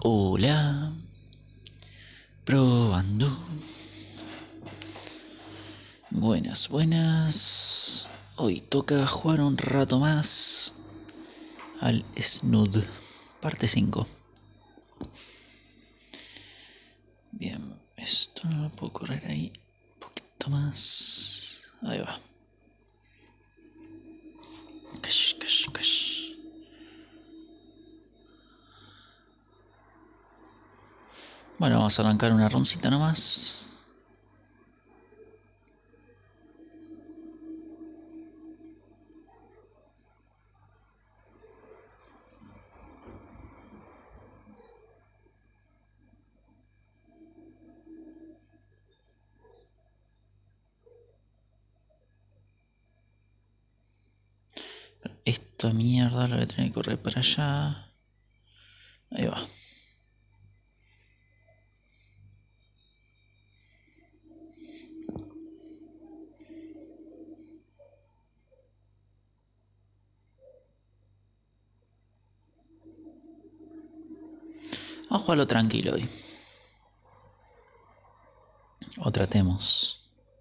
Hola, probando. Buenas, buenas. Hoy toca jugar un rato más al Snood, parte 5. Bien, esto no lo puedo correr ahí un poquito más. Ahí va. Cash, cash, cash. Bueno, vamos a arrancar una roncita nomás. Esta mierda la voy a tener que correr para allá. Ahí va. Vamos a jugarlo tranquilo hoy. O tratemos.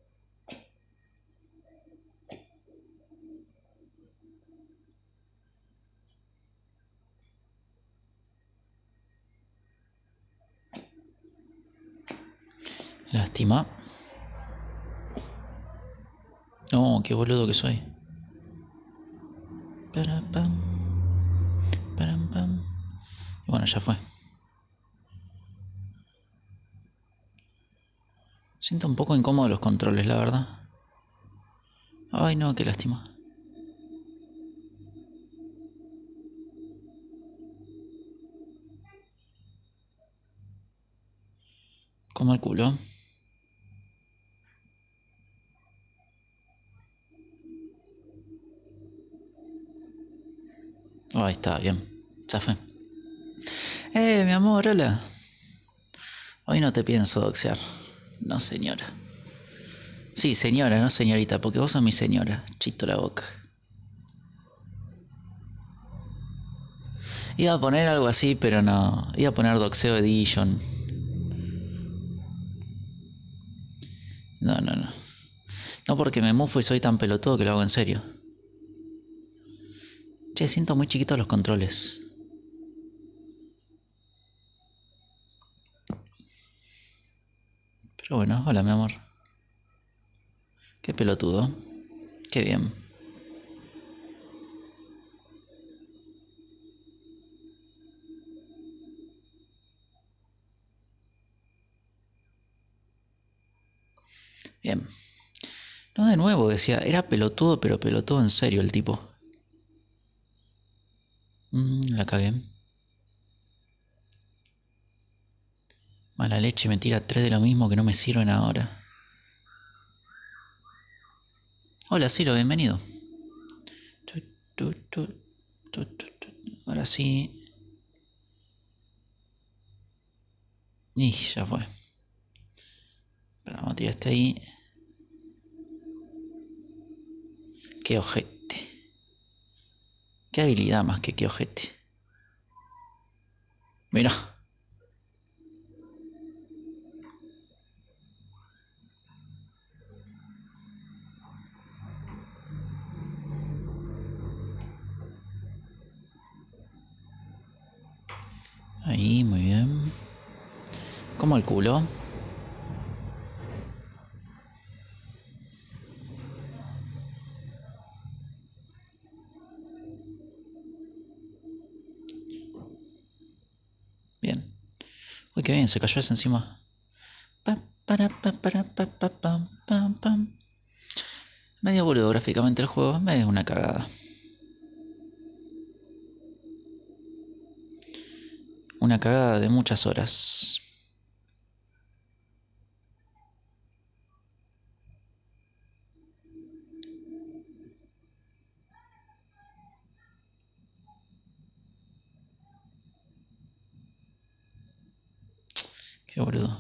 Lástima. No, qué boludo que soy. Para pam, param pam. Y bueno, ya fue. Siento un poco incómodo los controles, la verdad. Ay, no, qué lástima. Como el culo. Ahí está, bien. Ya fue. Mi amor, hola. Hoy no te pienso doxear. No, señora. Sí, señora, no señorita, porque vos sos mi señora. Chito la boca. Iba a poner algo así, pero no. Iba a poner Doxeo Edition. No, no, no. No porque me mufo y soy tan pelotudo que lo hago en serio. Che, siento muy chiquitos los controles. Pero bueno, hola mi amor. Qué pelotudo. Qué bien. Bien. No, de nuevo, decía, era pelotudo, pero pelotudo en serio el tipo. La cagué. Mala leche, me tira 3 de lo mismo que no me sirven ahora. Hola, Ciro, bienvenido. Ahora sí. Y ya fue. Pero vamos a tirar este ahí. Qué ojete. Qué habilidad más que qué ojete. Mira. Ahí, muy bien. Como el culo. Bien. Uy, qué bien, se cayó ese encima. Pam. Medio boludo gráficamente el juego, me es una cagada. Una cagada de muchas horas. Qué boludo.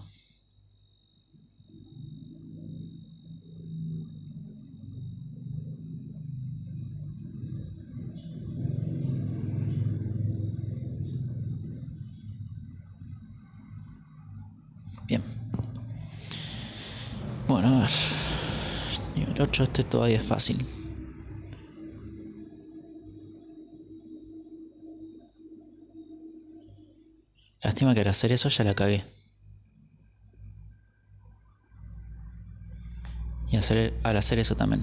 Bien. Bueno, a ver. Nivel 8, este todavía es fácil. Lástima que al hacer eso ya la cagué. Y al hacer eso también.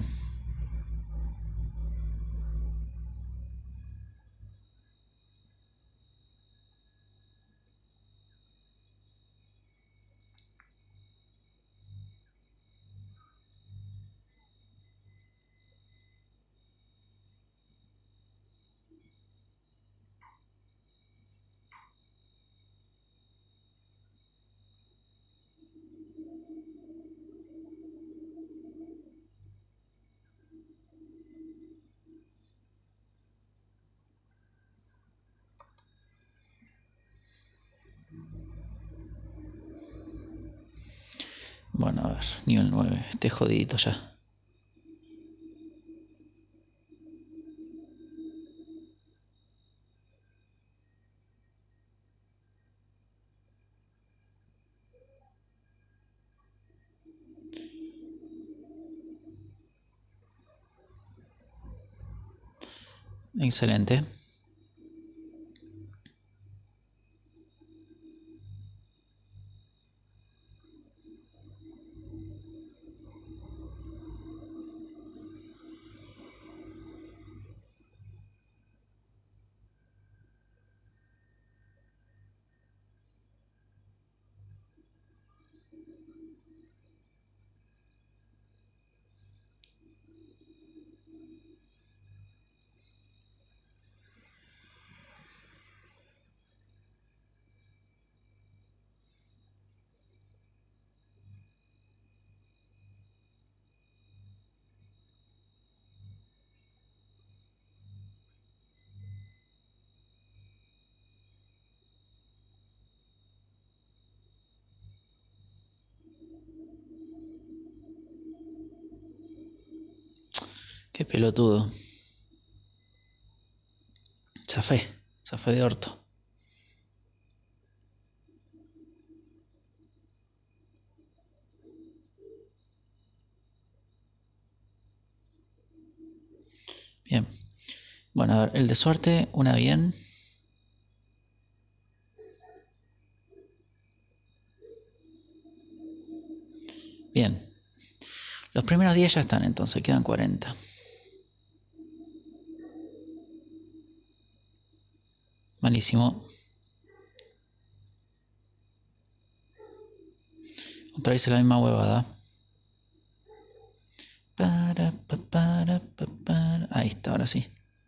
Bueno, a ver, nivel 9. Este jodidito ya. Excelente. Qué pelotudo. Zafé. Zafé de orto. Bien. Bueno, a ver, el de suerte, una bien. Bien. Los primeros 10 ya están, entonces quedan 40. Malísimo. Otra vez la misma huevada. Ahí está, ahora sí.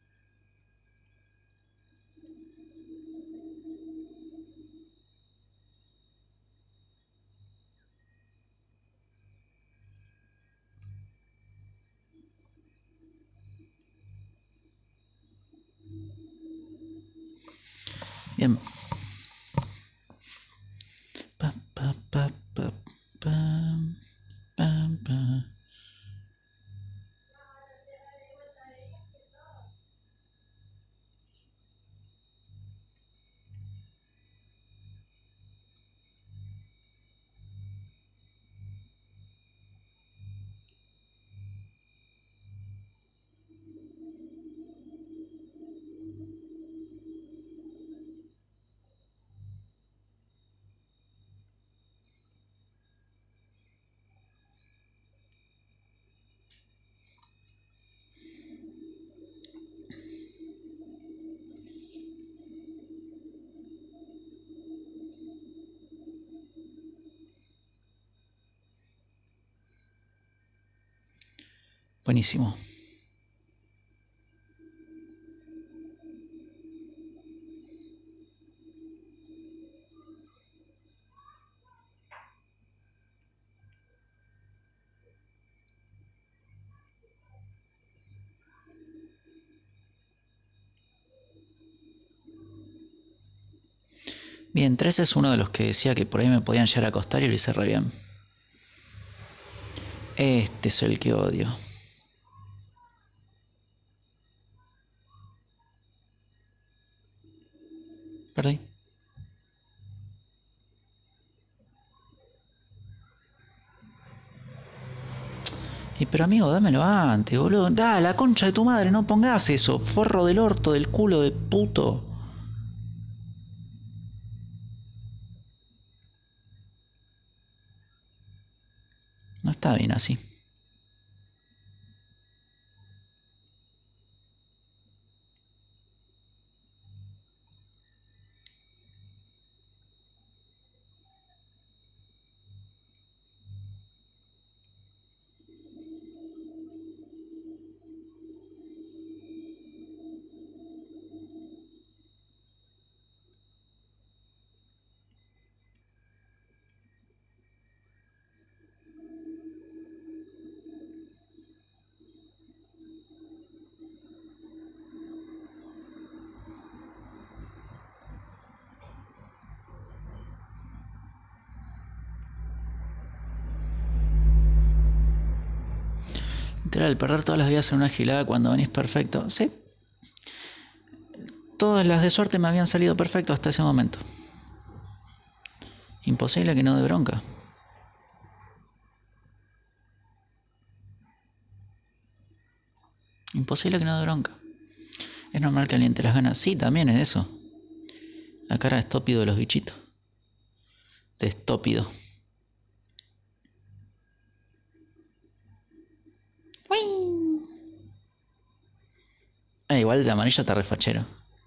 Bien. Buenísimo. Bien, 3 es uno de los que decía que por ahí me podían llegar a costar y lo hice re bien. Este es el que odio. Perdí. Y pero amigo, dámelo antes, boludo. Da, la concha de tu madre, no pongas eso. Forro del orto, del culo de puto. No está bien así. Literal, perder todas las vidas en una gilada cuando venís perfecto. Sí. Todas las de suerte me habían salido perfecto hasta ese momento. Imposible que no dé bronca. Imposible que no dé bronca. Es normal que aliente las ganas. Sí, también es eso. La cara de estúpido de los bichitos. De estúpido. Igual de amarillo está refachero.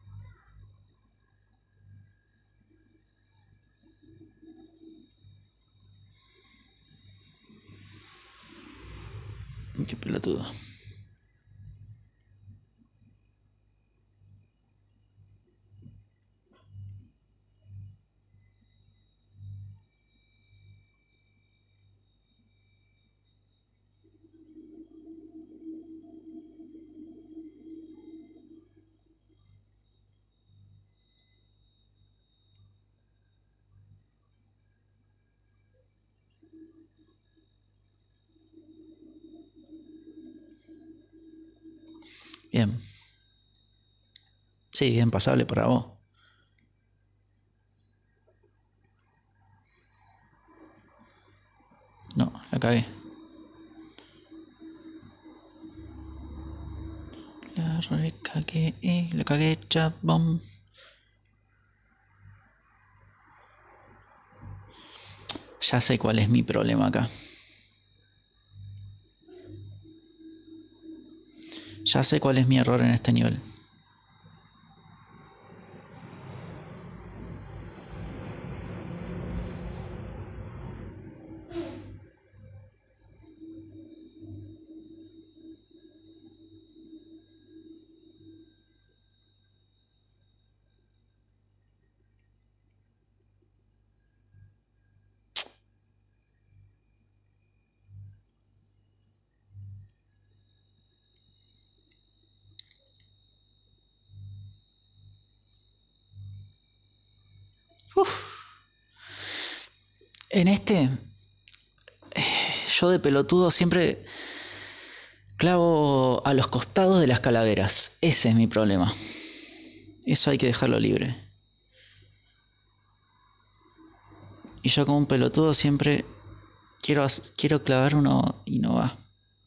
Qué pelotudo. Bien. Sí, bien pasable para vos. No, la cagué. La recagué, la cagué, chabón. Ya sé cuál es mi problema acá. Ya sé cuál es mi error en este nivel. Uf. En este, yo de pelotudo siempre clavo a los costados de las calaveras. Ese es mi problema. Eso hay que dejarlo libre. Y yo como un pelotudo siempre quiero clavar uno y no va.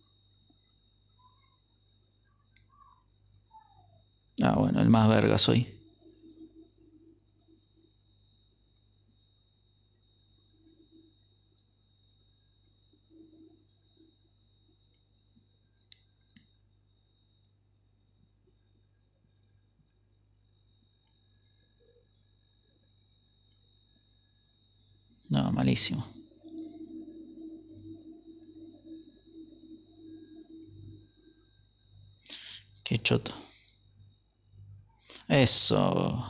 Ah, bueno, el más verga soy. No, malísimo. Qué choto. Eso.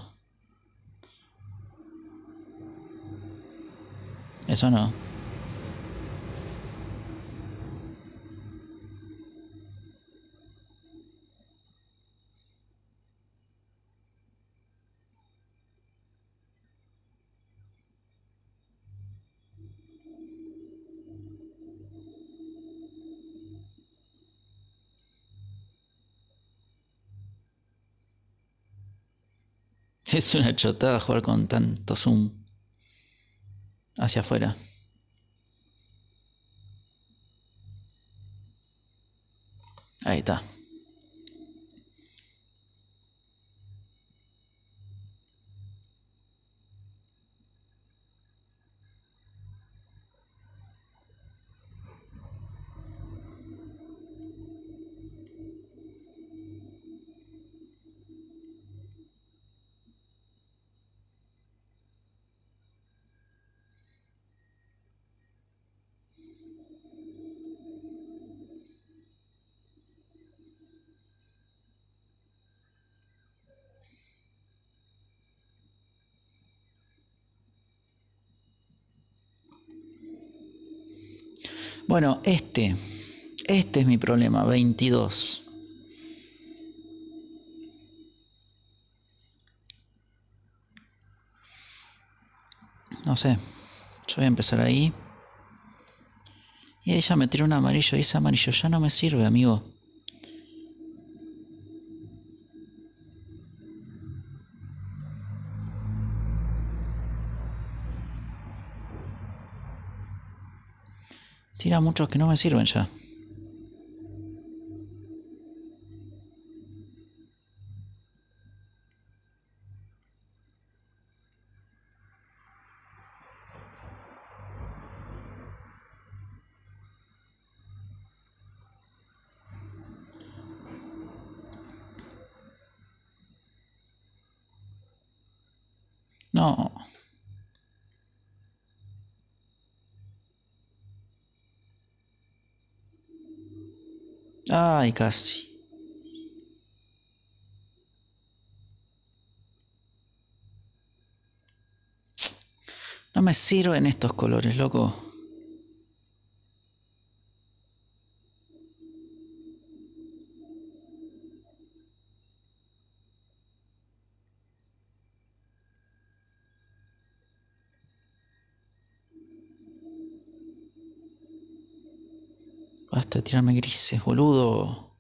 Eso no. Es una chotada jugar con tanto zoom hacia afuera. Ahí está. Bueno, este es mi problema, 22. No sé, yo voy a empezar ahí. Y ella me tiró un amarillo y ese amarillo ya no me sirve, amigo. Tira muchos que no me sirven ya. No. Ay, casi. No me sirven estos colores, loco. Basta de tirarme grises, boludo.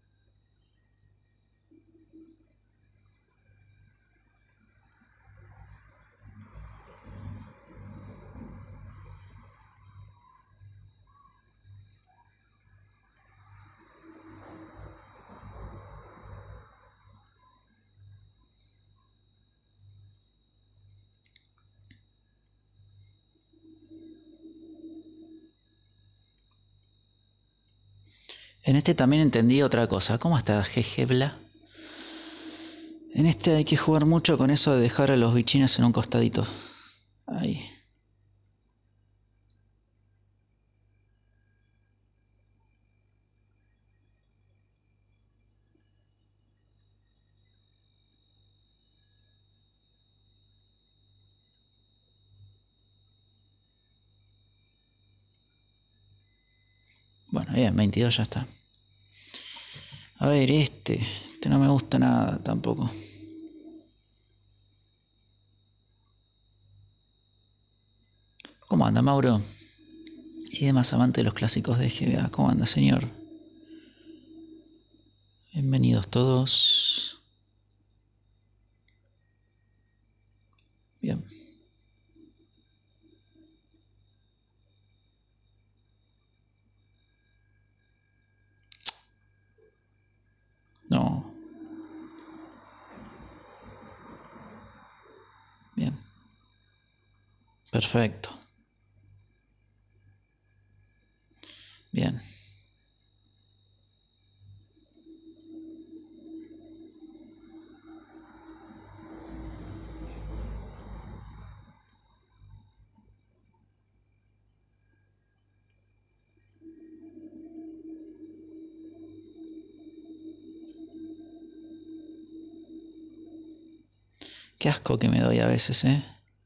En este también entendí otra cosa. ¿Cómo está, Jejebla? En este hay que jugar mucho con eso de dejar a los bichines en un costadito. Ahí. Bueno, bien, 22 ya está. A ver, este no me gusta nada tampoco. ¿Cómo anda, Mauro? Y demás amante de los clásicos de GBA. ¿Cómo anda, señor? Bienvenidos todos. Bien. No. Bien. Perfecto. Bien. Qué asco que me doy a veces, ¿eh?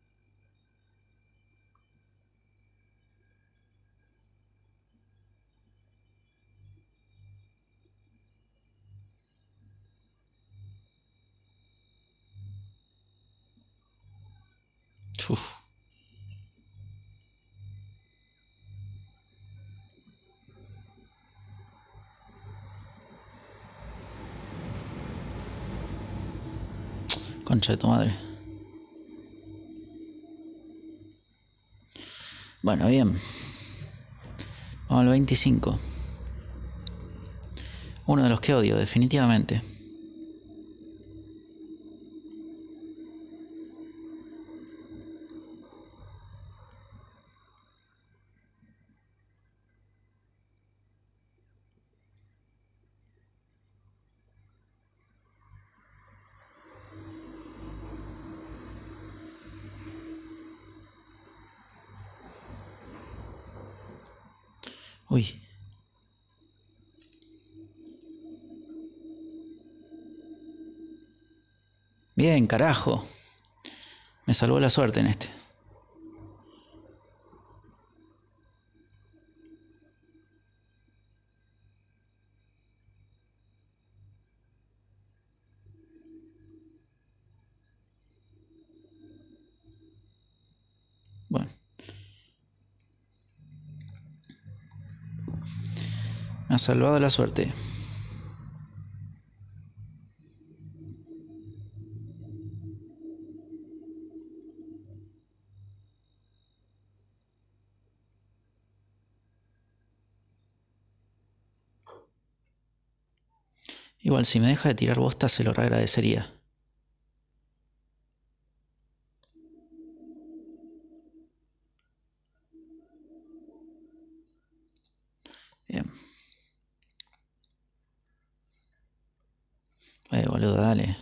Uf. Concha de tu madre. Bueno, bien. Vamos al 25. Uno de los que odio, definitivamente. Uy. Bien, carajo. Me salvó la suerte en este. Bueno. Me ha salvado la suerte. Igual, si me deja de tirar bosta, se lo agradecería. Bien. Boludo, dale.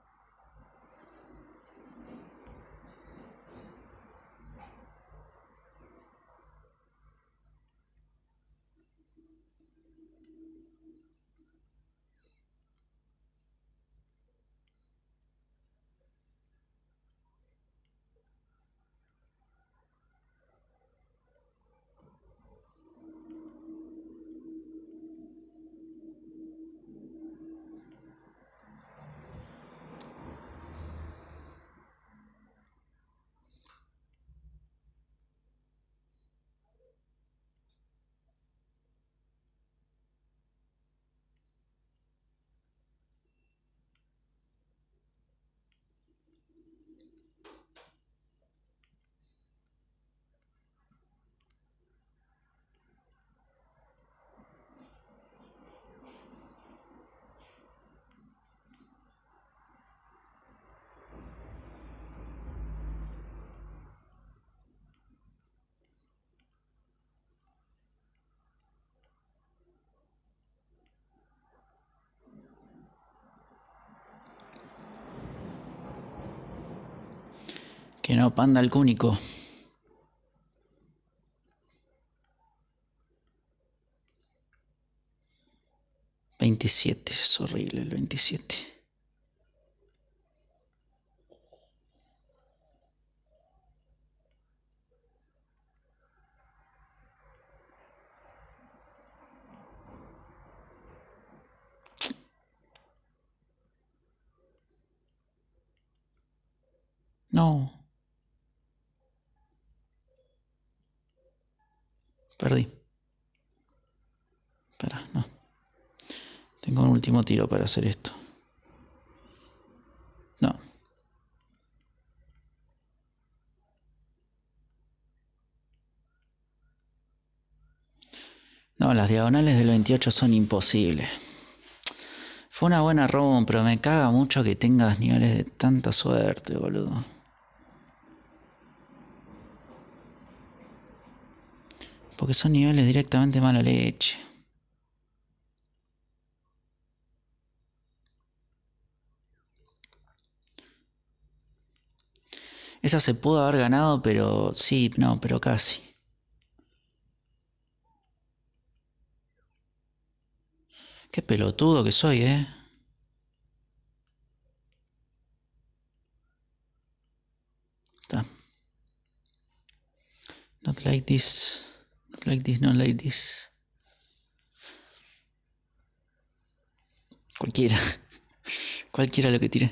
Que no, panda el cúnico. $27, es horrible el 27. No. Perdí. Espera, no. Tengo un último tiro para hacer esto. No. No, las diagonales del 28 son imposibles. Fue una buena run, pero me caga mucho que tengas niveles de tanta suerte, boludo. Porque son niveles directamente mala leche. Esa se pudo haber ganado, pero sí, no, pero casi. Qué pelotudo que soy, Está. Not like this. Not like this, not like this. Cualquiera. Cualquiera lo que tire.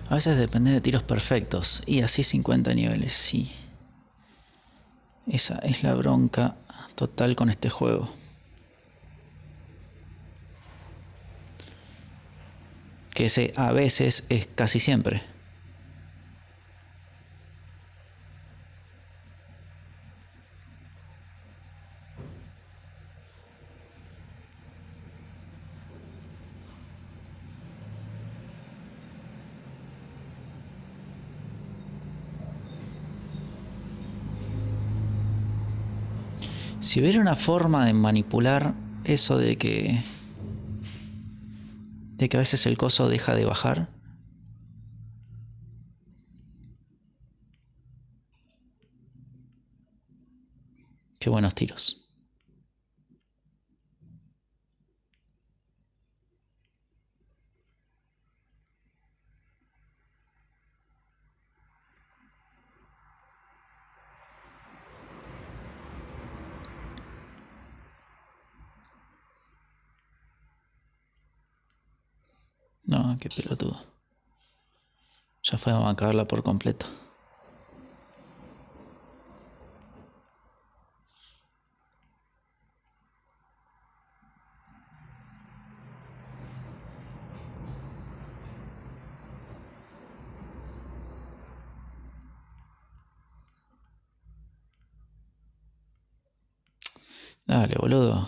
A veces depende de tiros perfectos. Y así 50 niveles, sí. Esa es la bronca total con este juego. Que ese a veces es casi siempre. Si hubiera una forma de manipular eso de que a veces el coso deja de bajar. Qué buenos tiros. No, qué pelotudo. Ya fue a acabarla por completo. Dale, boludo.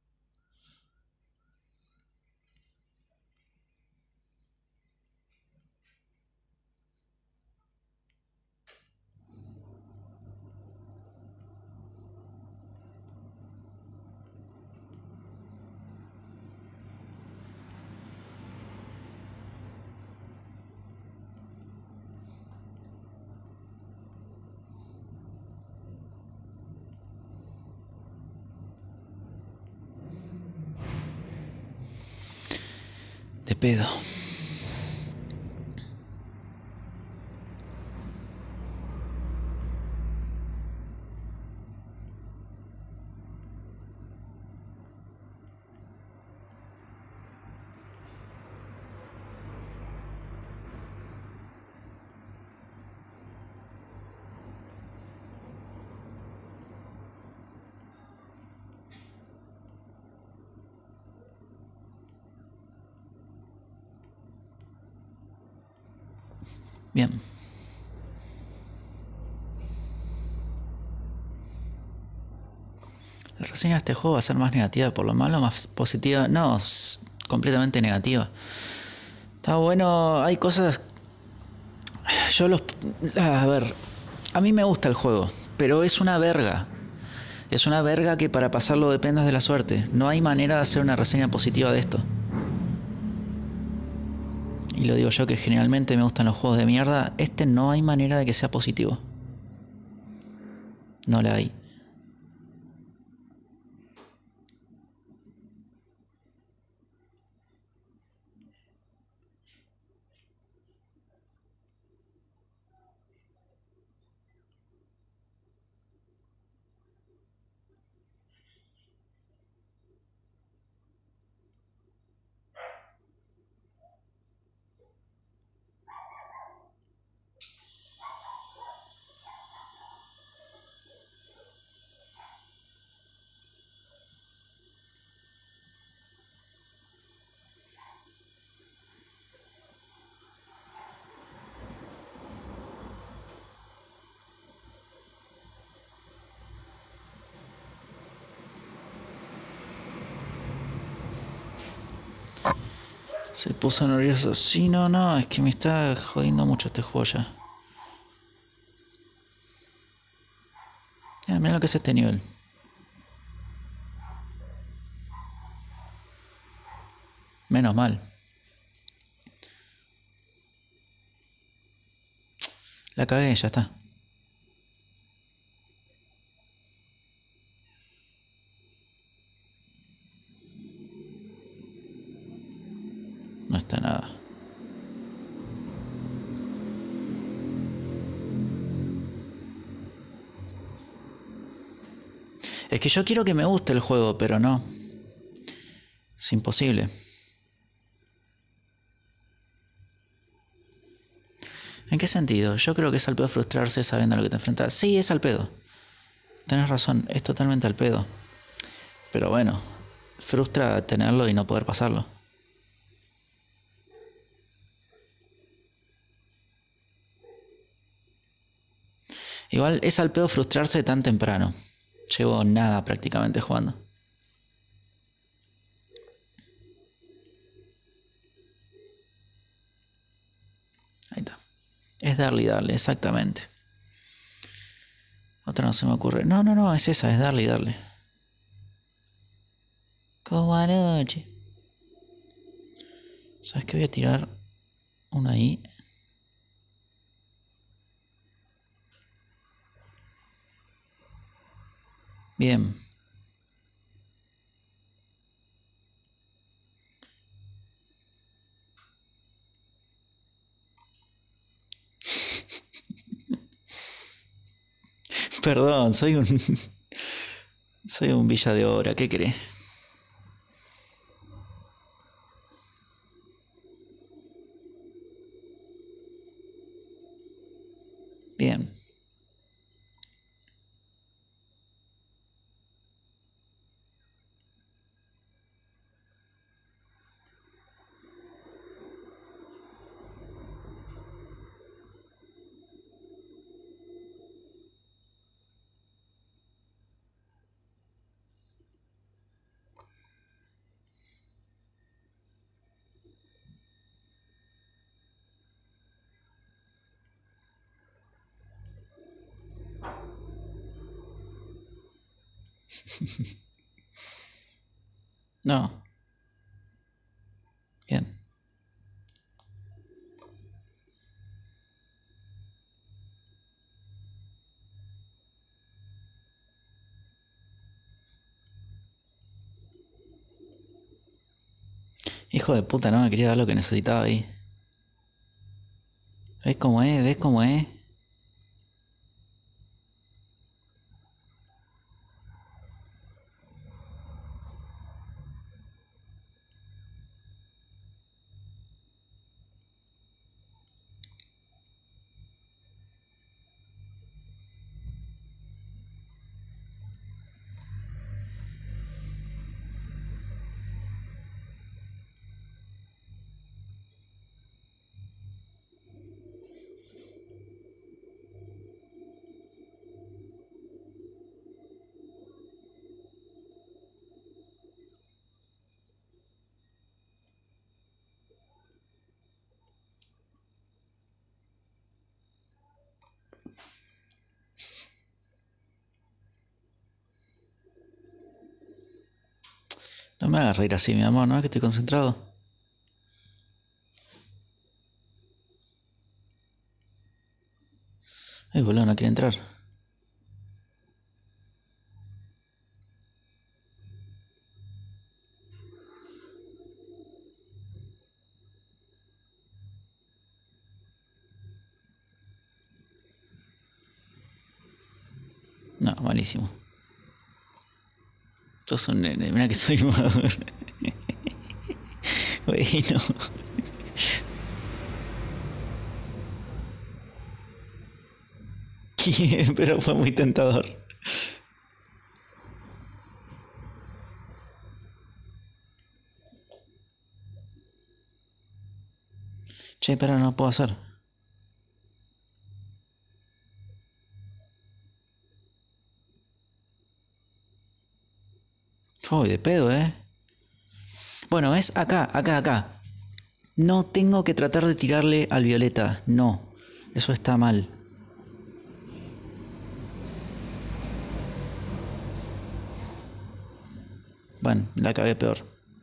De pedo. Bien. La reseña de este juego va a ser más negativa por lo malo, más positiva. No, completamente negativa. Está bueno, hay cosas. Yo los. A ver, a mí me gusta el juego, pero es una verga. Es una verga que para pasarlo dependas de la suerte. No hay manera de hacer una reseña positiva de esto. Y lo digo yo que generalmente me gustan los juegos de mierda. Este no hay manera de que sea positivo. No la hay. Se puso nervioso. Sí, no, es que me está jodiendo mucho este juego ya. Mira lo que es este nivel. Menos mal. La cagué, ya está. No está nada. Es que yo quiero que me guste el juego, pero no. Es imposible. qué sentido? Yo creo que es al pedo frustrarse sabiendo a lo que te enfrentas. Sí, es al pedo. Tenés razón, es totalmente al pedo. Pero bueno, frustra tenerlo y no poder pasarlo. Igual es al pedo frustrarse tan temprano. Llevo nada prácticamente jugando. Ahí está. Es darle, exactamente. Otra no se me ocurre. No, no, no, es esa, es darle. Como anoche. ¿Sabes qué? Voy a tirar una ahí. Bien. Perdón, soy un... soy un Villa de Hora, ¿qué crees? Bien. No. Bien. Hijo de puta, no me quería dar lo que necesitaba ahí. ¿Ves cómo es? ¿Ves cómo es? No me hagas reír así, mi amor, ¿no? Que estoy concentrado. Ay, boludo, no quiere entrar. No, malísimo. Sos un nene, mira que soy maduro. Bueno. Pero fue muy tentador. Che, pero no puedo hacer. Uy, de pedo, ¿eh? Bueno, es acá. No tengo que tratar de tirarle al violeta. No. Eso está mal. Bueno, la cagué peor.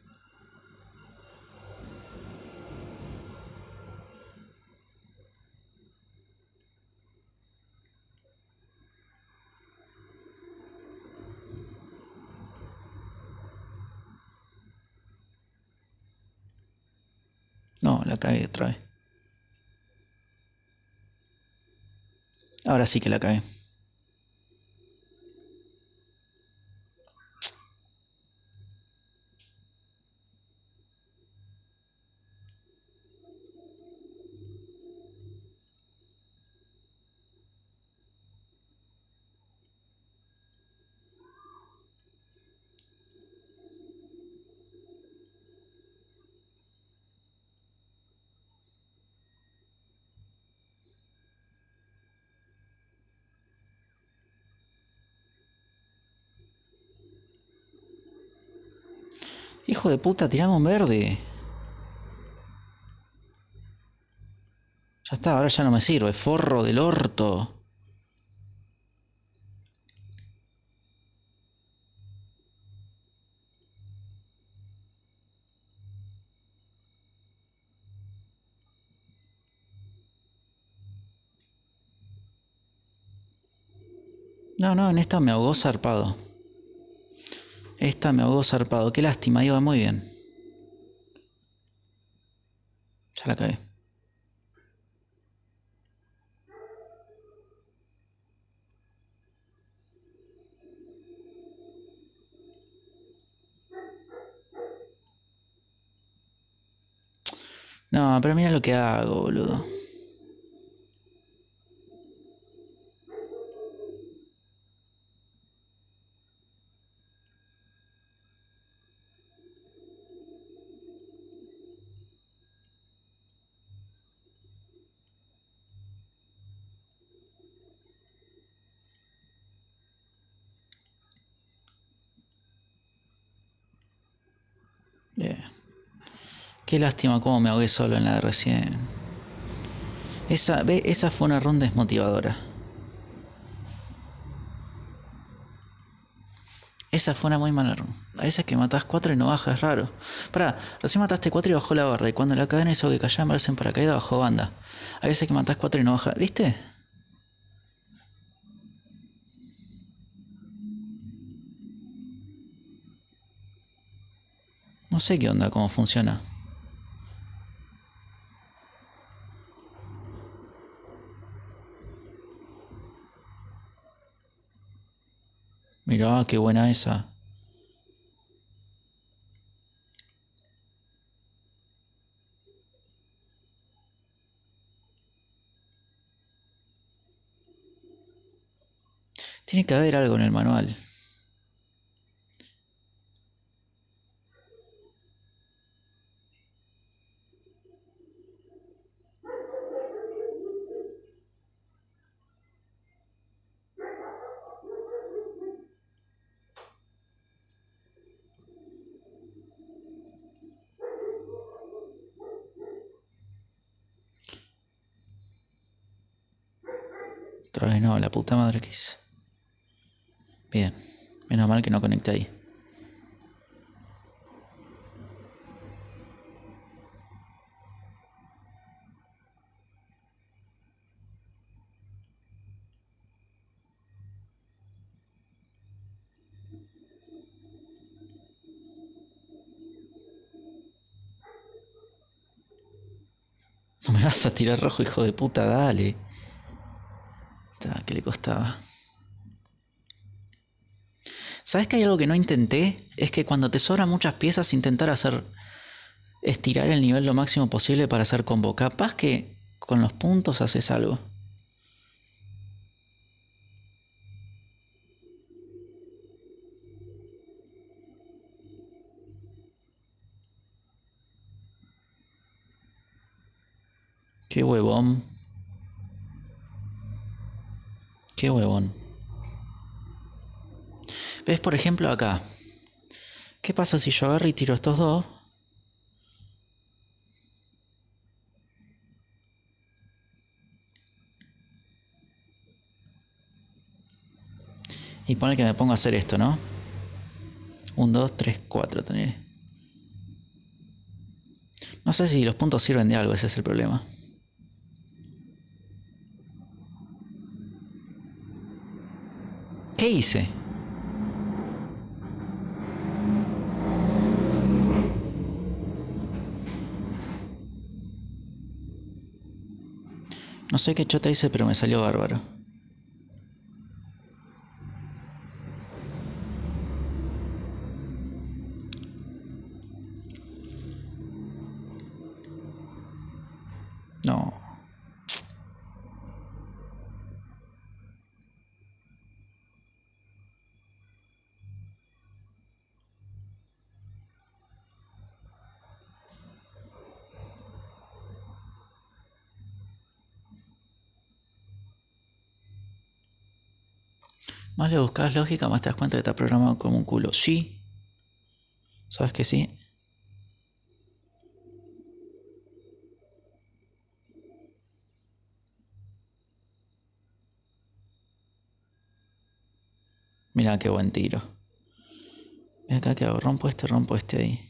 No, la cagué otra vez. Ahora sí que la cagué. Hijo de puta, tirame un verde. Ya está, ahora ya no me sirve. Forro del orto. No, no, en esta me ahogó zarpado. Esta me ahogó zarpado. Qué lástima, iba muy bien. Ya la cagué. No, pero mira lo que hago, boludo. Bien. Qué lástima cómo me ahogué solo en la de recién. Esa fue una ronda desmotivadora. Esa fue una muy mala ronda. A veces que matás 4 y no baja, es raro. Pará, recién mataste 4 y bajó la barra. Y cuando la cadena hizo que cayera en paracaídas, bajó banda. A veces que matás 4 y no baja. ¿Viste? No sé qué onda, cómo funciona. Mirá, qué buena esa. Tiene que haber algo en el manual. Otra vez no, la puta madre que hice. Bien, menos mal que no conecté ahí. No me vas a tirar rojo, hijo de puta, dale. ¿Qué le costaba? ¿Sabes que hay algo que no intenté? Es que cuando te sobran muchas piezas, intentar hacer. Estirar el nivel lo máximo posible para hacer combo. Capaz que con los puntos haces algo. Qué huevón. Qué huevón. ¿Ves, por ejemplo, acá? ¿Qué pasa si yo agarro y tiro estos dos? Y pone que me pongo a hacer esto, ¿no? 1, 2, 3, 4 tenés. No sé si los puntos sirven de algo, ese es el problema. ¿Qué hice? No sé qué chota hice, pero me salió bárbaro. No. Más le buscas lógica, más te das cuenta que está programado como un culo. Sí. ¿Sabes que sí? Mirá qué buen tiro. ¿Y acá qué hago? Rompo este ahí.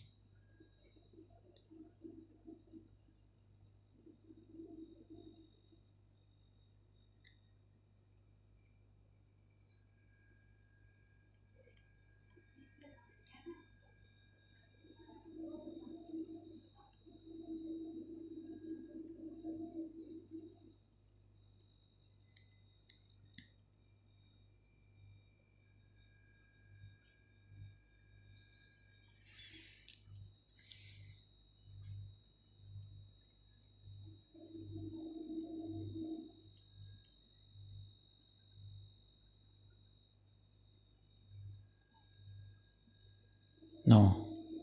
No.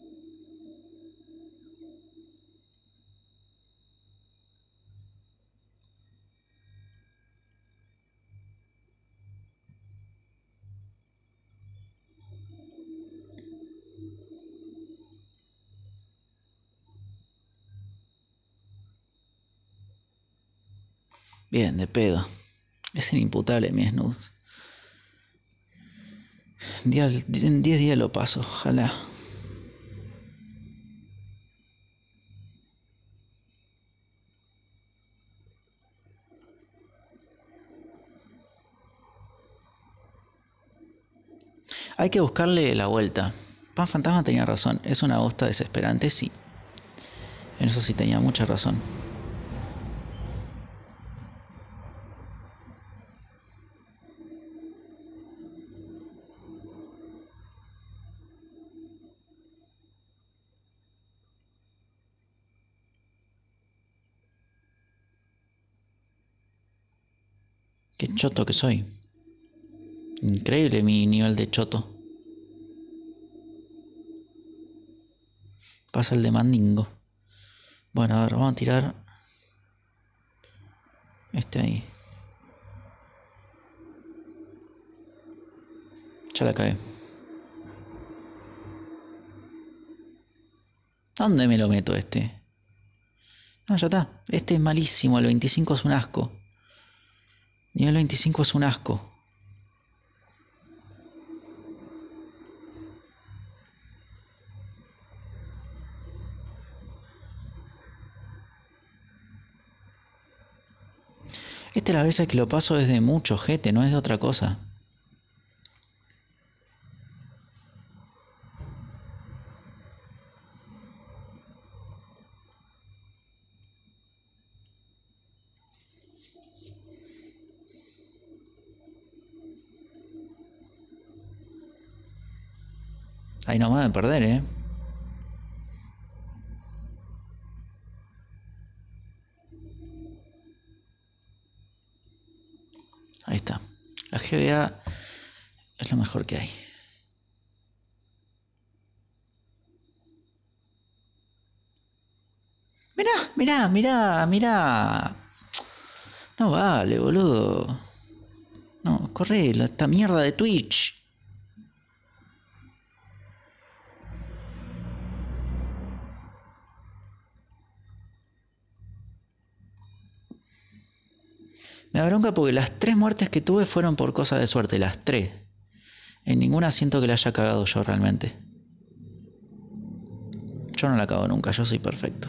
Bien, de pedo. Es inimputable mi Snood. En 10 días lo paso, ojalá. Hay que buscarle la vuelta. Pan Fantasma tenía razón. Es una bosta desesperante, sí. En eso sí tenía mucha razón. Qué choto que soy. Increíble mi nivel de choto. Pasa el de mandingo. Bueno, a ver, vamos a tirar este ahí. Ya la cagué. ¿Dónde me lo meto este? Ah, ya está. Este es malísimo. El 25 es un asco. Nivel 25 es un asco. Este las veces que lo paso es de mucho jete, no es de otra cosa. Ahí nomás de perder, Ahí está. La GBA es lo mejor que hay. Mirá. No vale, boludo. No, corre, esta mierda de Twitch. Me da bronca porque las 3 muertes que tuve fueron por cosas de suerte, las 3. En ninguna siento que la haya cagado yo realmente. Yo no la cago nunca, yo soy perfecto.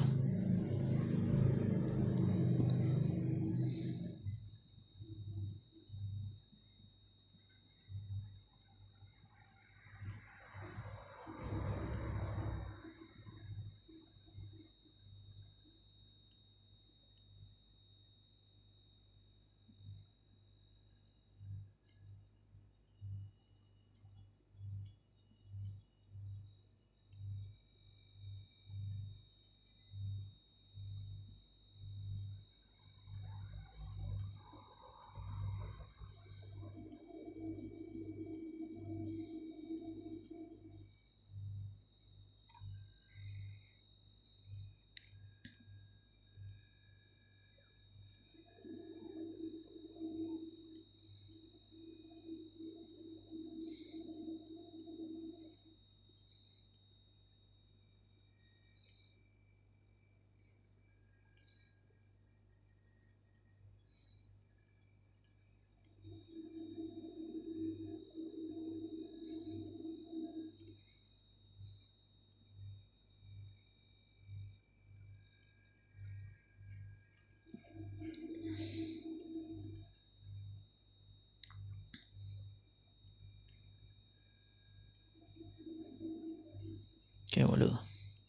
Qué boludo.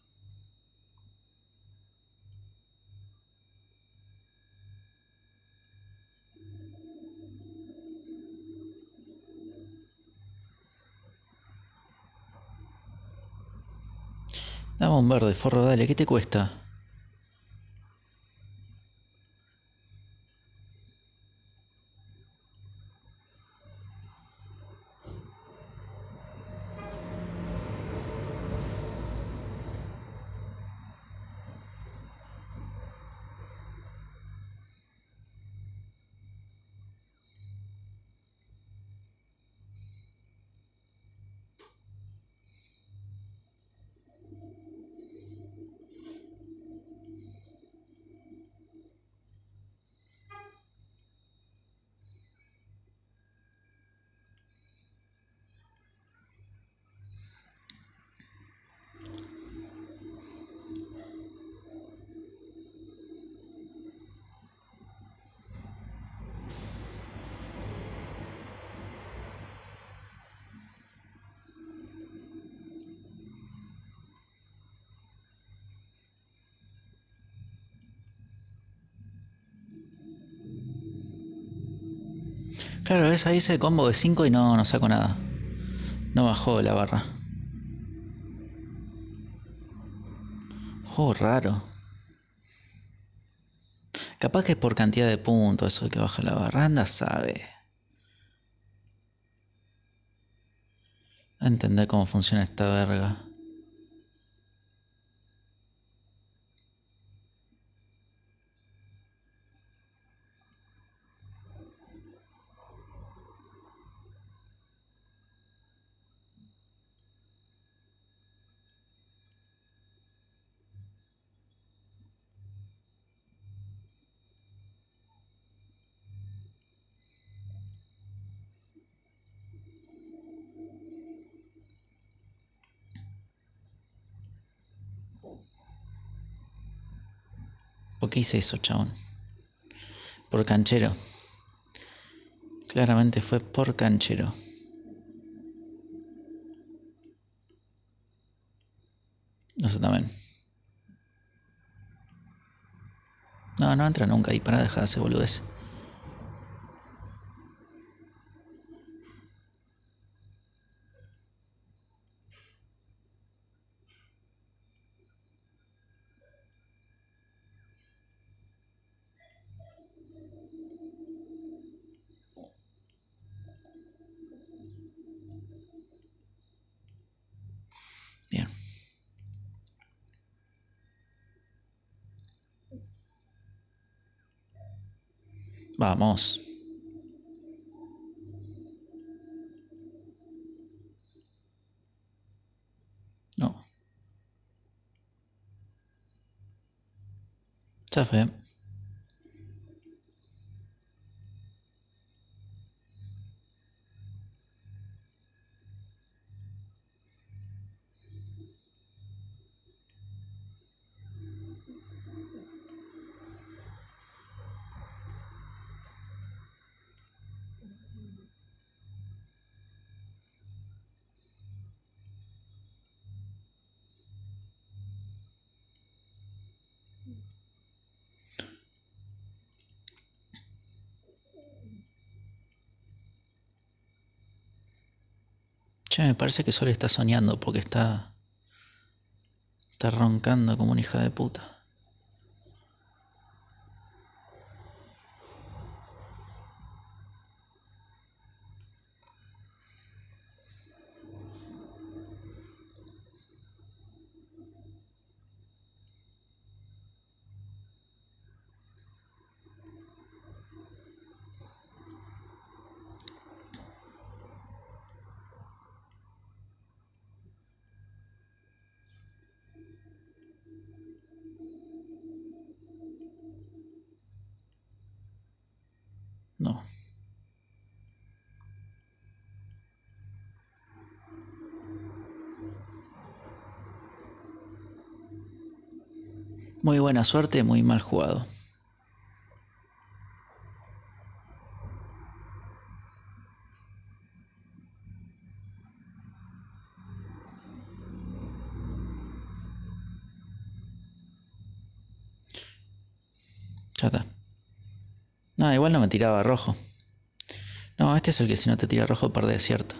Dame un verde, forro, dale, ¿qué te cuesta? Claro, ves, ahí hice combo de 5 y no saco nada. No bajó la barra. Juego raro. Capaz que es por cantidad de puntos eso de que baja la barra. Anda, sabe. A entender cómo funciona esta verga. ¿Por qué hice eso, chabón? Por canchero. Claramente fue por canchero. Eso también. No entra nunca y para dejar de hacer boludez. Bien. Vamos. No. Ya fue. Che, me parece que Sol está soñando porque está roncando como una hija de puta. No. Muy buena suerte, muy mal jugado. No, igual no me tiraba rojo. No, este es el que si no te tira rojo perdés, ¿cierto?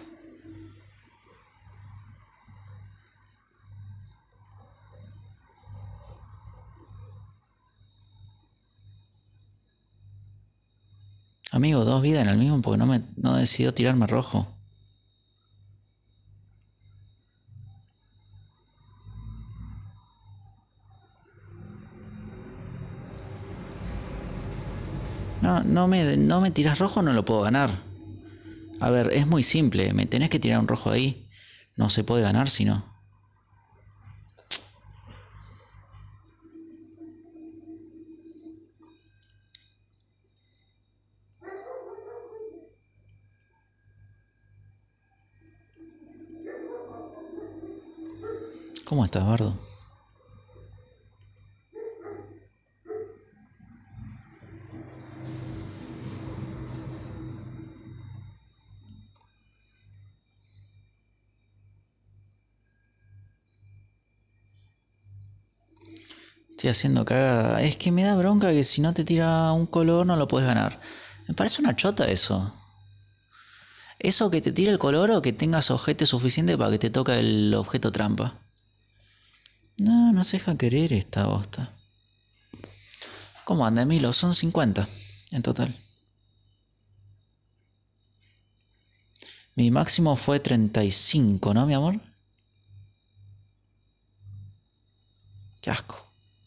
Amigo, 2 vidas en el mismo porque no decidió tirarme rojo. No, no me tiras rojo, no lo puedo ganar. A ver, es muy simple. Me tenés que tirar un rojo ahí. No se puede ganar si no. ¿Cómo estás, Bardo? Estoy haciendo cagada. Es que me da bronca que si no te tira un color no lo puedes ganar. Me parece una chota eso. Eso que te tire el color o que tengas objeto suficiente para que te toque el objeto trampa. No, no se deja querer esta bosta. ¿Cómo anda, Milo? Son 50 en total. Mi máximo fue 35, ¿no, mi amor? Qué asco.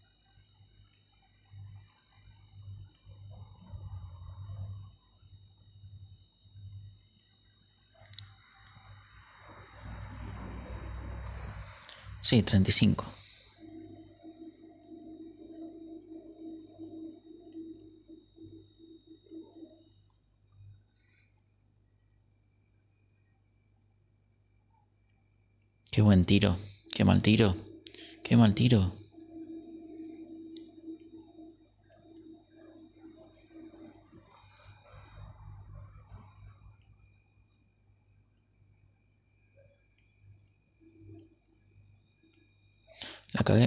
Sí, 35. Qué buen tiro. Qué mal tiro. Qué mal tiro. La cagué.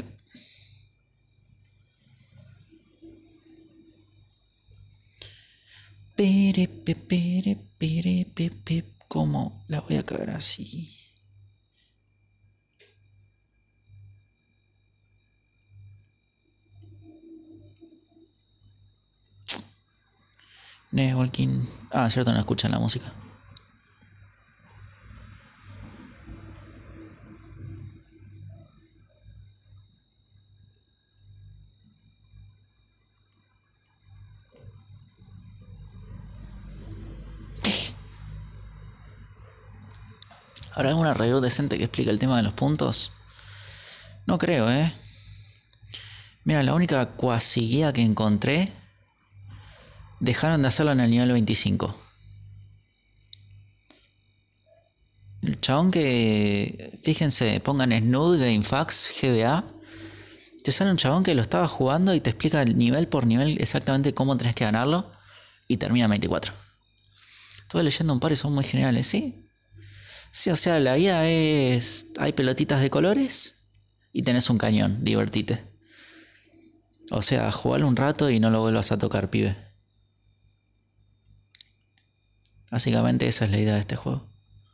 ¿Cómo la voy a cagar así? Walking. Ah, cierto, no escuchan la música. ¿Habrá alguna review decente que explique el tema de los puntos? No creo, ¿eh? Mira, la única cuasi guía que encontré, dejaron de hacerlo en el nivel 25. El chabón que, fíjense, pongan Snood, GameFAQs, GBA, te sale un chabón que lo estaba jugando y te explica nivel por nivel exactamente cómo tenés que ganarlo y termina en 24. Estuve leyendo un par y son muy generales, ¿sí? Sí, o sea, la guía es, hay pelotitas de colores y tenés un cañón, divertite. O sea, jugalo un rato y no lo vuelvas a tocar, pibe. Básicamente esa es la idea de este juego.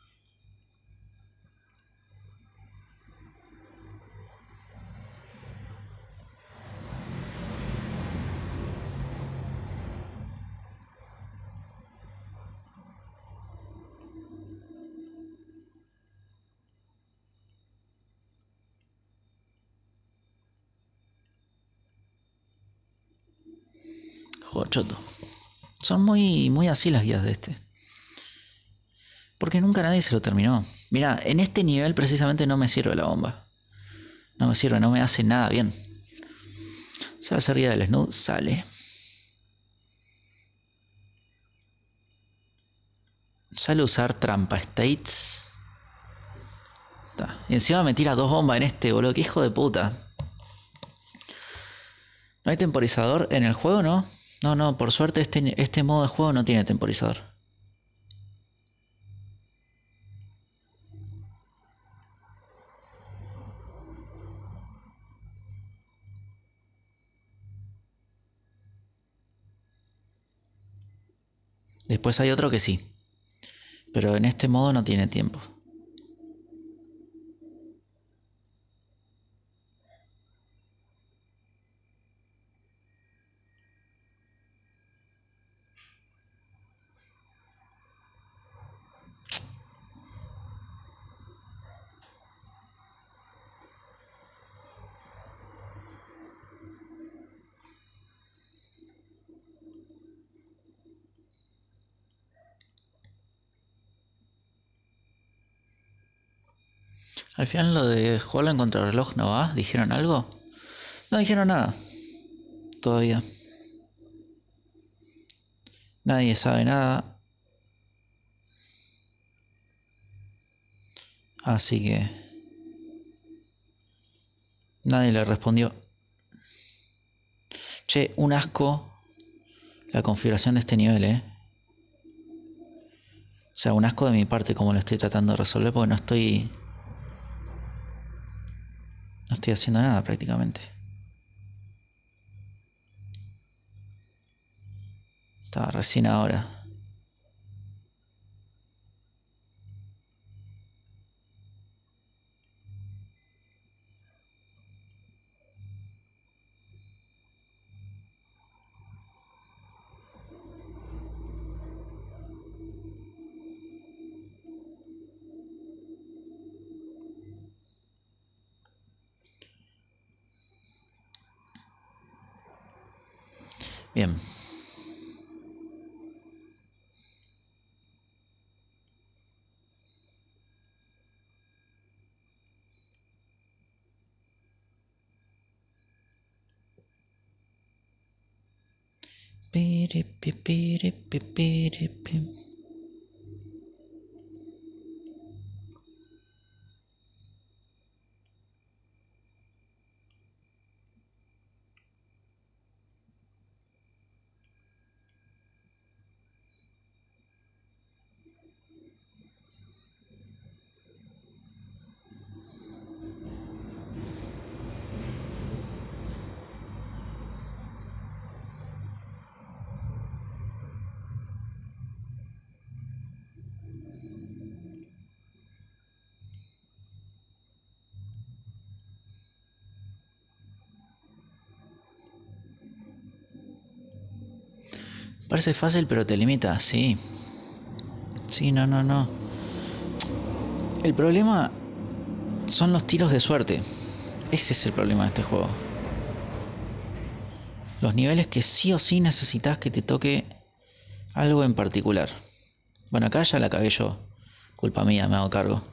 Juego choto. Son muy así las guías de este. Porque nunca nadie se lo terminó. Mira, en este nivel precisamente no me sirve la bomba. No me sirve, no me hace nada bien. Sale a ser guía del Snood, sale. Sale a usar trampa states. Y encima me tira 2 bombas en este, boludo. Qué hijo de puta. ¿No hay temporizador en el juego, no? No, por suerte este modo de juego no tiene temporizador. Después hay otro que sí. Pero en este modo no tiene tiempo. Al final lo de jugarlo en contrarreloj no va. ¿Dijeron algo? No dijeron nada. Todavía. Nadie sabe nada. Así que... nadie le respondió. Che, un asco la configuración de este nivel, O sea, un asco de mi parte como lo estoy tratando de resolver porque no estoy haciendo nada prácticamente. Estaba recién ahora. Bien. Parece fácil pero te limita, sí. Sí, no. El problema son los tiros de suerte. Ese es el problema de este juego. Los niveles que sí o sí necesitas que te toque algo en particular. Bueno, acá ya la acabé yo. Culpa mía, me hago cargo.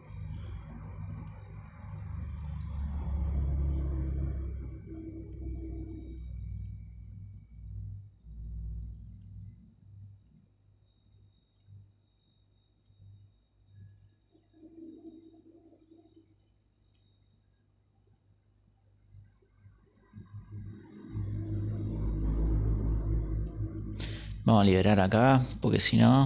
Vamos a liberar acá, porque si no...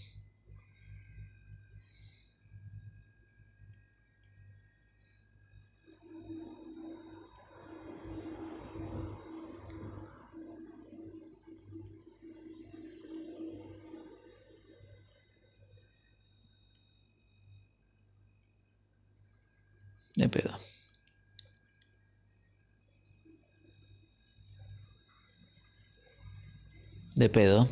de pedo. De pedo.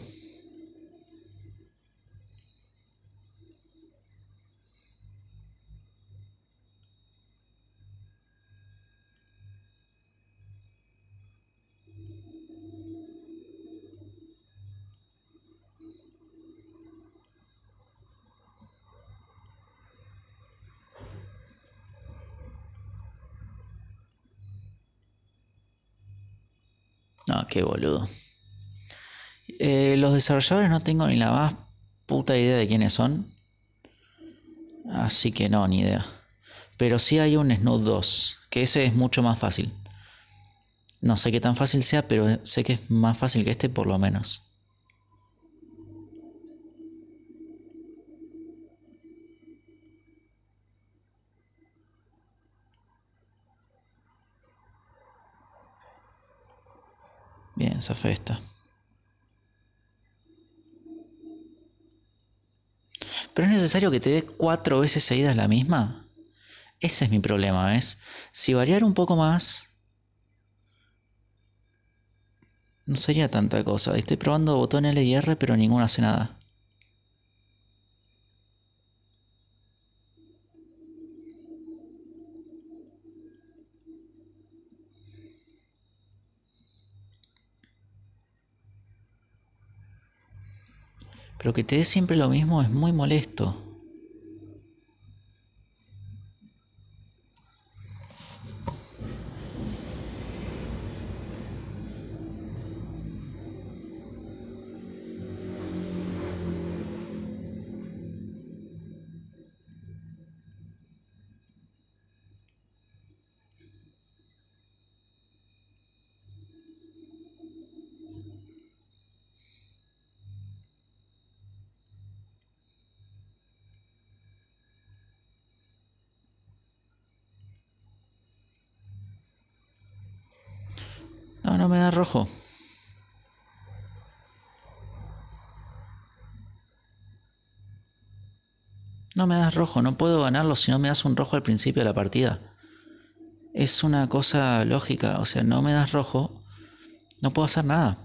No, qué boludo. Los desarrolladores no tengo ni la más puta idea de quiénes son. Así que no, ni idea. Pero sí hay un Snood 2, que ese es mucho más fácil. No sé qué tan fácil sea, pero sé que es más fácil que este por lo menos. Bien, esa fue esta. Pero es necesario que te dé 4 veces seguidas la misma. Ese es mi problema, ¿ves? Si variara un poco más, no sería tanta cosa. Estoy probando botón L y R, pero ninguno hace nada. Pero que te dé siempre lo mismo es muy molesto. No, no me da rojo. No me das rojo, no puedo ganarlo si no me das un rojo al principio de la partida. Es una cosa lógica, o sea, no me das rojo, no puedo hacer nada.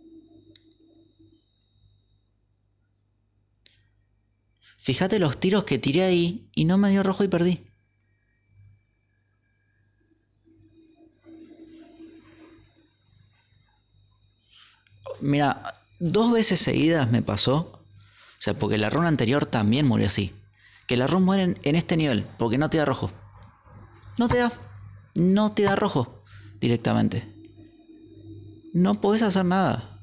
Fíjate los tiros que tiré ahí y no me dio rojo y perdí. Mira, 2 veces seguidas me pasó. O sea, porque la run anterior también murió así. Que la run muere en este nivel, porque no te da rojo. No te da. No te da rojo directamente. No podés hacer nada.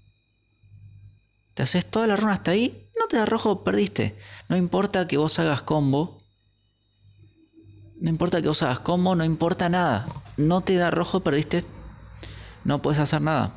Te haces toda la run hasta ahí, no te da rojo, perdiste. No importa que vos hagas combo. No importa que vos hagas combo, no importa nada. No te da rojo, perdiste. No puedes hacer nada.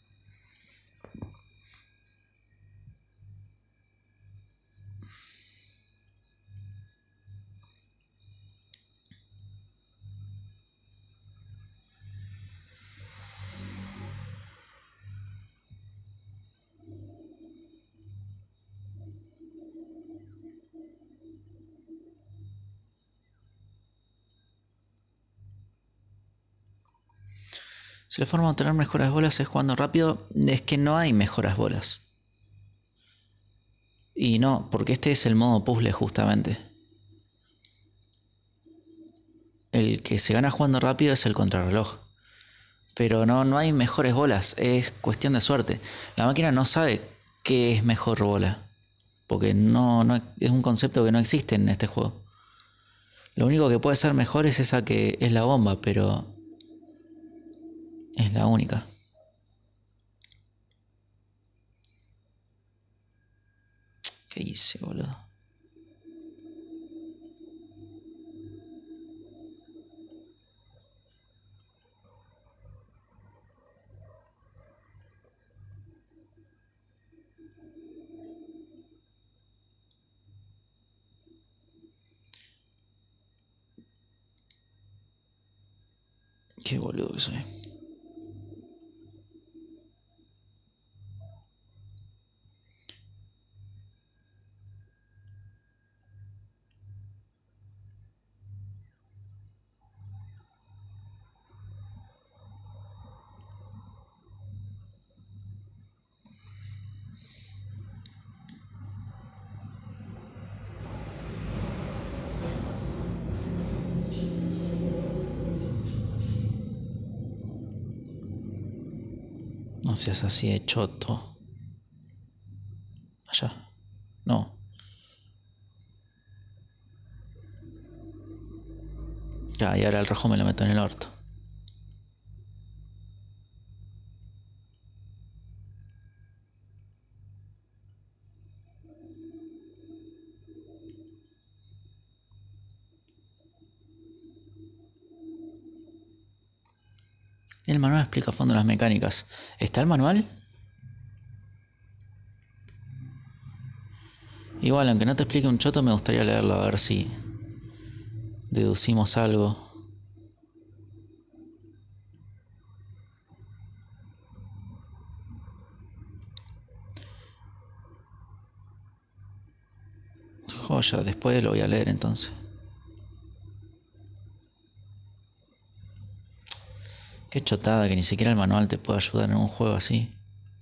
Si la forma de obtener mejoras bolas es jugando rápido, es que no hay mejoras bolas. Y no, porque este es el modo puzzle justamente. El que se gana jugando rápido es el contrarreloj. Pero no hay mejores bolas, es cuestión de suerte. La máquina no sabe qué es mejor bola. Porque no es un concepto que no existe en este juego. Lo único que puede ser mejor es esa que es la bomba, pero es la única. ¿Qué hice, boludo? Qué boludo que soy. No seas así de choto. Allá. No. Ya, y ahora el rojo me lo meto en el orto. El manual explica a fondo las mecánicas. ¿Está el manual? Igual, aunque no te explique un choto, me gustaría leerlo a ver si deducimos algo. Joya, después lo voy a leer entonces. Qué chotada que ni siquiera el manual te puede ayudar en un juego así.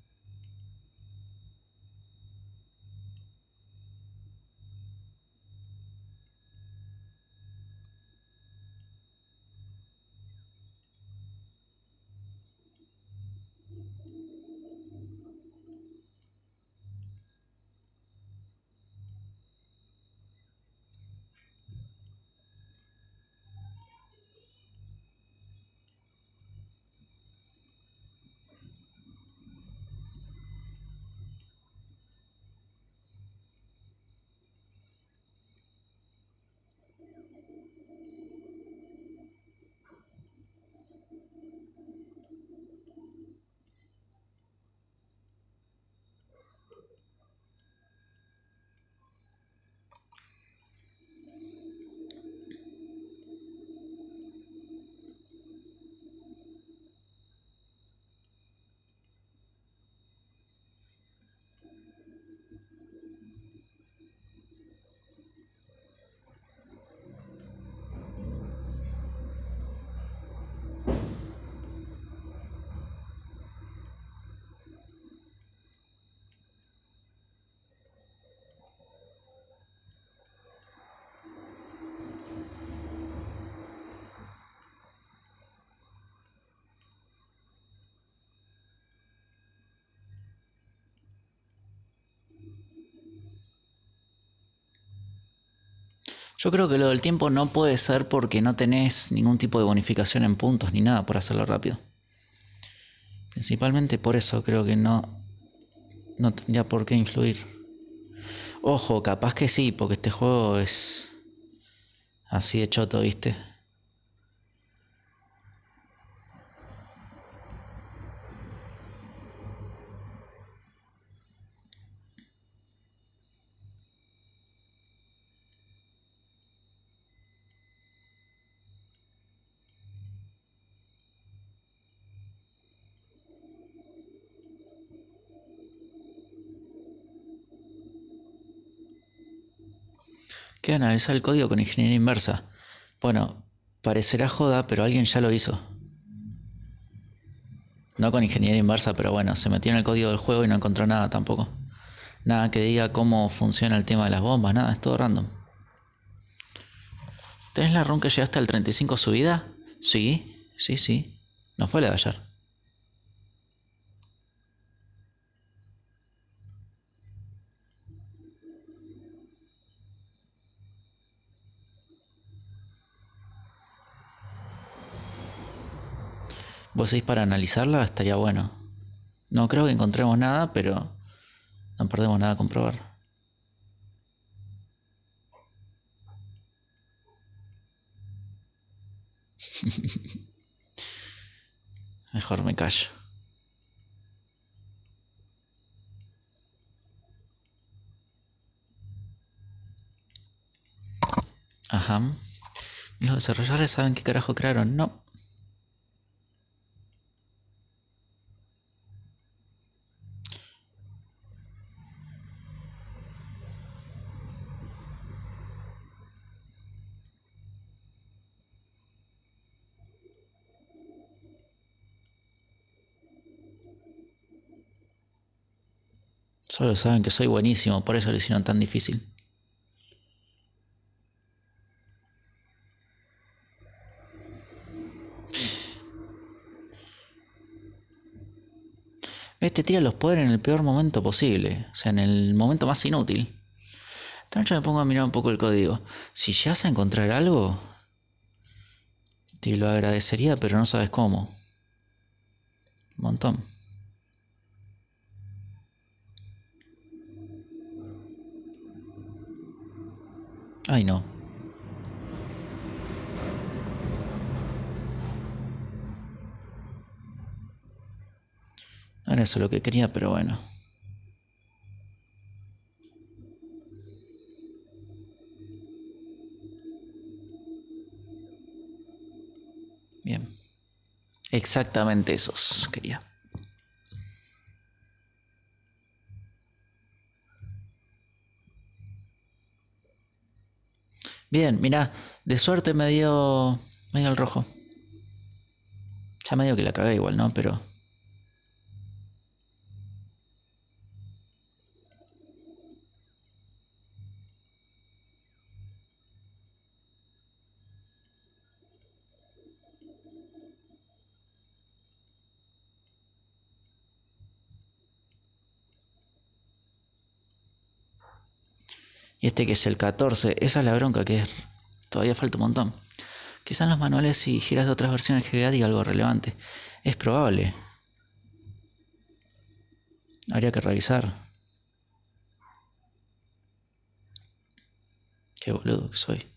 Yo creo que lo del tiempo no puede ser porque no tenés ningún tipo de bonificación en puntos ni nada por hacerlo rápido. Principalmente por eso creo que no tendría por qué influir. Ojo, capaz que sí, porque este juego es así de choto, ¿viste? ¿Qué analizar el código con ingeniería inversa? Bueno, parecerá joda, pero alguien ya lo hizo. No con ingeniería inversa, pero bueno, se metió en el código del juego y no encontró nada tampoco. Nada que diga cómo funciona el tema de las bombas, nada, es todo random. ¿Tenés la run que llegaste al 35 subida? Sí, sí, sí. No fue la de ayer. ¿Vos decís para analizarla? Estaría bueno. No creo que encontremos nada, pero no perdemos nada a comprobar. Mejor me callo. Ajá. ¿Los desarrolladores saben qué carajo crearon? No. Solo saben que soy buenísimo, por eso lo hicieron tan difícil. Te tira los poderes en el peor momento posible. O sea, en el momento más inútil. Esta noche me pongo a mirar un poco el código. Si llegas a encontrar algo, te lo agradecería, pero no sabes cómo. Un montón. Ay, no. No era eso lo que quería, pero bueno. Bien. Exactamente esos quería. Bien, mirá, de suerte me dio el rojo. Ya medio que la cagué igual, ¿no? Pero... Y este que es el 14, esa es la bronca que es... Todavía falta un montón. Quizá en los manuales si giras de otras versiones de GBA diga algo relevante. Es probable. Habría que revisar. Qué boludo que soy.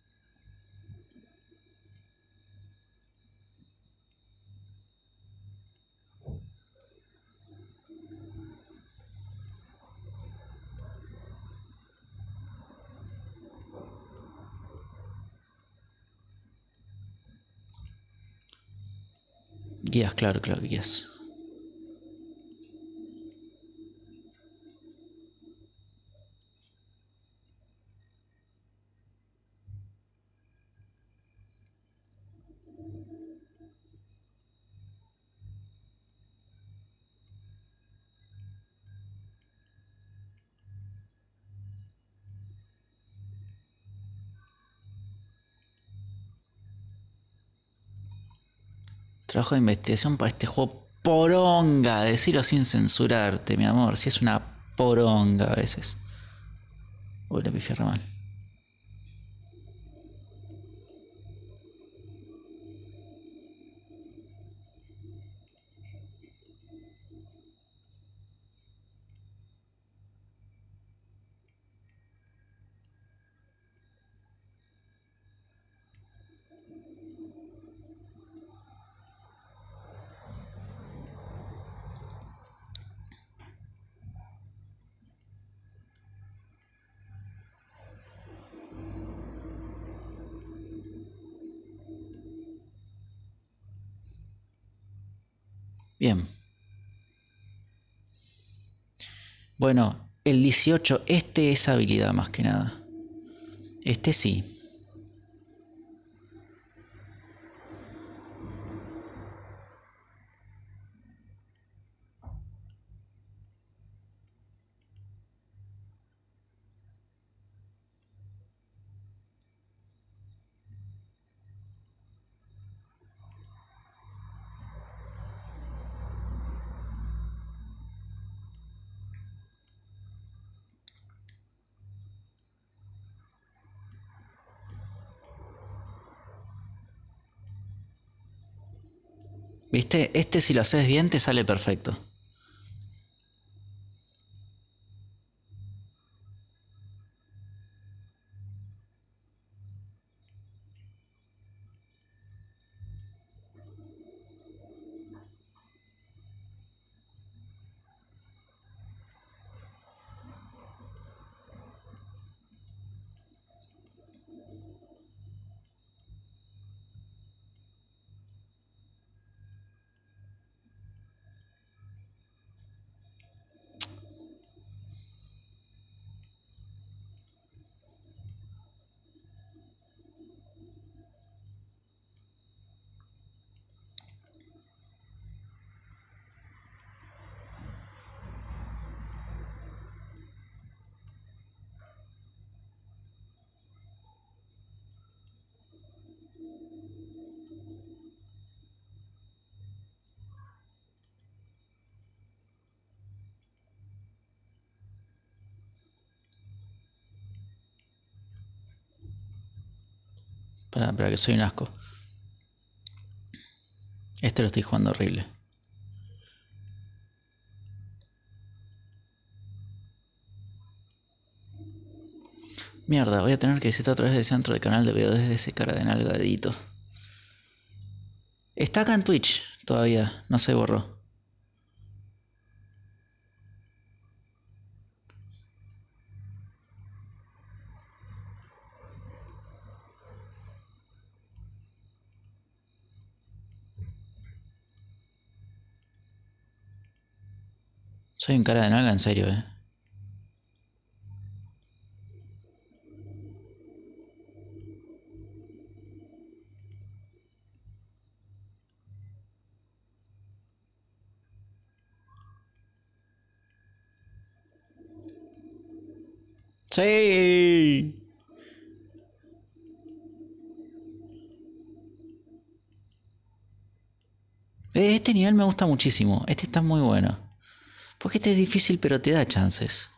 Guías, claro, claro, guías. Trabajo de investigación para este juego poronga. Decirlo sin censurarte, mi amor. Si es una poronga a veces. Uy, le pifié re mal. Bien. Bueno, el 18, este es habilidad más que nada. Este sí. ¿Viste? Este si lo haces bien te sale perfecto. Para que soy un asco. Este lo estoy jugando horrible. Mierda, voy a tener que visitar otra vez el centro del canal de video desde ese cara de nalgadito. Está acá en Twitch todavía, no se borró. Soy un cara de nalga en serio, Sí. Este nivel me gusta muchísimo. Este está muy bueno. Porque este es difícil pero te da chances.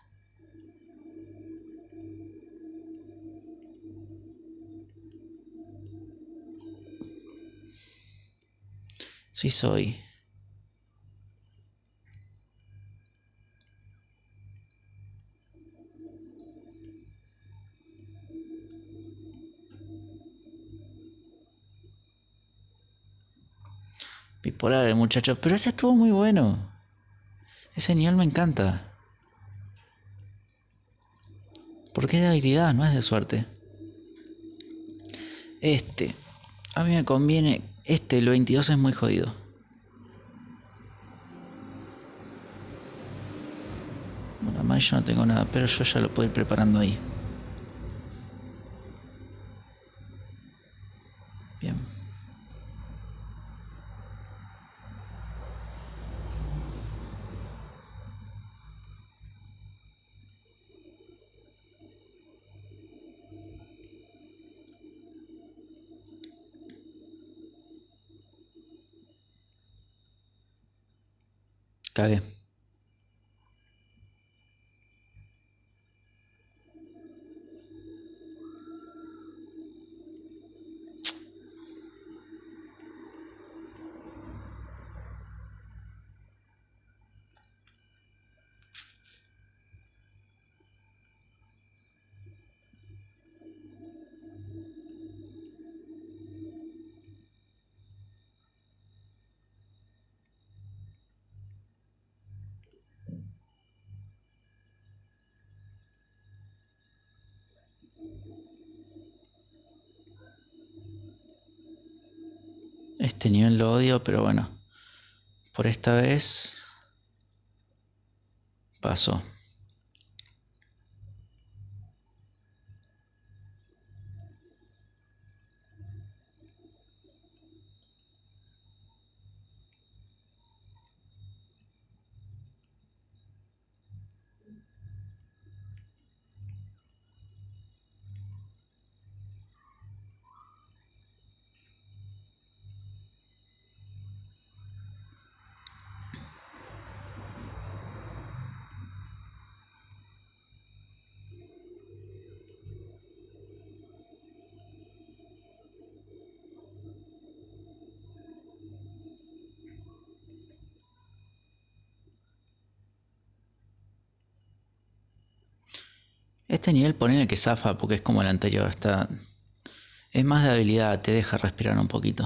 Sí soy. Bipolar el muchacho. Pero ese estuvo muy bueno. Ese nivel me encanta. Porque es de habilidad, no es de suerte. Este. A mí me conviene. Este, el 22 es muy jodido. Bueno, amarillo no tengo nada, pero yo ya lo puedo ir preparando ahí. Bien. Cagué. Este nivel lo odio, pero bueno. Por esta vez. Pasó. Este nivel ponele que zafa porque es como el anterior. Está. Es más de habilidad, te deja respirar un poquito.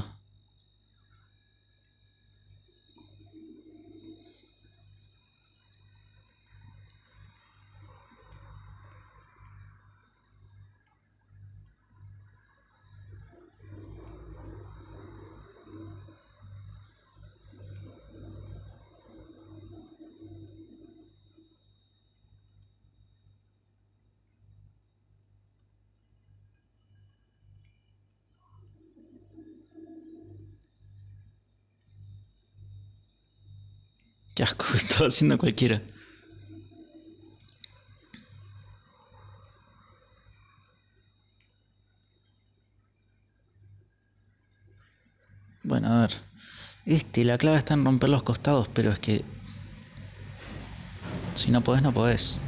Qué asco que estaba haciendo cualquiera. Bueno, a ver. La clave está en romper los costados, pero es que. Si no podés, no podés.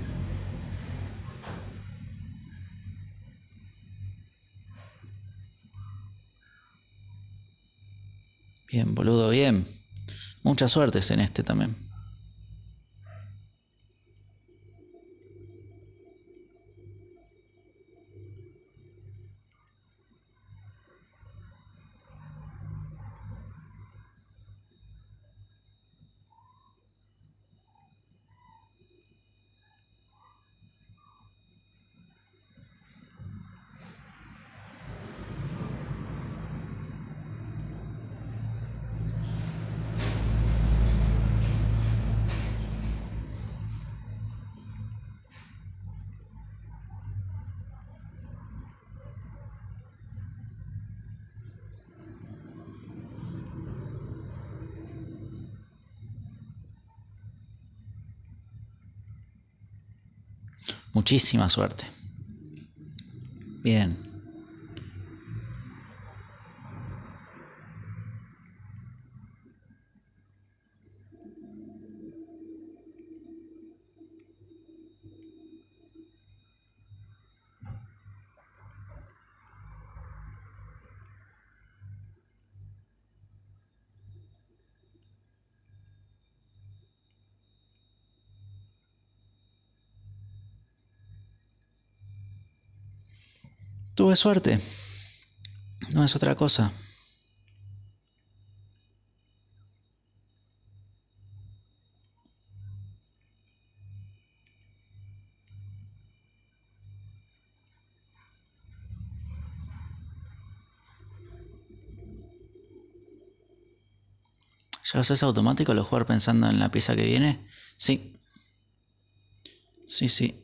Bien, boludo, bien. Mucha suerte en este también. Muchísima suerte. Bien. Tuve suerte. No es otra cosa. ¿Ya lo haces automático lo jugar pensando en la pieza que viene? Sí. Sí, sí.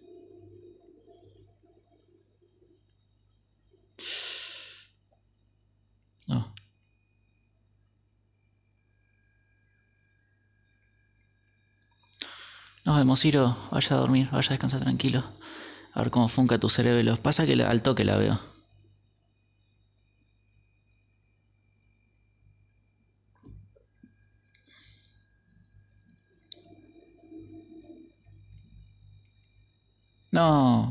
No. Nos vemos, Ciro. Vaya a dormir, vaya a descansar tranquilo. A ver cómo funca tu cerebro. Pasa que al toque la veo. No.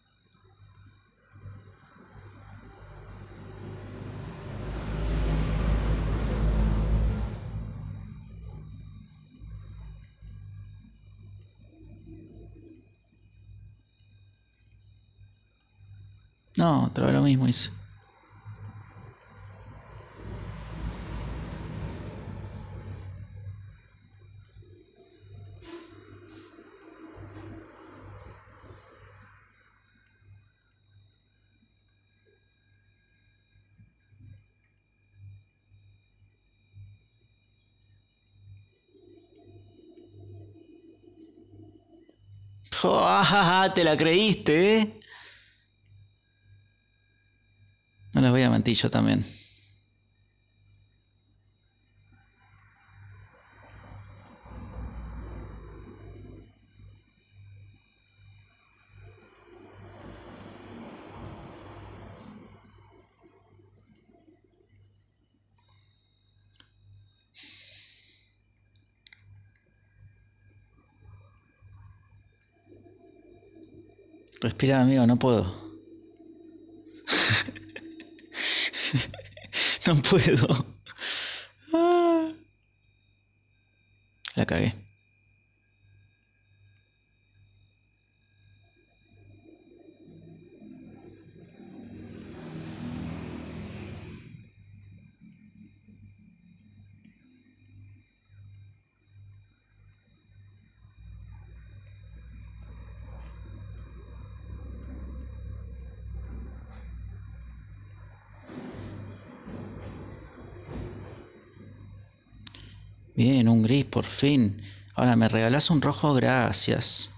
No, otra vez lo mismo hice. Te la creíste, ¿eh? No les voy a mentir, yo también. Respira, amigo, no puedo. No puedo. La cagué. Bien, un gris, por fin. Ahora, ¿me regalás un rojo? Gracias.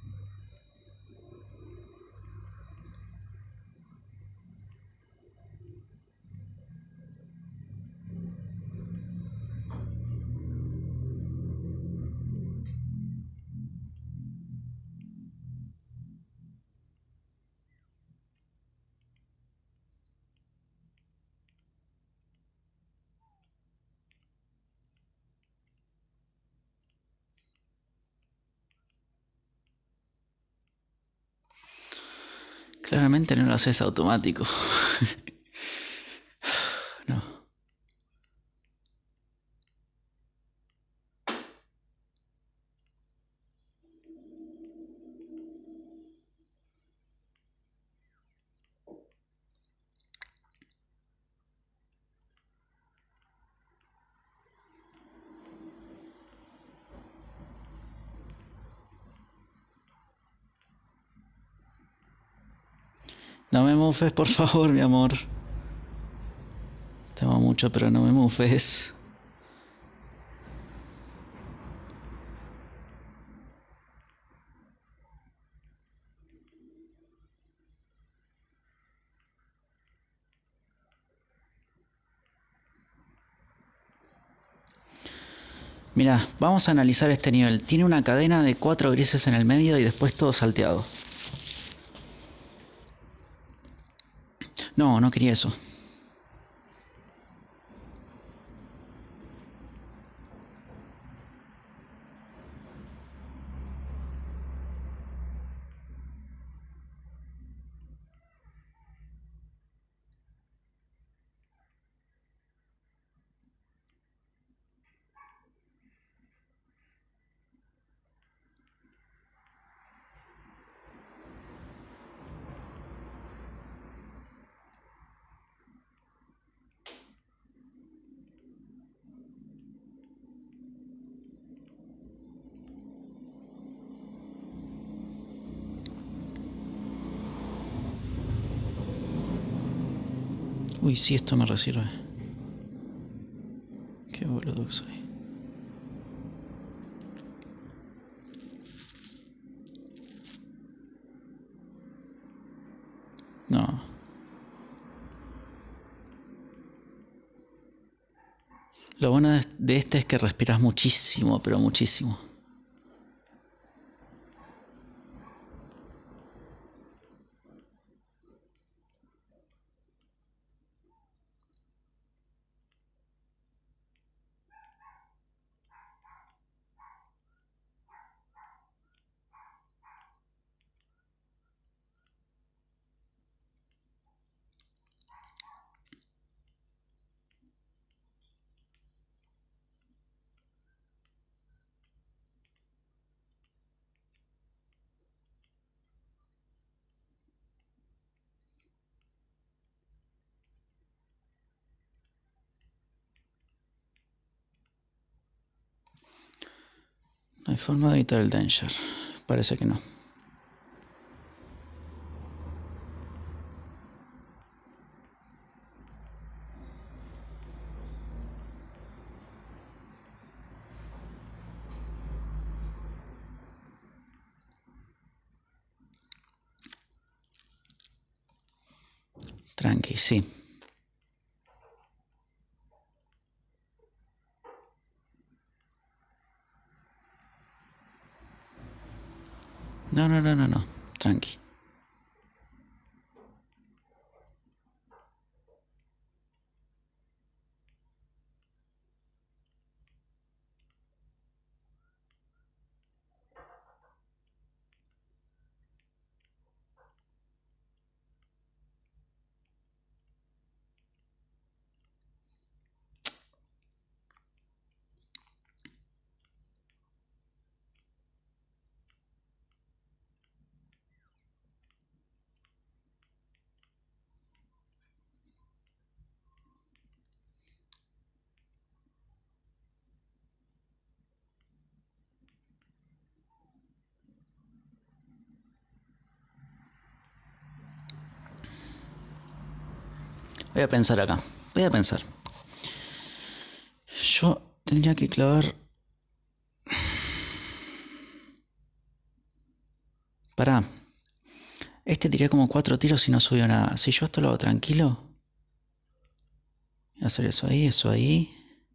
Claramente no lo haces automático. No. No me mufes, por favor, mi amor. Te amo mucho, pero no me mufes. Mirá, vamos a analizar este nivel. Tiene una cadena de 4 grises en el medio y después todo salteado. No, no quería eso. Uy, sí, esto me resirve. Qué boludo que soy. No. Lo bueno de este es que respiras muchísimo, pero muchísimo. No hay forma de evitar el danger. Parece que no. Tranqui, sí. No, no, no, no, no. Tranqui. Voy a pensar acá. Voy a pensar. Yo tendría que clavar... Pará. Este tiré como 4 tiros y no subió nada. Si yo esto lo hago tranquilo... Voy a hacer eso ahí, eso ahí.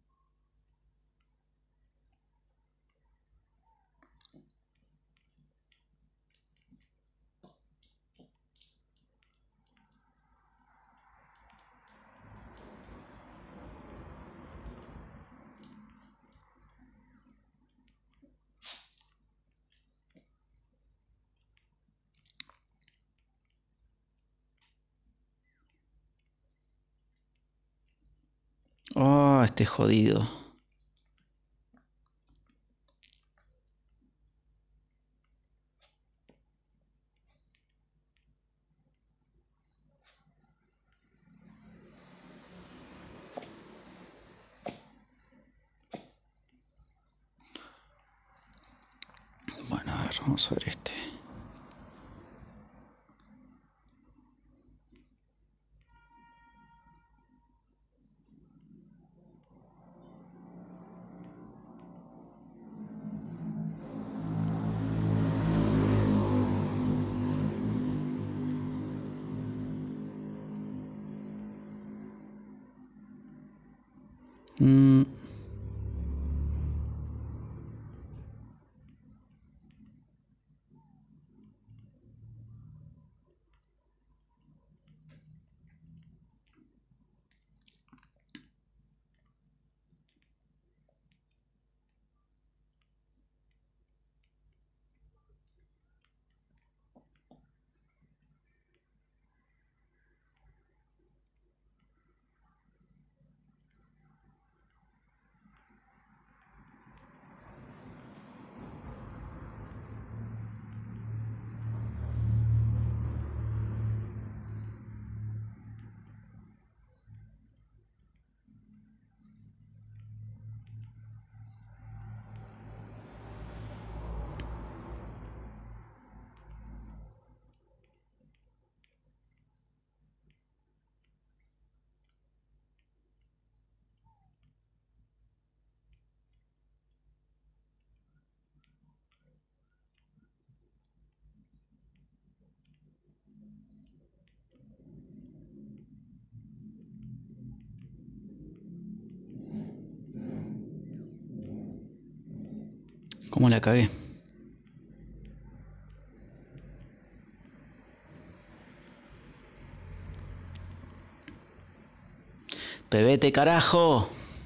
Oh, este jodido. Bueno, a ver, vamos a ver este. ¿Cómo la cagué? ¡Pebete, carajo!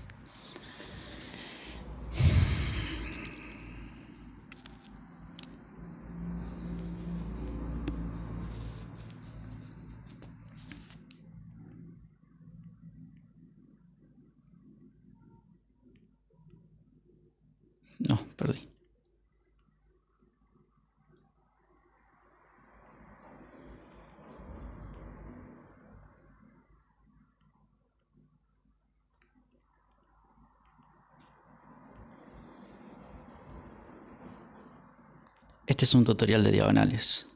No, perdí. Este es un tutorial de diagonales.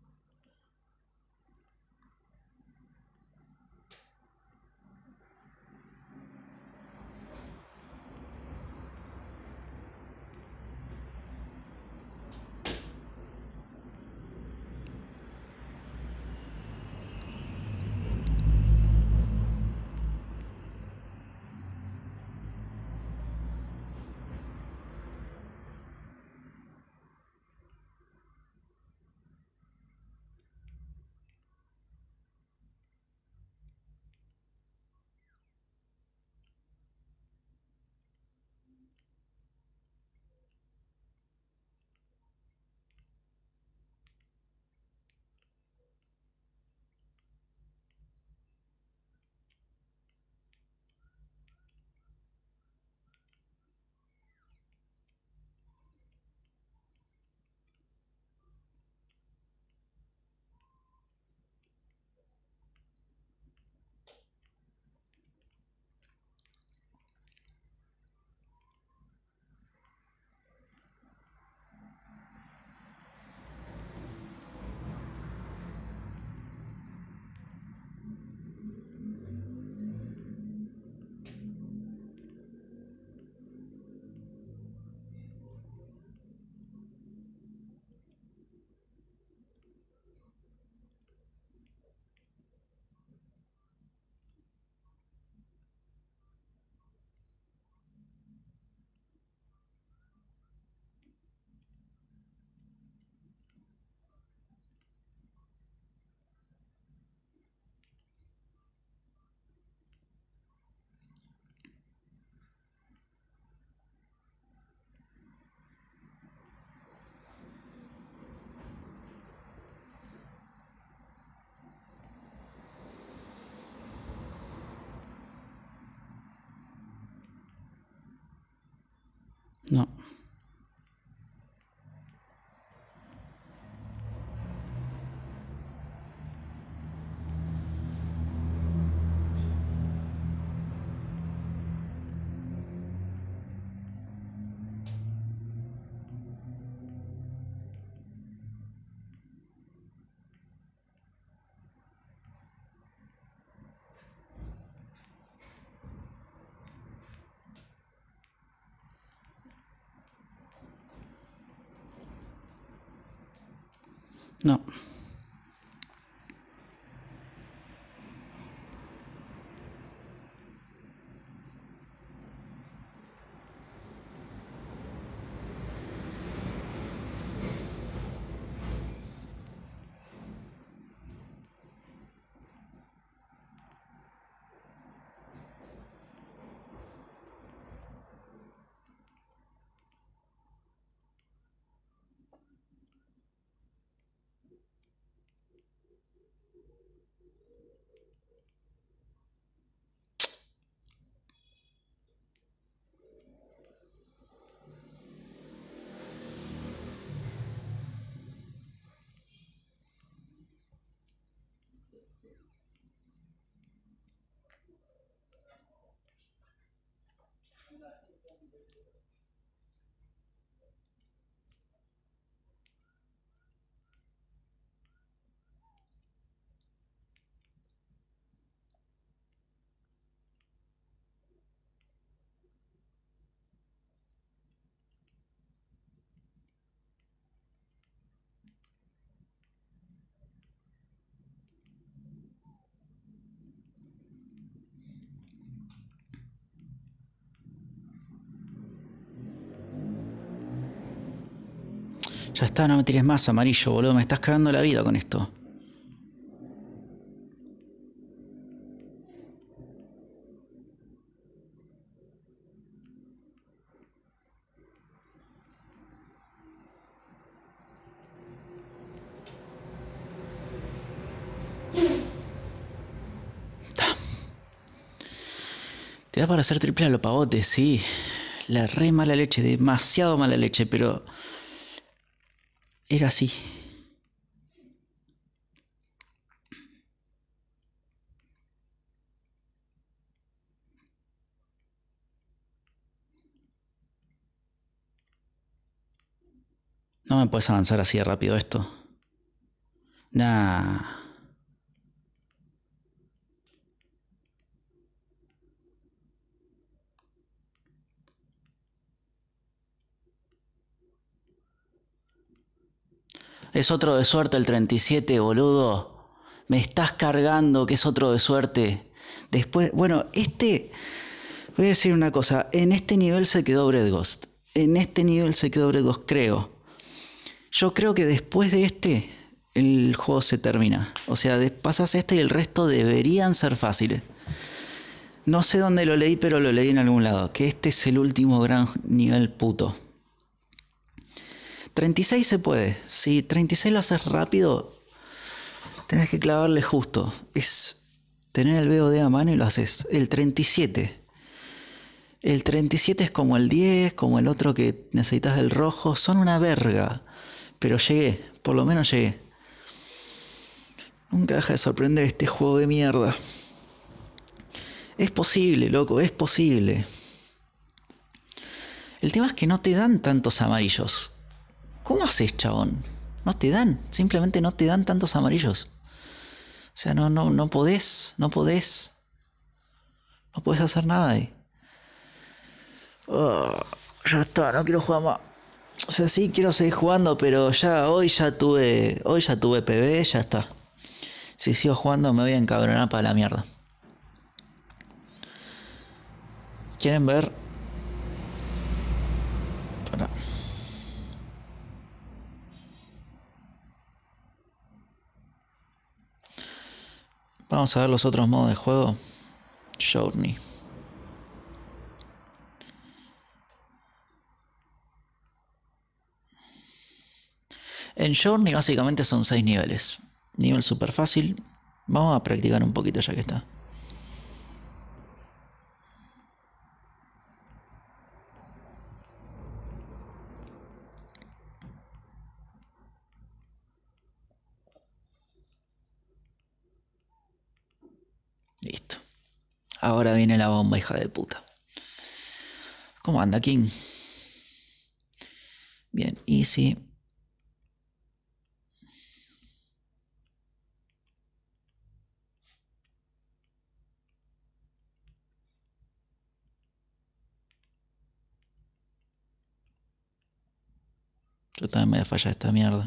No. No. Ya está, no me tires más amarillo, boludo. Me estás cagando la vida con esto. Te da para hacer triple a lo pavote, sí. La re mala leche, demasiado mala leche, pero era así. No me puedes avanzar así de rápido esto. Nah. Es otro de suerte el 37, boludo. Me estás cargando que es otro de suerte. Después, bueno, voy a decir una cosa. En este nivel se quedó Bread Ghost. En este nivel se quedó Bread Ghost, creo. Yo creo que después de este, el juego se termina. O sea, pasas este y el resto deberían ser fáciles. No sé dónde lo leí, pero lo leí en algún lado. Que este es el último gran nivel puto. 36 se puede. Si 36 lo haces rápido, tenés que clavarle justo. Es tener el BOD a mano y lo haces. El 37. El 37 es como el 10, como el otro que necesitas del rojo. Son una verga. Pero llegué. Por lo menos llegué. Nunca deja de sorprender este juego de mierda. Es posible, loco. Es posible. El tema es que no te dan tantos amarillos. ¿Cómo haces, chabón? No te dan. Simplemente no te dan tantos amarillos. O sea, no podés. No podés. No puedes hacer nada ahí. Ya está, no quiero jugar más. O sea, sí quiero seguir jugando, pero ya hoy ya tuve PB, ya está. Si sigo jugando me voy a encabronar para la mierda. ¿Quieren ver? Para. Vamos a ver los otros modos de juego. Journey. En Journey básicamente son 6 niveles. Nivel super fácil. Vamos a practicar un poquito ya que está. Listo. Ahora viene la bomba, hija de puta. ¿Cómo anda, King? Bien, easy. Yo también me voy a fallar esta mierda.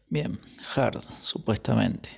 Bien, hard, supuestamente.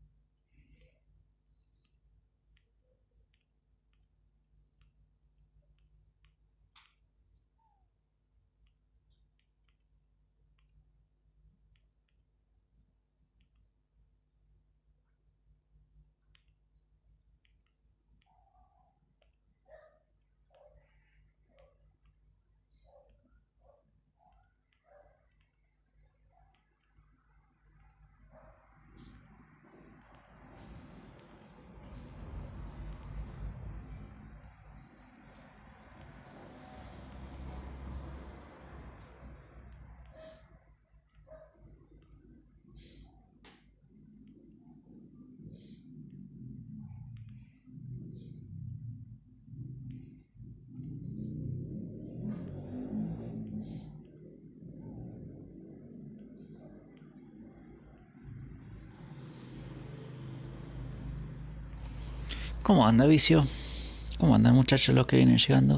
¿Cómo anda, vicio? ¿Cómo andan, muchachos, los que vienen llegando?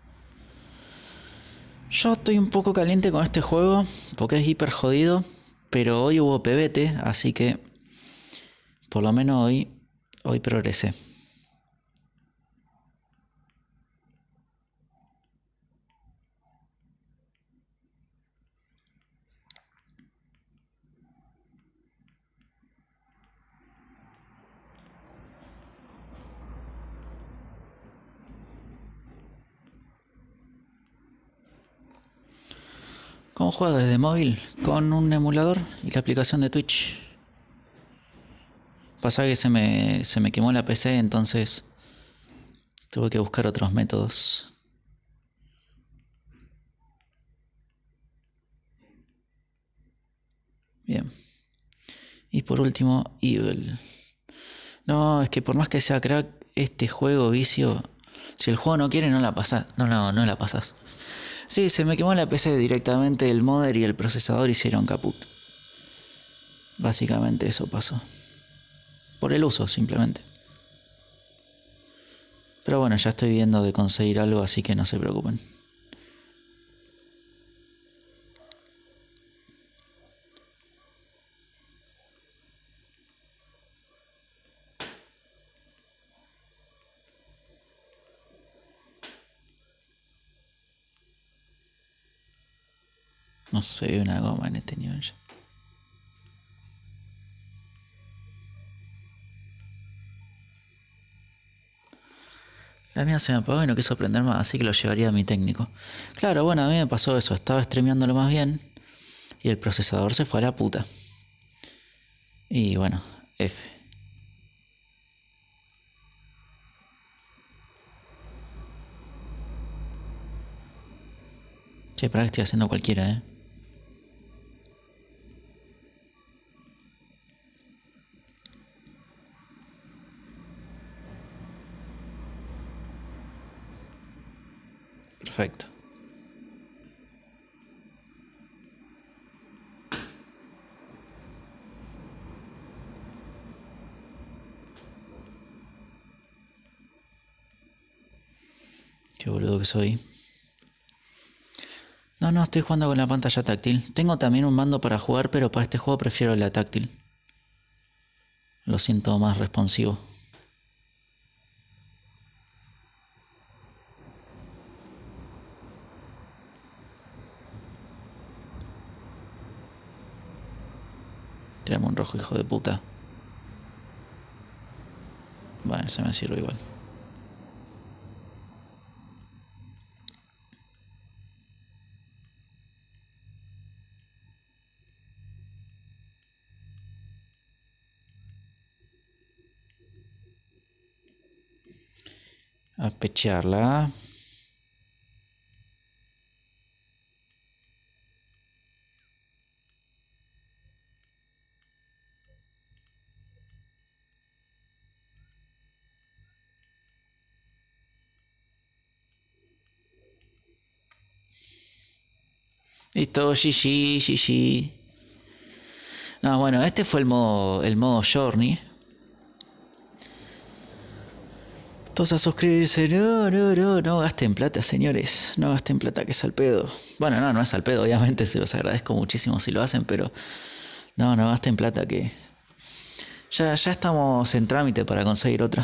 Yo estoy un poco caliente con este juego porque es hiper jodido, pero hoy hubo pebete, así que por lo menos hoy progresé. ¿Cómo juego desde móvil? Con un emulador y la aplicación de Twitch. Pasa que se me quemó la PC, entonces tuve que buscar otros métodos. Bien. Y por último, Evil. No, es que por más que sea crack, este juego vicio, si el juego no quiere, no la pasas. No la pasas. Sí, se me quemó la PC directamente, el modder y el procesador hicieron caput. Básicamente eso pasó. Por el uso, simplemente. Pero bueno, ya estoy viendo de conseguir algo, así que no se preocupen. No sé, una goma en este nivel ya. La mía se me apagó y no quiso prender más, así que lo llevaría a mi técnico. Claro, bueno, a mí me pasó eso, estaba streameándolo más bien y el procesador se fue a la puta. Y bueno, F. Che, para que estoy haciendo cualquiera, Perfecto. Qué boludo que soy. No, estoy jugando con la pantalla táctil. Tengo también un mando para jugar, pero para este juego prefiero la táctil. Lo siento más responsivo. Tirame un rojo, hijo de puta. Bueno, se me sirve igual. A pechearla. Listo, GG. No, bueno, este fue el modo Journey. Todos a suscribirse. No gasten plata, señores. No gasten plata, que es al pedo. Bueno, no es al pedo, obviamente se los agradezco muchísimo si lo hacen, pero No, no gasten plata que... Ya estamos en trámite para conseguir otra.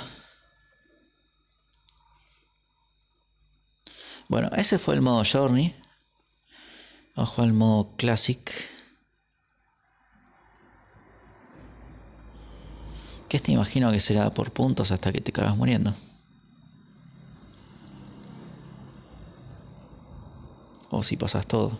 Bueno, ese fue el modo Journey. Ojo al modo Classic. Que este imagino que será por puntos hasta que te cagas muriendo. O si pasas todo.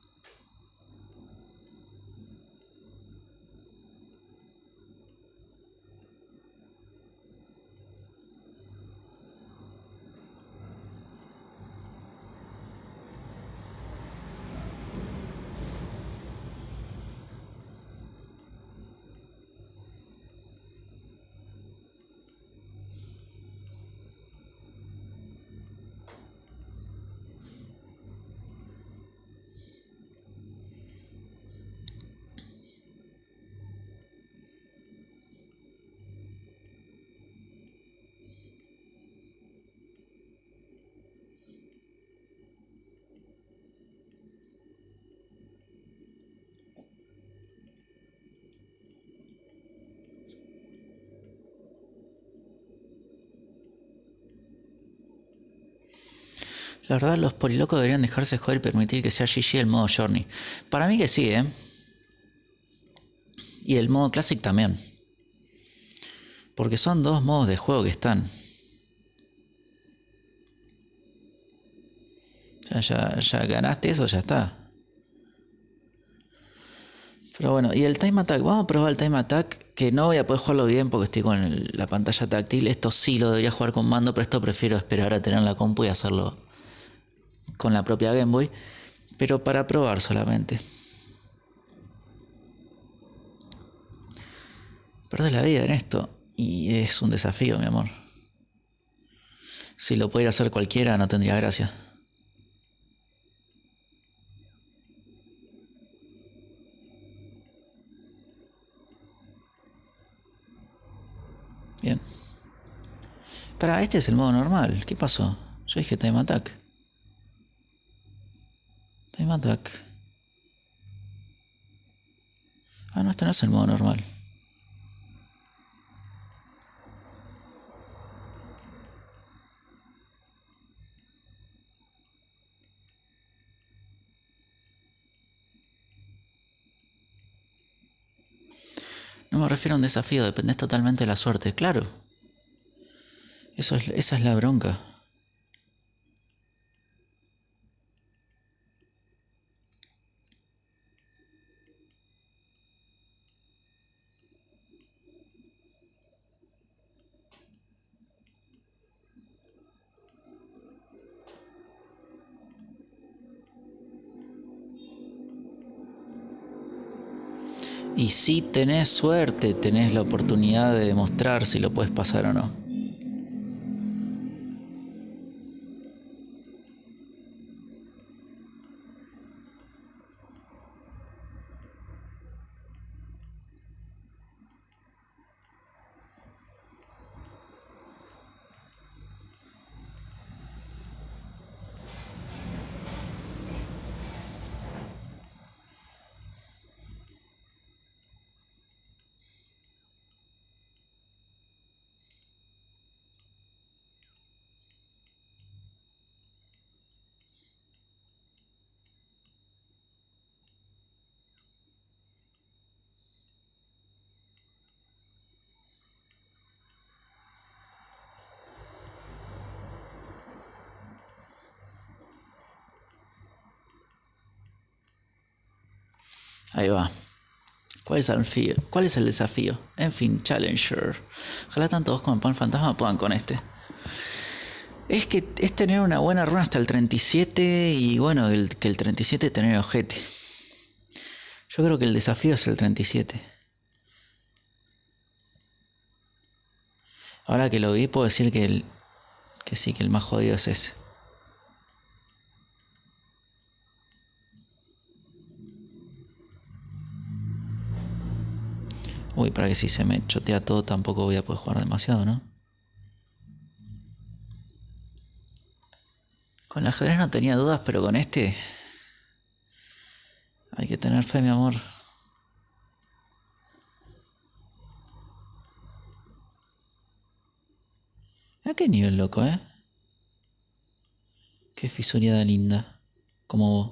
La verdad, los polilocos deberían dejarse joder y permitir que sea GG el modo Journey. Para mí que sí, ¿eh? Y el modo Classic también. Porque son dos modos de juego que están. O sea, ya ganaste eso, ya está. Pero bueno, y el Time Attack. Vamos a probar el Time Attack. Que no voy a poder jugarlo bien porque estoy con la pantalla táctil. Esto sí lo debería jugar con mando, pero esto prefiero esperar a tener la compu y hacerlo con la propia Game Boy. Pero para probar solamente. Perdés la vida en esto. Y es un desafío, mi amor. Si lo pudiera hacer cualquiera, no tendría gracia. Bien. Para, este es el modo normal. ¿Qué pasó? Yo dije Time Attack. Time Attack. Ah, no, este no es el modo normal. No me refiero a un desafío, dependés totalmente de la suerte. Claro. Esa es la bronca. Y si tenés suerte, tenés la oportunidad de demostrar si lo puedes pasar o no. Ahí va. ¿Cuál es el desafío? ¿Cuál es el desafío? En fin, Challenger. Ojalá tanto vos como el Pan Fantasma puedan con este. Es que es tener una buena runa hasta el 37 y bueno, que el 37 tener ojete. Yo creo que el desafío es el 37. Ahora que lo vi puedo decir que sí, que el más jodido es ese. Uy, para que si se me chotea todo tampoco voy a poder jugar demasiado, ¿no? Con el ajedrez no tenía dudas, pero con este hay que tener fe, mi amor. ¿A qué nivel, loco, eh? Qué fisuriada linda. Como vos.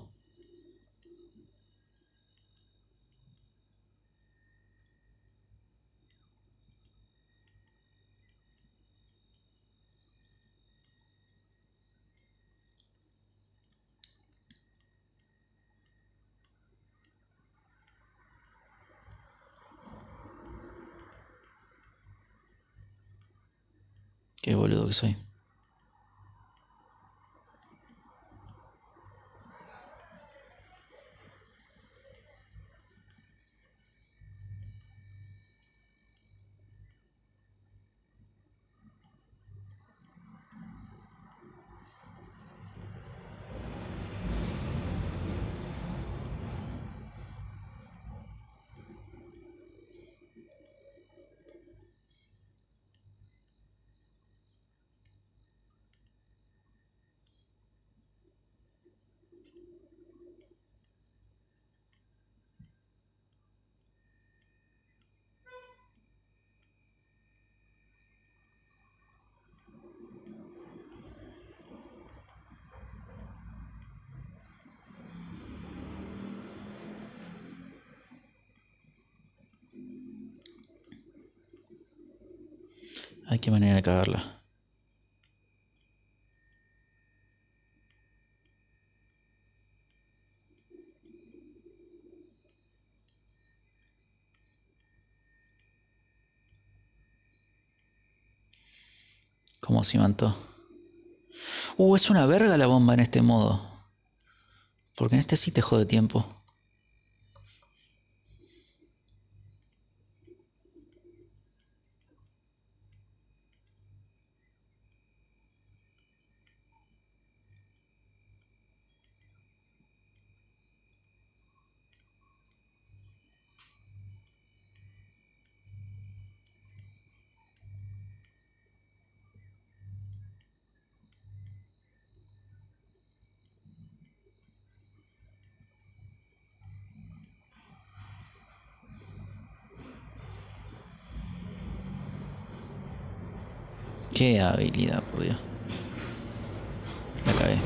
Qué boludo que soy. Ay, qué manera de cagarla. Como se mantó. Es una verga la bomba en este modo. Porque en este sí te jode tiempo. Qué habilidad, por Dios. La cagué.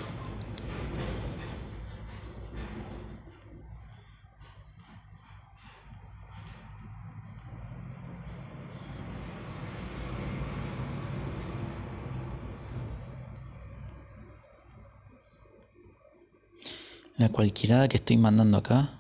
La cualquierada que estoy mandando acá.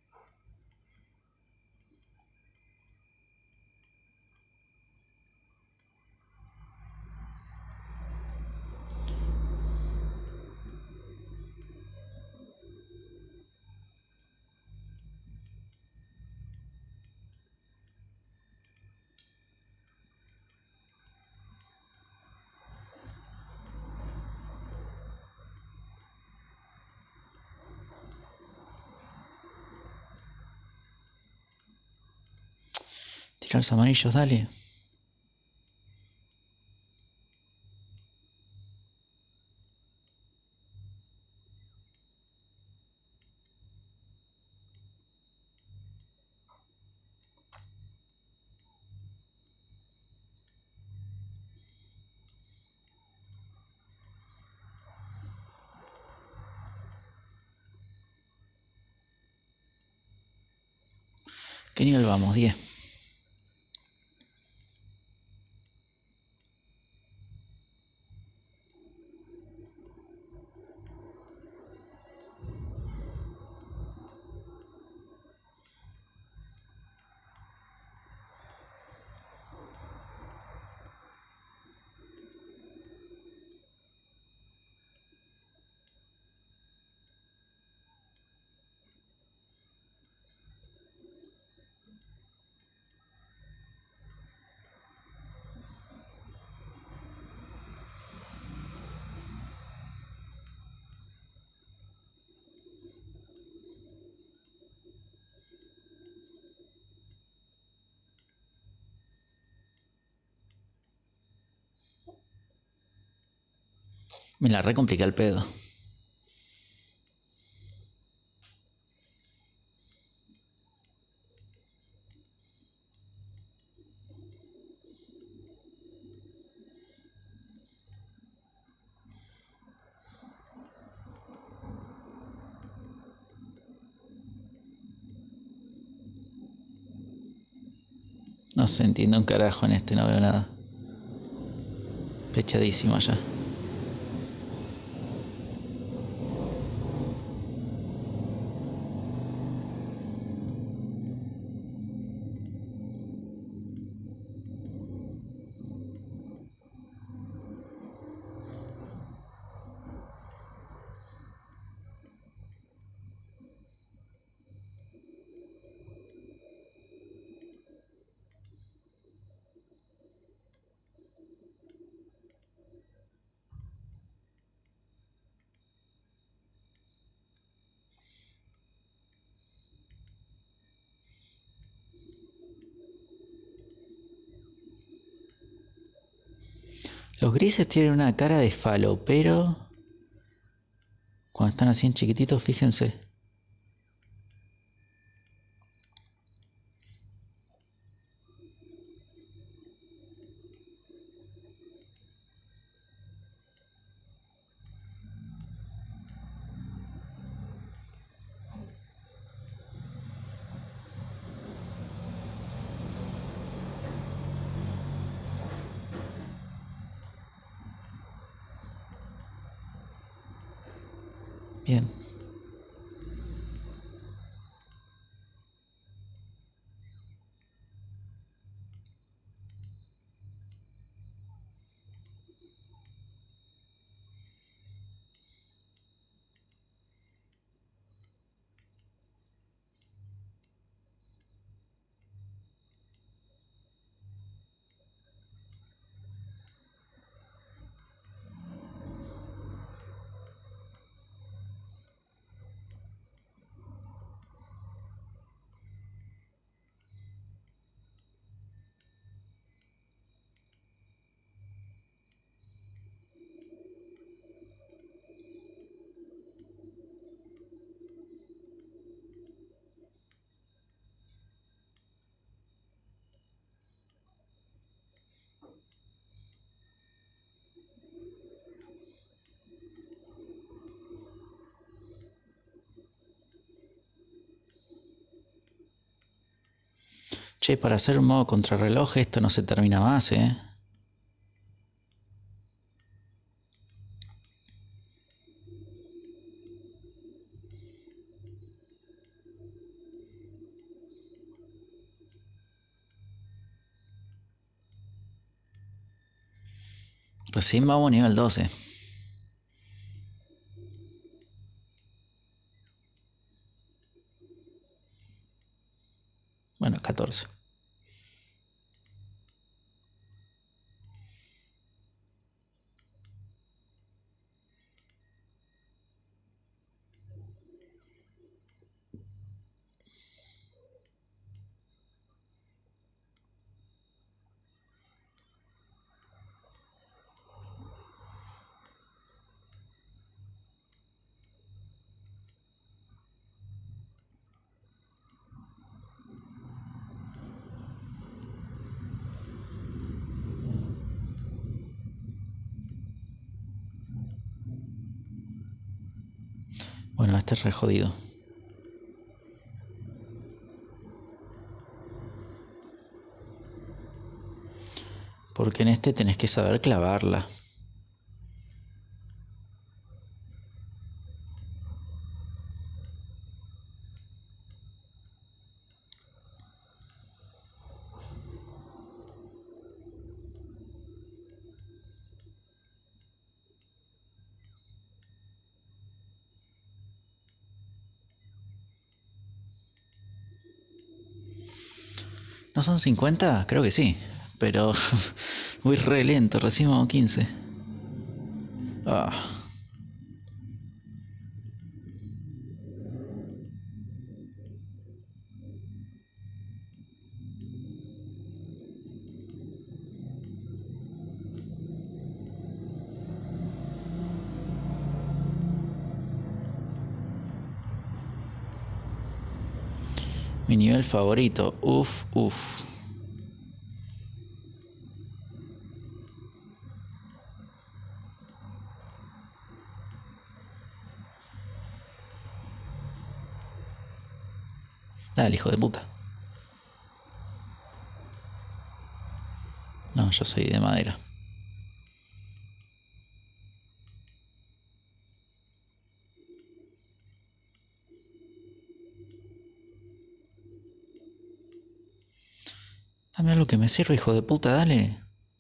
Tirar los amarillos, dale. ¿Qué nivel vamos? 10. Me la recomplica el pedo. No se entiende un carajo en este, no veo nada. Pechadísimo ya. Los grises tienen una cara de falo, pero cuando están así en chiquititos, fíjense. Bien. Che, para hacer un modo contrarreloj esto no se termina más, ¿eh? Recién vamos a nivel 12. Bueno, 14. Bueno, este es re jodido. Porque en este tenés que saber clavarla. ¿No son 50? Creo que sí. Pero voy re lento, recién vamos 15. Ah. Mi nivel favorito. Uf, uf. Dale, hijo de puta. yo soy de madera. Dame algo que me sirva, hijo de puta, dale.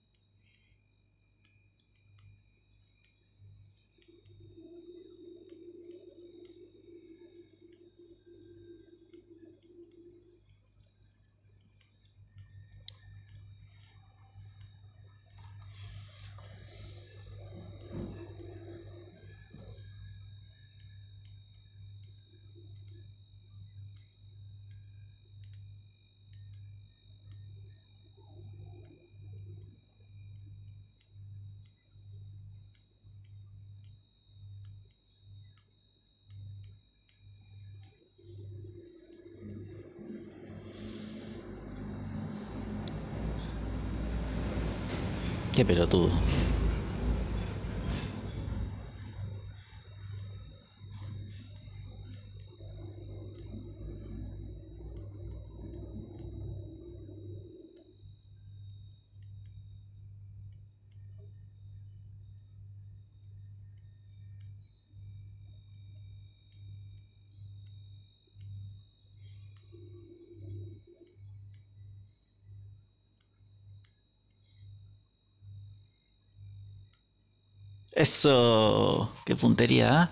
Qué pelotudo. Eso. Qué puntería, ¿eh?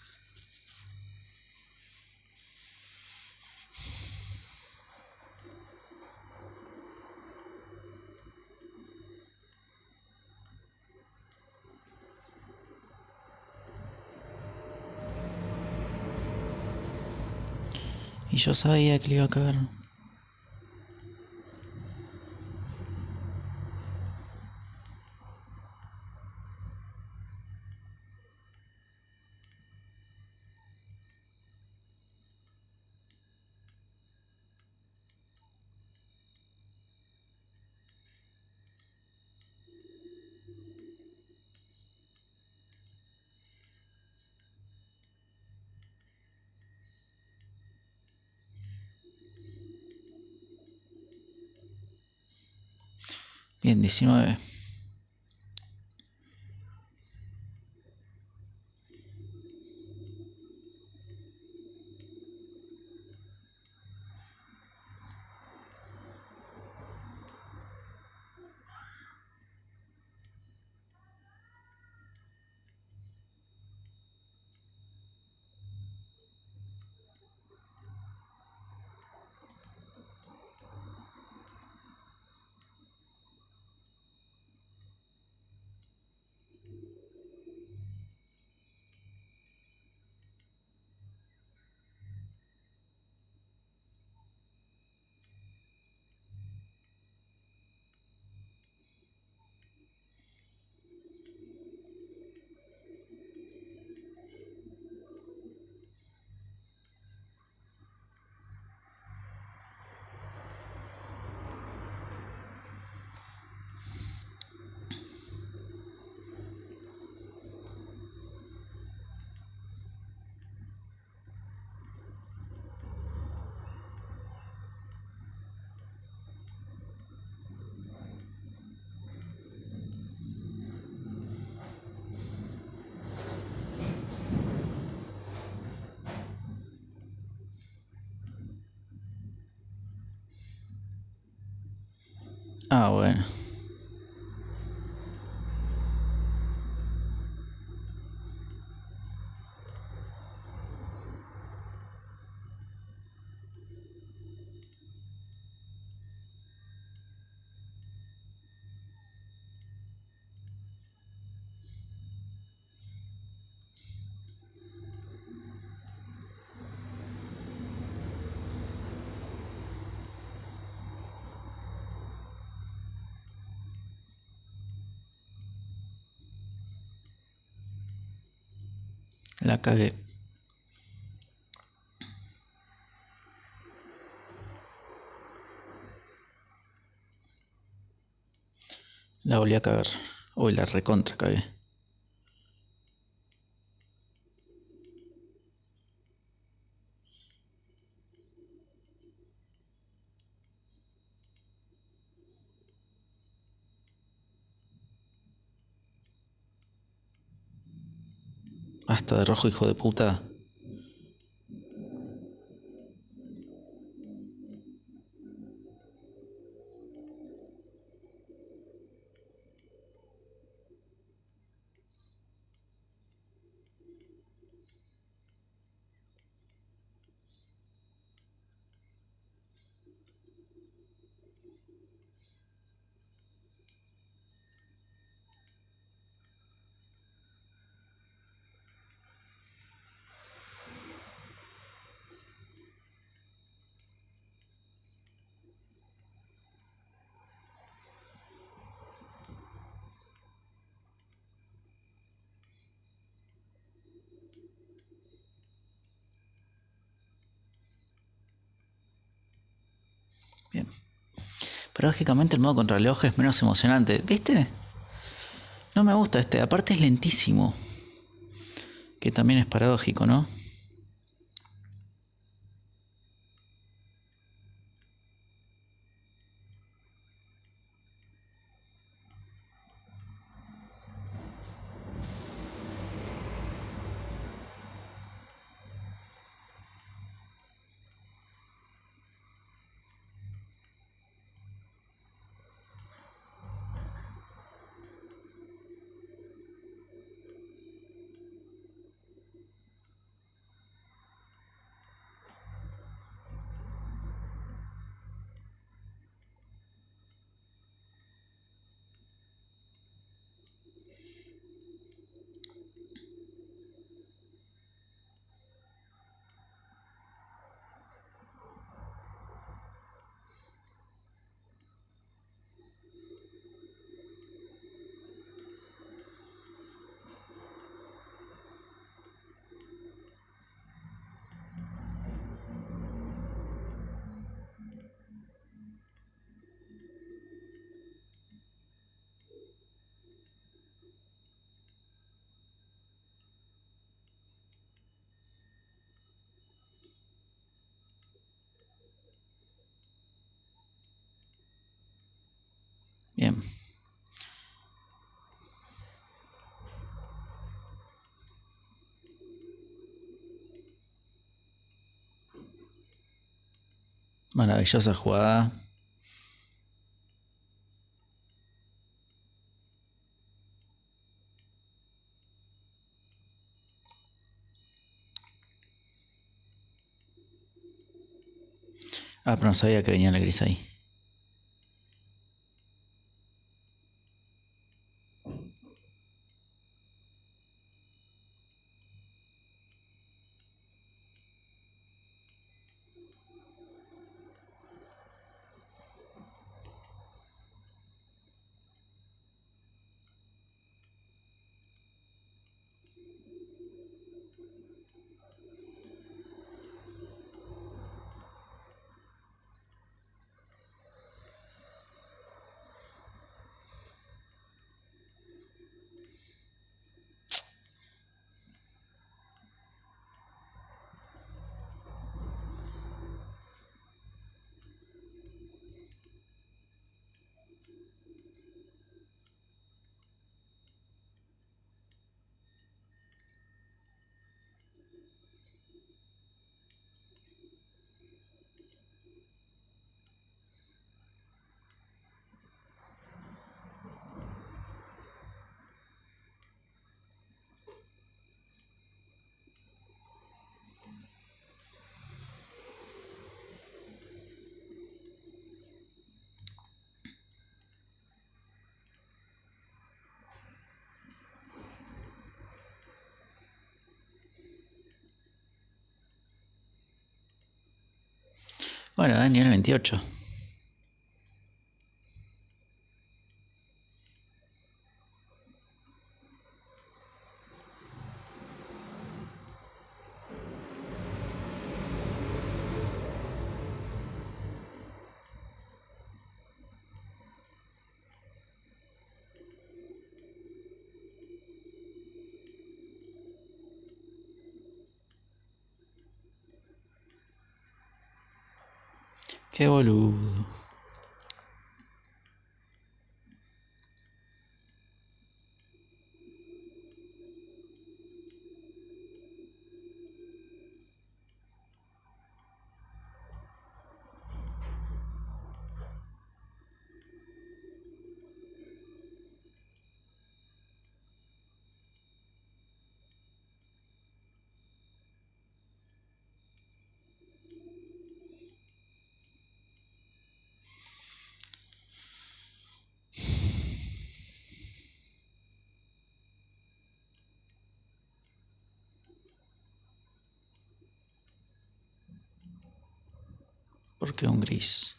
Y yo sabía que le iba a caer. Bien, 19. Ah, bueno. La cagué. La volví a cagar. Uy, la recontra cagué. Basta de rojo, hijo de puta. Bien. Paradójicamente el modo contrarreloj es menos emocionante. ¿Viste? No me gusta este. Aparte es lentísimo. Que también es paradójico, ¿no? Bien. Maravillosa jugada. Ah, pero no sabía que venía la gris ahí. Bueno, nivel 28. Qué boludo. ¿Por qué un gris?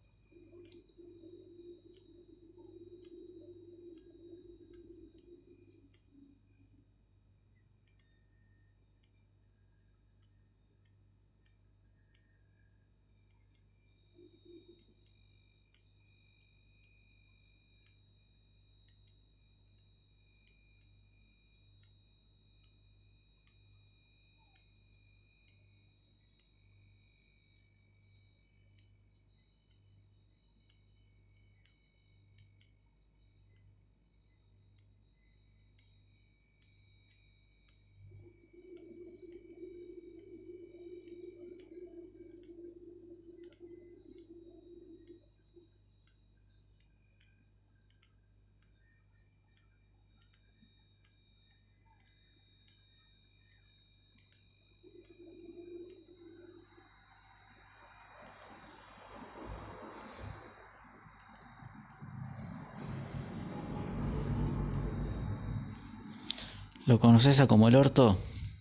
¿Lo conoces a como el orto?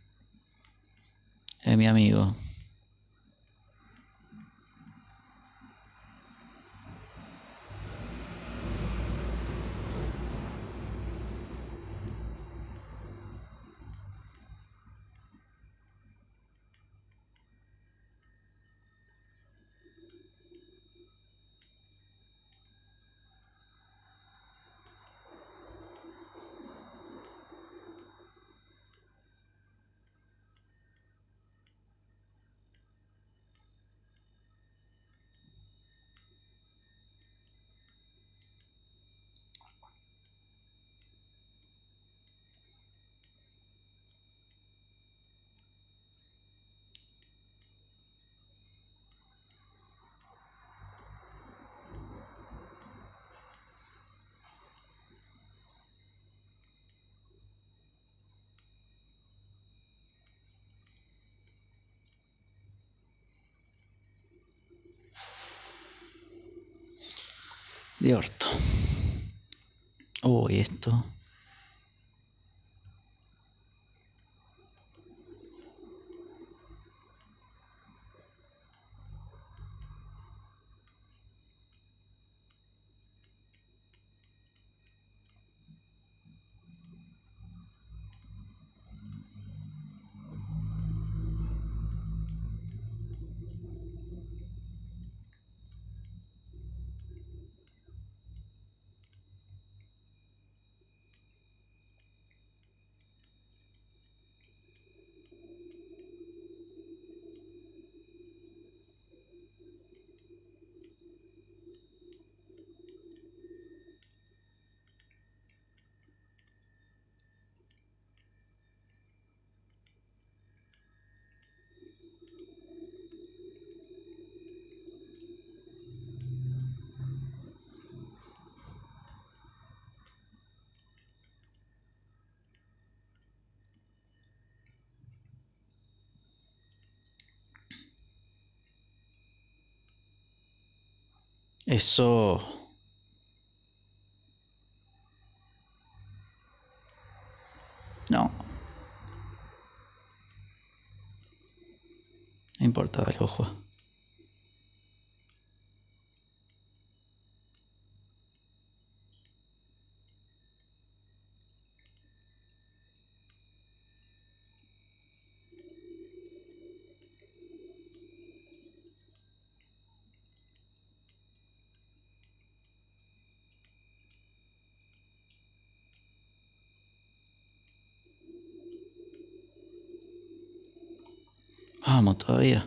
Es mi amigo. De orto. Uy, esto. Eso. No. No importa el ojo. Vamos todavía.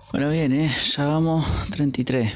Bueno, bien, ya vamos 33.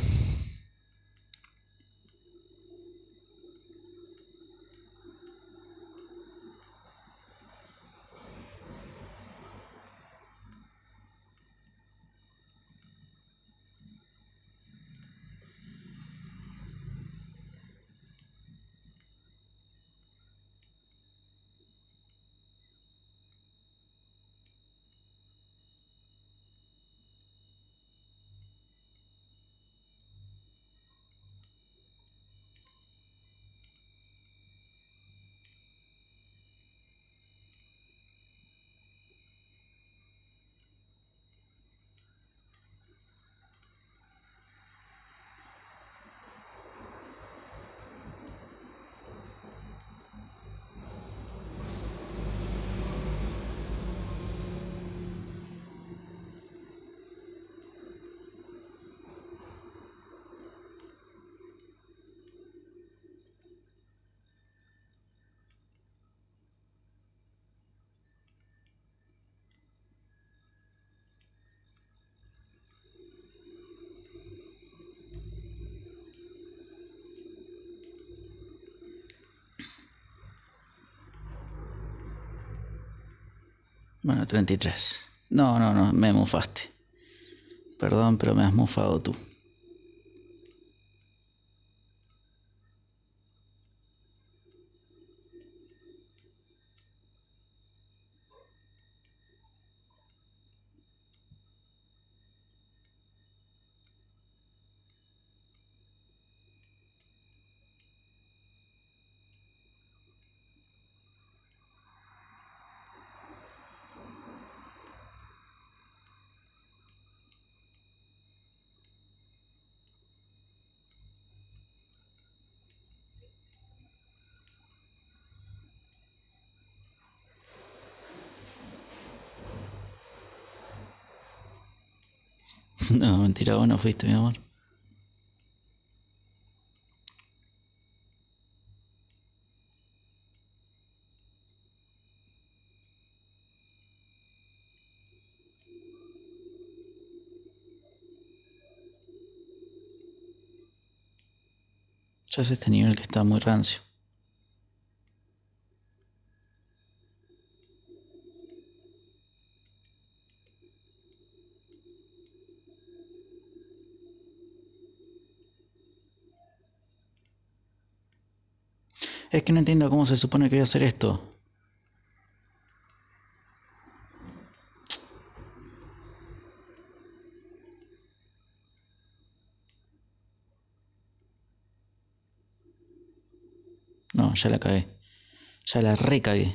Bueno, 33. No, me mufaste. Perdón, pero me has mufado tú. No, mentira, vos no fuiste, mi amor. Ya es este nivel que está muy rancio. Es que no entiendo cómo se supone que voy a hacer esto. No, ya la cagué. Ya la recagué.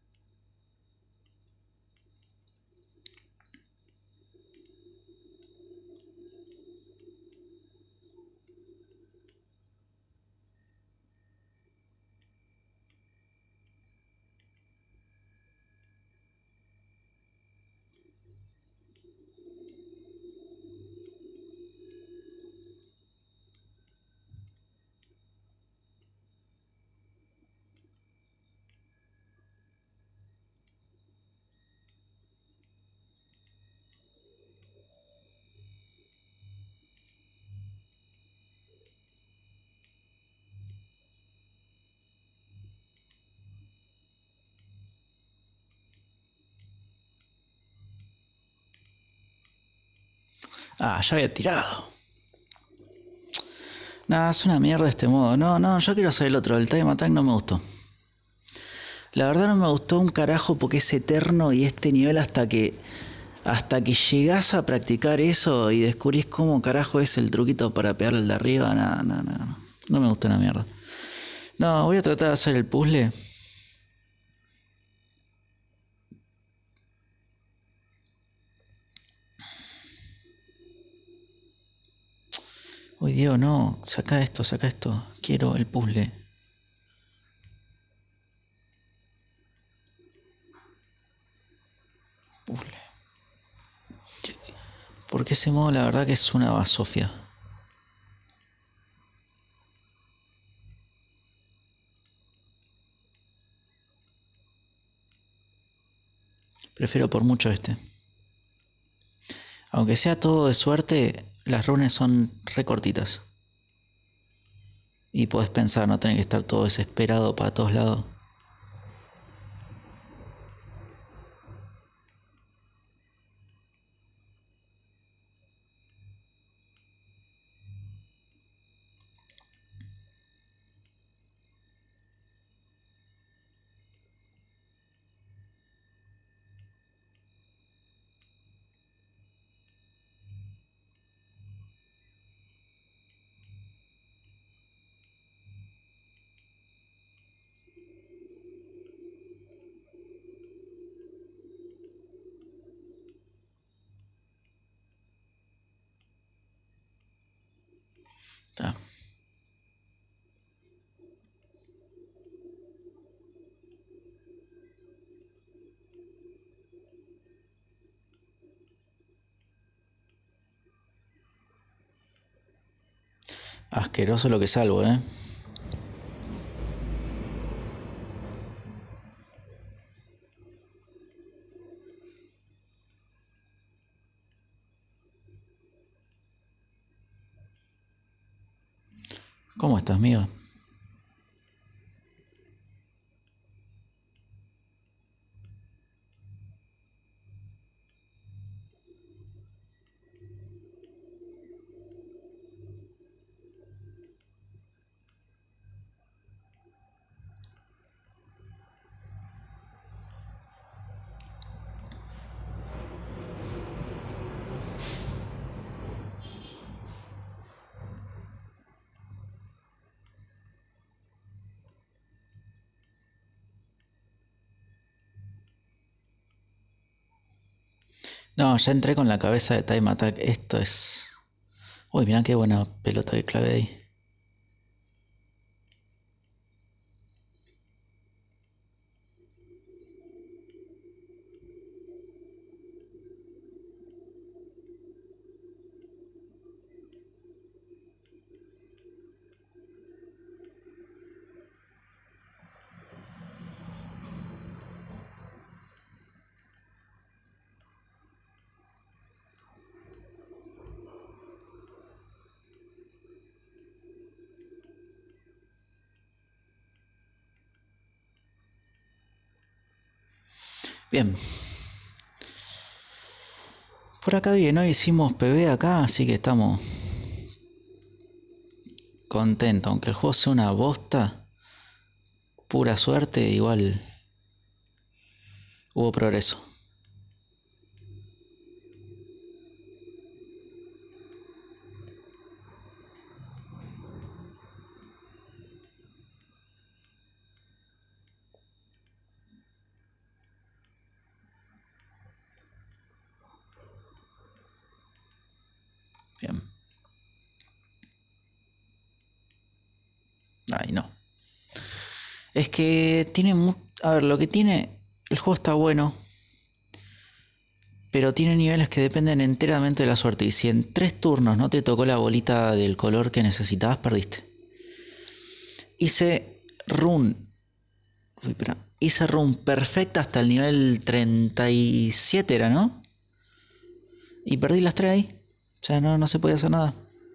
Ah, ya había tirado. Nah, es una mierda este modo. No, yo quiero hacer el otro. El Time Attack no me gustó. La verdad no me gustó un carajo porque es eterno y este nivel hasta que llegás a practicar eso y descubrís cómo carajo es el truquito para pegarle al de arriba, no. No me gusta una mierda. No, voy a tratar de hacer el puzzle. Uy, Dios, no. Saca esto. Quiero el puzzle. Puzzle. Porque ese modo la verdad que es una basofia. Prefiero por mucho este. Aunque sea todo de suerte, las runes son recortitas. Y podés pensar, no tenés que estar todo desesperado para todos lados. Está. Asqueroso lo que salvo, ¿eh? ¿Cómo estás, amigo? No, ya entré con la cabeza de Time Attack. Esto es... Uy, mirá qué buena pelota que clavé ahí. Bien. Por acá bien, hoy hicimos PB acá, así que estamos contentos. Aunque el juego sea una bosta, pura suerte, igual hubo progreso. Bien. Ay, no. Es que tiene... A ver, lo que tiene... El juego está bueno, pero tiene niveles que dependen enteramente de la suerte. Y si en 3 turnos no te tocó la bolita del color que necesitabas, perdiste. Hice run. Uy, espera. Hice run perfecta hasta el nivel 37 era, ¿no? Y perdí las 3 ahí. O sea, no se podía hacer nada.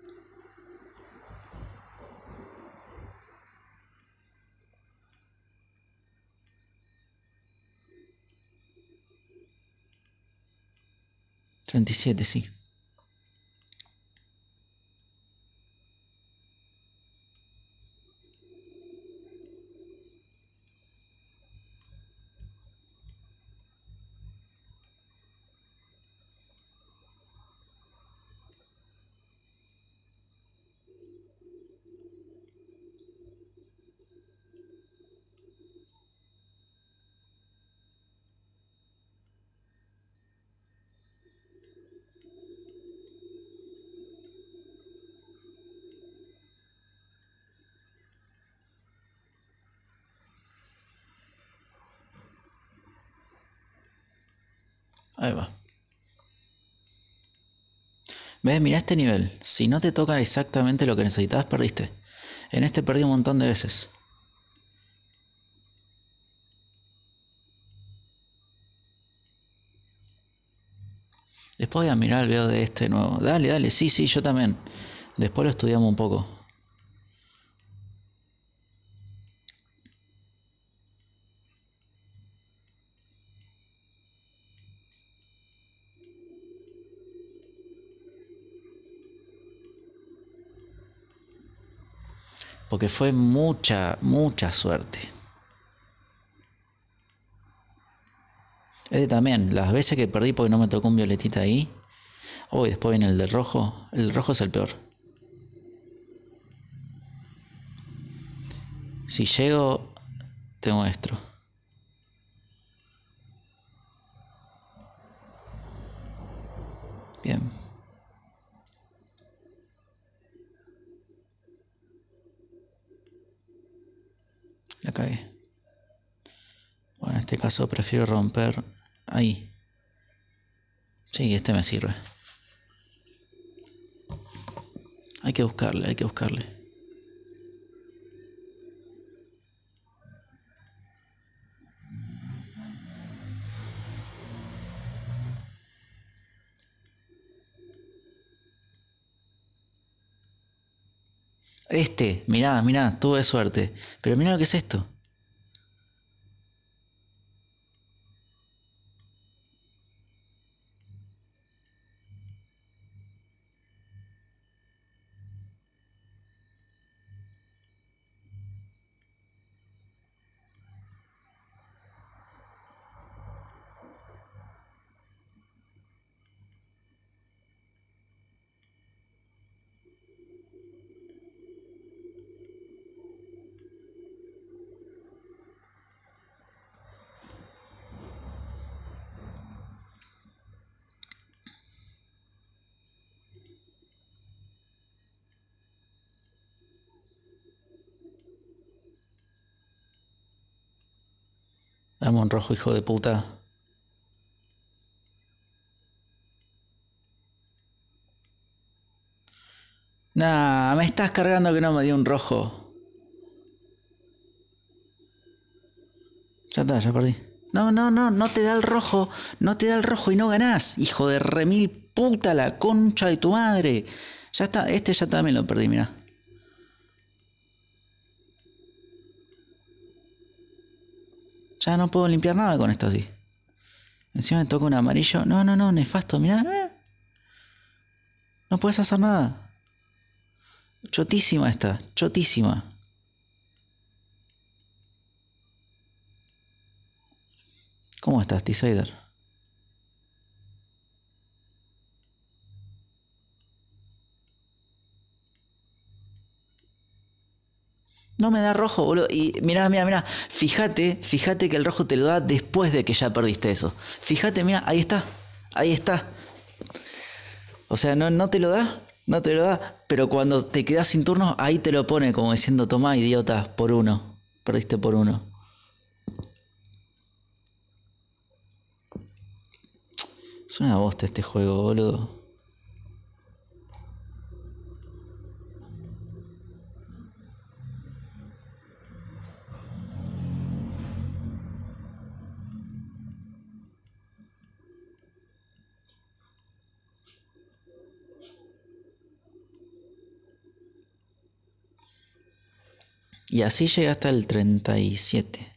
Treinta y siete, sí. Ahí va. ¿Ves? Mirá este nivel. Si no te toca exactamente lo que necesitabas, perdiste. En este perdí un montón de veces. Después voy a mirar el video de este nuevo. Dale, dale, sí, sí, yo también. Después lo estudiamos un poco. Porque fue mucha, mucha suerte. También, las veces que perdí porque no me tocó un violetita ahí. Oh, y después viene el del rojo. El rojo es el peor. Si llego, te muestro. Bien. La cagué. Bueno, en este caso prefiero romper ahí. Sí, este me sirve. Hay que buscarle, hay que buscarle. Mirá, mirá, tuve suerte. Pero mirá lo que es esto. Dame un rojo, hijo de puta. Nah, me estás cargando que no me dio un rojo. Ya está, ya perdí. No, no, no, no te da el rojo. No te da el rojo y no ganás. Hijo de remil puta, la concha de tu madre. Ya está, este ya también lo perdí, mirá. Ya no puedo limpiar nada con esto así. Encima me toca un amarillo. No, no, no, nefasto, mirá. No puedes hacer nada. Chotísima esta, chotísima. ¿Cómo estás, T-Sider? No me da rojo, boludo. Y mirá, mirá, mirá. Fíjate que el rojo te lo da después de que ya perdiste eso. Fíjate, mirá, ahí está. Ahí está. O sea, no, no te lo da. No te lo da. Pero cuando te quedas sin turno, ahí te lo pone como diciendo, tomá, idiota, por uno. Perdiste por uno. Es una bosta este juego, boludo. Y así llega hasta el 37.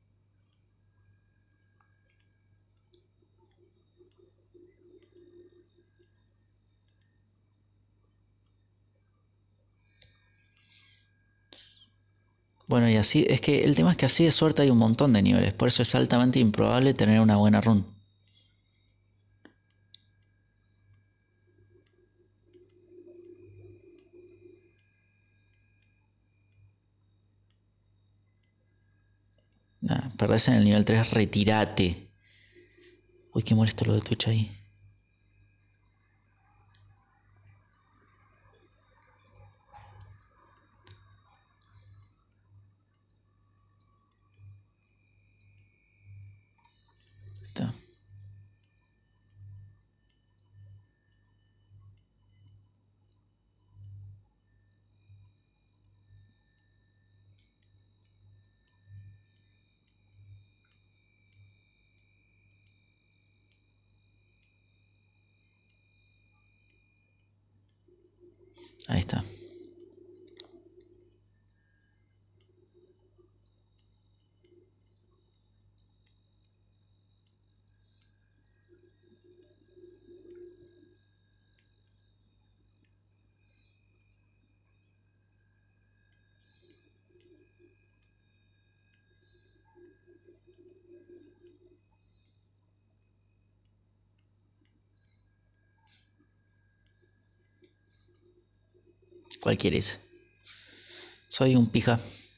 Bueno, y así, es que el tema es que así de suerte hay un montón de niveles, por eso es altamente improbable tener una buena run. Nah, perdés en el nivel 3, retirate. Uy, qué molesto lo de Twitch ahí. Está. Ahí está. ¿Cuál quieres? Soy un pija.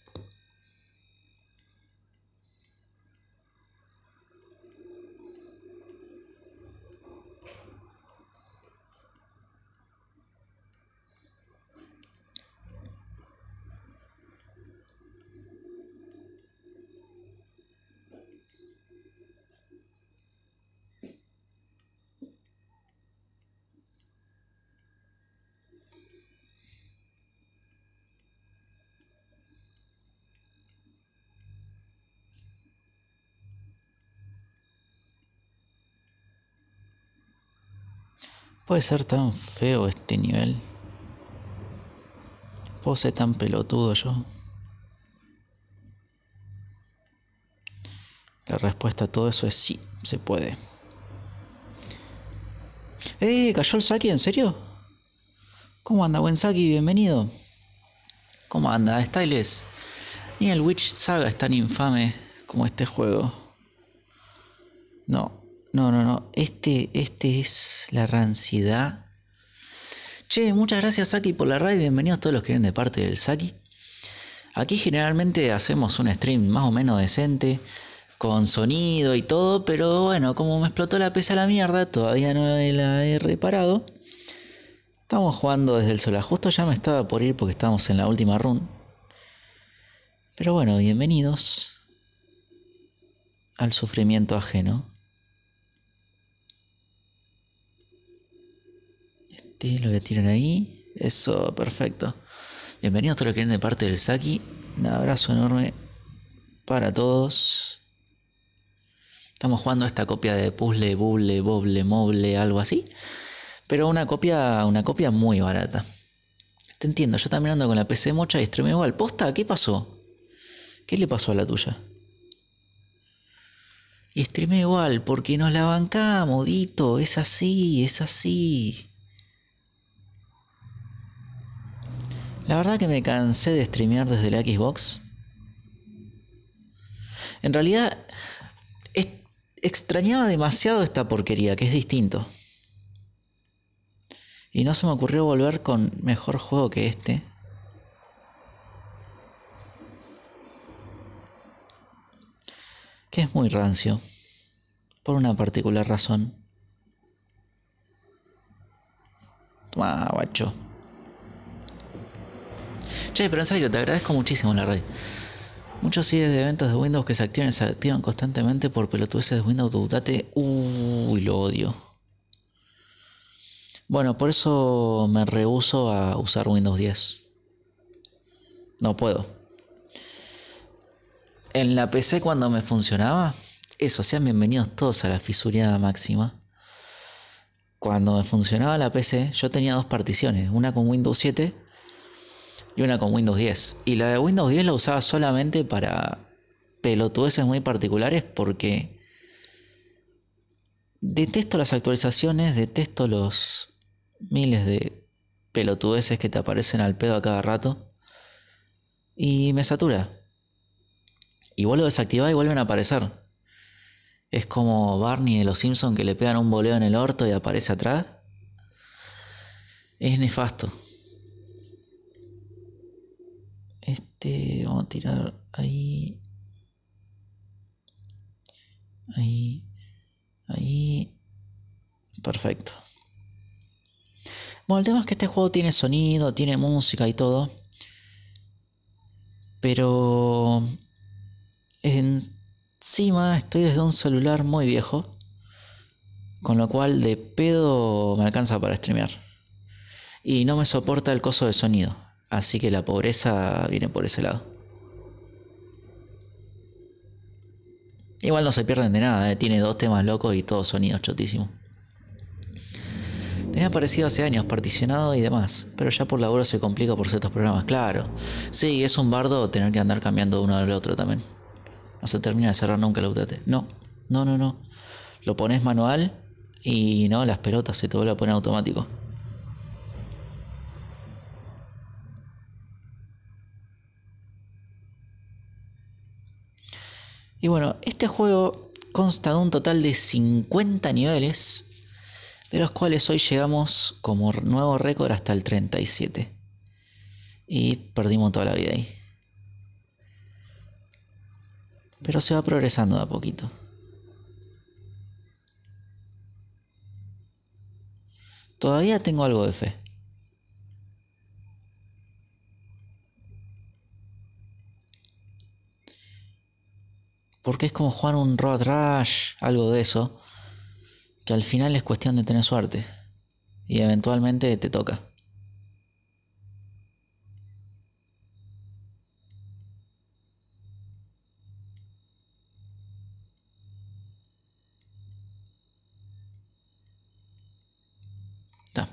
¿Puede ser tan feo este nivel? ¿Puedo ser tan pelotudo yo? La respuesta a todo eso es sí, se puede. ¿Cayó el Saki? ¿En serio? ¿Cómo anda, buen Saki? Bienvenido. ¿Cómo anda, Styles? Ni el Witch Saga es tan infame como este juego. No. Este es la ranciedad. Che, muchas gracias, Saki, por la raid. Bienvenidos todos los que vienen de parte del Saki. Aquí generalmente hacemos un stream más o menos decente, con sonido y todo, pero bueno, como me explotó la PC a la mierda, todavía no la he reparado. Estamos jugando desde el solar. Justo ya me estaba por ir porque estamos en la última run. Pero bueno, bienvenidos al sufrimiento ajeno. Este lo voy a tirar ahí. Eso, perfecto. Bienvenidos a todos los que vienen de parte del Saki. Un abrazo enorme para todos. Estamos jugando esta copia de puzzle, bubble, boble, moble, algo así. Pero una copia muy barata. Te entiendo, yo también ando con la PC mocha y streameo igual. ¿Posta? ¿Qué pasó? ¿Qué le pasó a la tuya? Y streameo igual, porque nos la bancamos, Dito. Es así, es así. La verdad que me cansé de streamear desde la Xbox. En realidad, extrañaba demasiado esta porquería, que es distinto. Y no se me ocurrió volver con mejor juego que este. Que es muy rancio. Por una particular razón. Toma, guacho. Che, pero en serio, te agradezco muchísimo la red. Muchos IDs de eventos de Windows que se activan y se activan constantemente por pelotudeces de Windows Update. Uy, lo odio. Bueno, por eso me rehúso a usar Windows 10. No puedo. En la PC cuando me funcionaba, eso, sean bienvenidos todos a la fisureada máxima. Cuando me funcionaba la PC, yo tenía dos particiones, una con Windows 7 y una con Windows 10. Y la de Windows 10 la usaba solamente para pelotudeces muy particulares porque detesto las actualizaciones, detesto los miles de pelotudeces que te aparecen al pedo a cada rato y me satura. Y vos lo desactivás y vuelven a aparecer. Es como Barney de los Simpsons que le pegan un boleo en el orto y aparece atrás. Es nefasto. Vamos a tirar ahí. Ahí. Perfecto. Bueno, el tema es que este juego tiene sonido, tiene música y todo. Pero encima estoy desde un celular muy viejo. Con lo cual de pedo me alcanza para streamear. Y no me soporta el coso de sonido. Así que la pobreza viene por ese lado. Igual no se pierden de nada, tiene dos temas locos y todos sonidos chotísimos. Tenía parecido hace años, particionado y demás, pero ya por laburo se complica por ciertos programas, claro. Sí, es un bardo tener que andar cambiando de uno al otro también. No se termina de cerrar nunca el UTT. No, no, no, no. Lo pones manual y no, las pelotas se te vuelve a poner automático. Y bueno, este juego consta de un total de 50 niveles, de los cuales hoy llegamos como nuevo récord hasta el 37. Y perdimos toda la vida ahí. Pero se va progresando de a poquito. Todavía tengo algo de fe. Porque es como jugar un Road Rush, algo de eso, que al final es cuestión de tener suerte. Y eventualmente te toca. Está.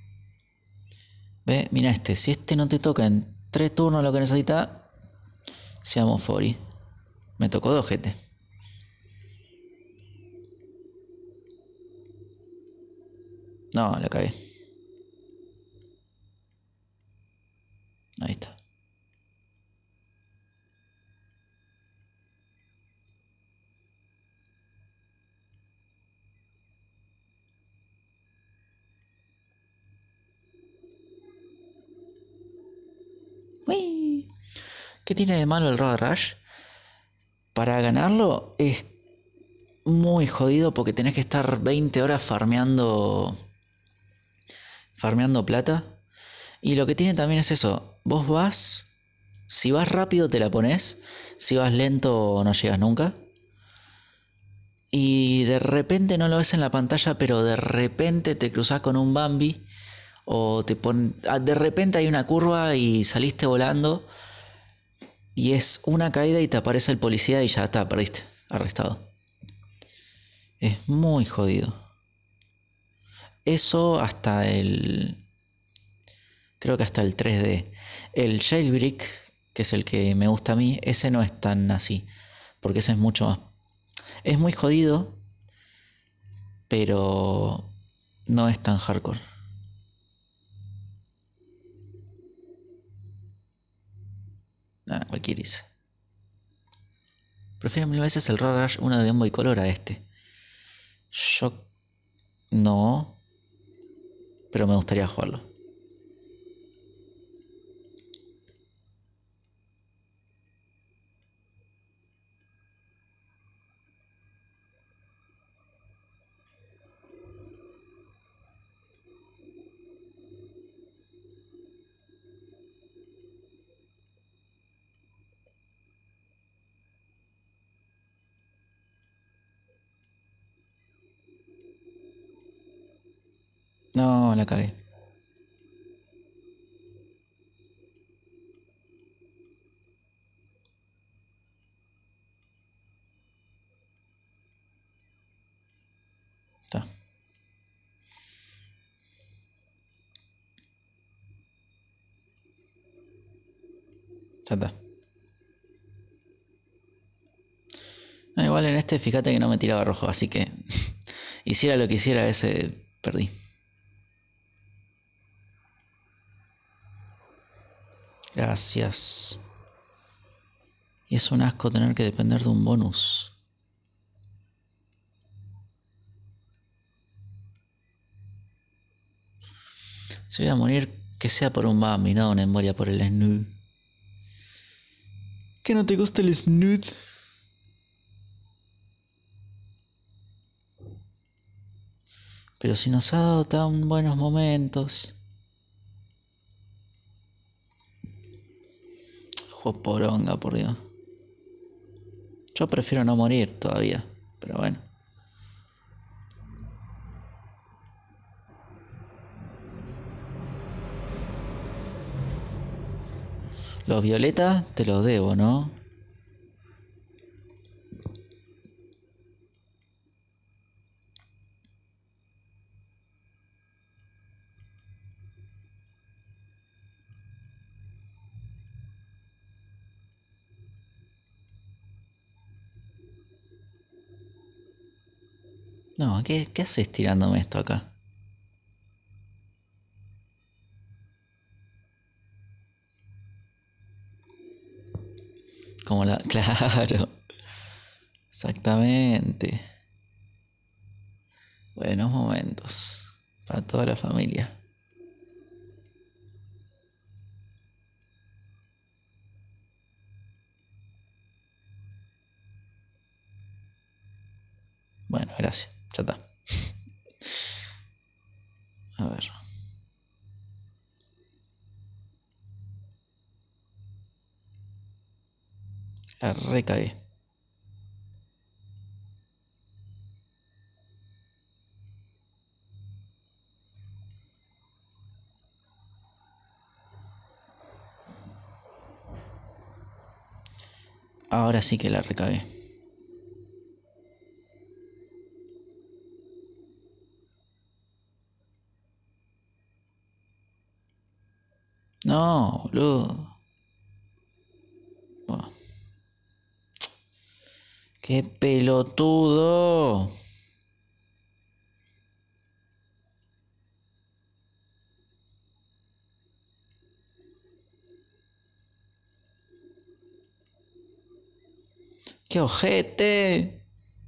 Ve, mira este. Si este no te toca en 3 turnos lo que necesitas, seamos Fori. Me tocó de ojete. No, la cagué. Ahí está. Uy. ¿Qué tiene de malo el Road Rush? Para ganarlo es muy jodido porque tenés que estar 20 horas farmeando plata. Y lo que tiene también es eso. Vos vas, si vas rápido te la pones, si vas lento no llegas nunca. Y de repente no lo ves en la pantalla, pero de repente te cruzas con un Bambi o de repente hay una curva y saliste volando y es una caída y te aparece el policía y ya está, perdiste, arrestado. Es muy jodido. Eso hasta creo que hasta el 3D. El jailbreak, que es el que me gusta a mí, ese no es tan así, porque ese es mucho más. Es muy jodido, pero no es tan hardcore. Nada, cualquiera dice. Prefiero mil veces el Road Rush 1 de Game Boy Color a este. Yo no, pero me gustaría jugarlo. No, la cagué. Está, ya está. No, igual en este fíjate que no me tiraba rojo, así que hiciera lo que hiciera, ese perdí. Gracias. Y es un asco tener que depender de un bonus. Si voy a morir, que sea por un Bambi, no una memoria por el Snood. ¿Que no te gusta el Snood? Pero si nos ha dado tan buenos momentos. Joporonga, por Dios. Yo prefiero no morir todavía, pero bueno. Los violetas te los debo, ¿no? No, ¿qué haces tirándome esto acá? Como la... Claro, exactamente. Buenos momentos. Para toda la familia. Bueno, gracias. Ya está. A ver. La recagué. Ahora sí que la recagué. No, boludo. Bueno, ¡qué pelotudo! ¡Qué ojete!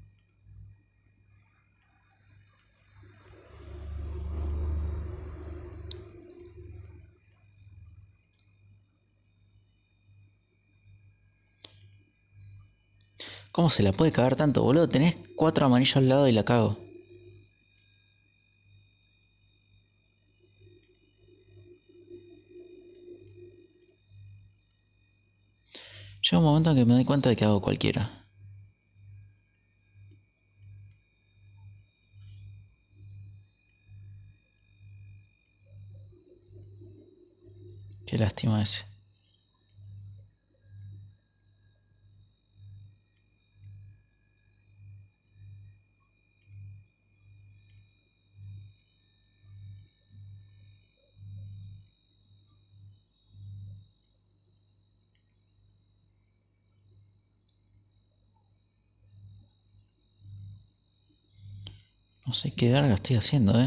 ¿Cómo se la puede cagar tanto, boludo? Tenés 4 amarillos al lado y la cago. Llega un momento en que me doy cuenta de que hago cualquiera. Qué lástima ese. No sé qué verga estoy haciendo,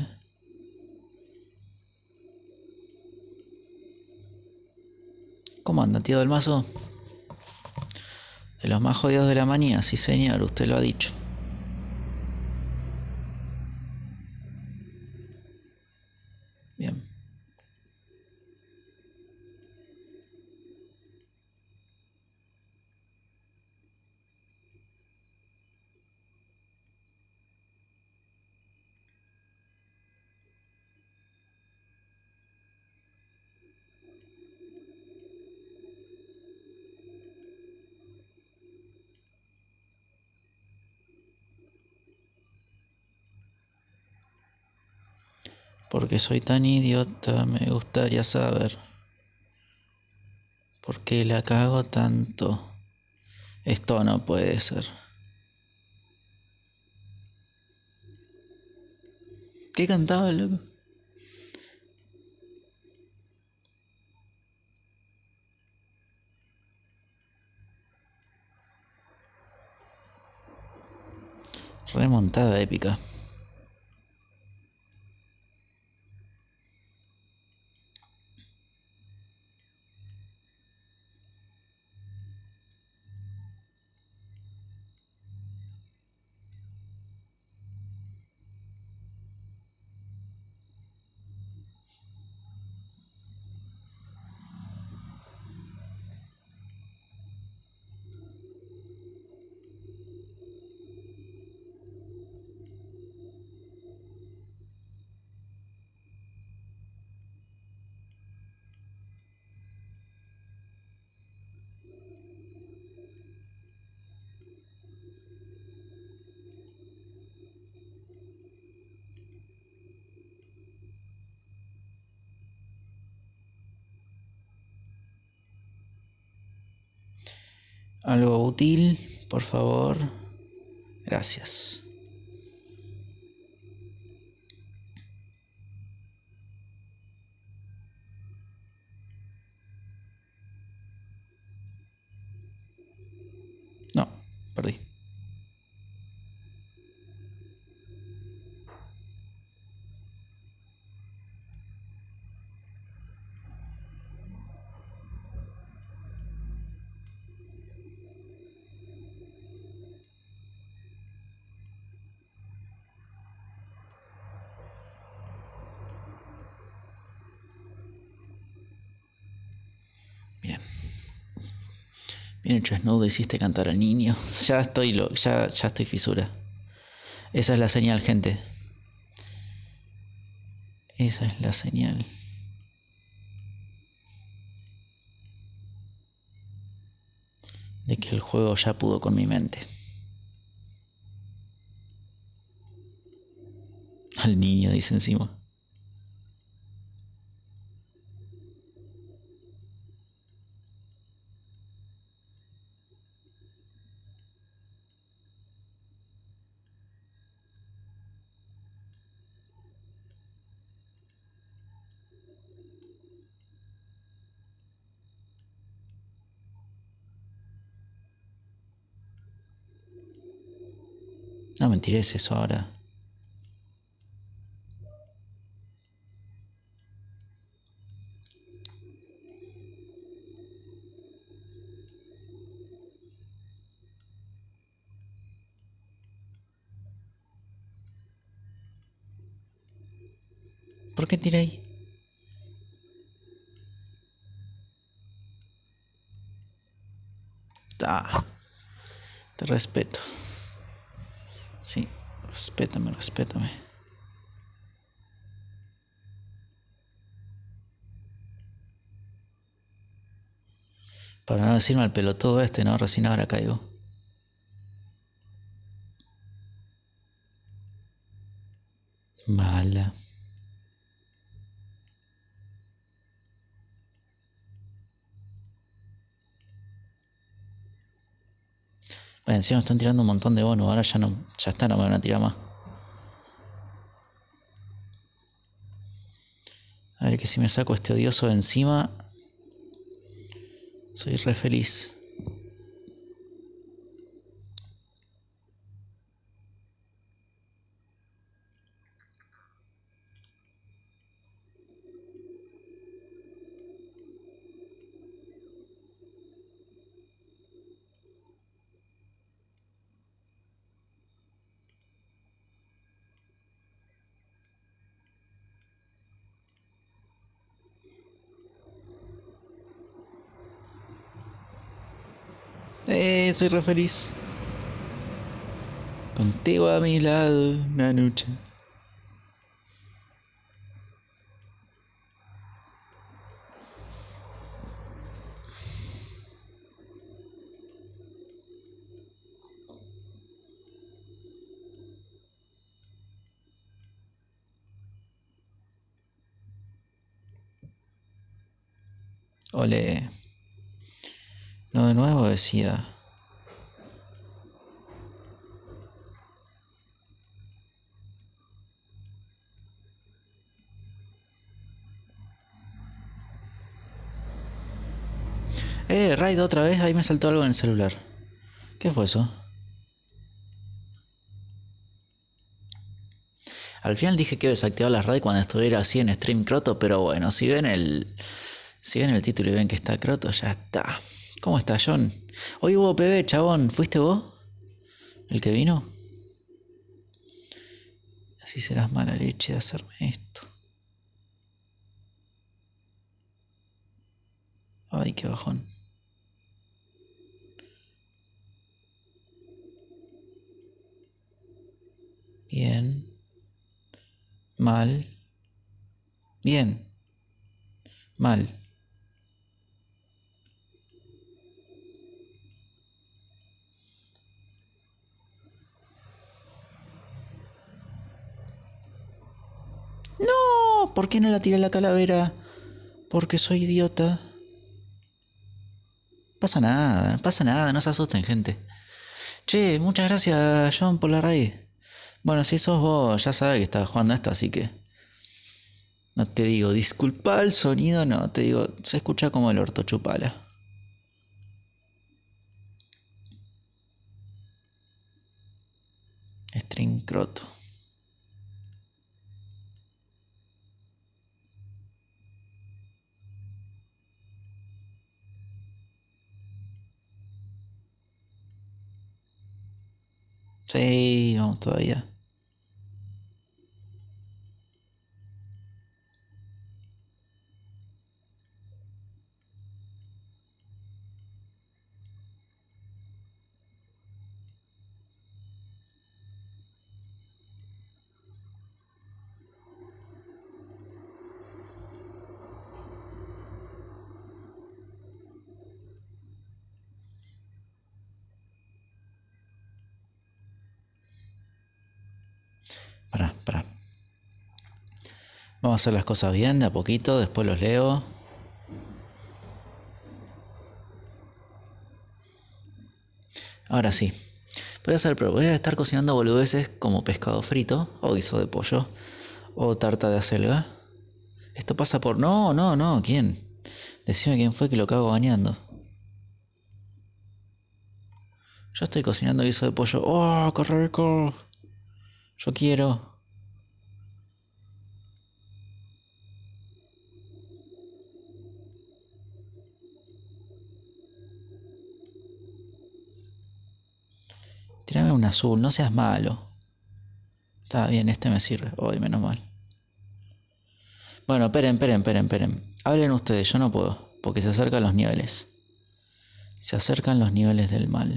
¿Cómo anda, tío del mazo? De los más jodidos de la manía, sí señor, usted lo ha dicho. Bien. Porque soy tan idiota, me gustaría saber por qué la cago tanto. Esto no puede ser. ¿Qué cantaba, loco? Remontada épica. Algo útil, por favor. Gracias. No, perdí. Bien hecho, Snood, hiciste cantar al niño. Ya estoy fisura. Esa es la señal, gente. Esa es la señal. De que el juego ya pudo con mi mente. Al niño, dice encima. No me tires eso ahora. ¿Por qué tiré ahí? Ah, te respeto. Sí, respétame. Para no decirme al pelotudo este, no, recién ahora caigo. Mala. Bueno, encima me están tirando un montón de bonos, ahora ya no, ya está, no me van a tirar más. A ver que si me saco este odioso de encima, soy re feliz. Soy re feliz. Contigo a mi lado, una noche. Ole. No, de nuevo decía. Raid otra vez, ahí me saltó algo en el celular. ¿Qué fue eso? Al final dije que iba a desactivar las RAID cuando estuviera así en stream croto, pero bueno, si ven el título y ven que está croto, ya está. ¿Cómo está, John? Hoy hubo PB, chabón. ¿Fuiste vos? ¿El que vino? Así serás mala leche de hacerme esto. Ay, qué bajón. Bien. Mal. Bien. Mal. ¡No! ¿Por qué no la tiré a la calavera? Porque soy idiota. Pasa nada, no se asusten, gente. Che, muchas gracias, John, por la raíz. Bueno, si sos vos, ya sabes que estás jugando a esto, así que... No te digo, disculpa el sonido, no, te digo, se escucha como el orto, chupala. String croto. Sí, vamos todavía. Vamos a hacer las cosas bien, de a poquito, después los leo. Ahora sí. Voy a estar cocinando boludeces como pescado frito, o guiso de pollo, o tarta de acelga. Esto pasa por... No, no, no, ¿quién? Decime quién fue que lo cago bañando. Yo estoy cocinando guiso de pollo. ¡Oh, qué rico! Yo quiero. Tírame un azul, no seas malo. Está bien, este me sirve. Hoy, menos mal. Bueno, esperen. Hablen ustedes, yo no puedo, porque se acercan los niveles. Se acercan los niveles del mal.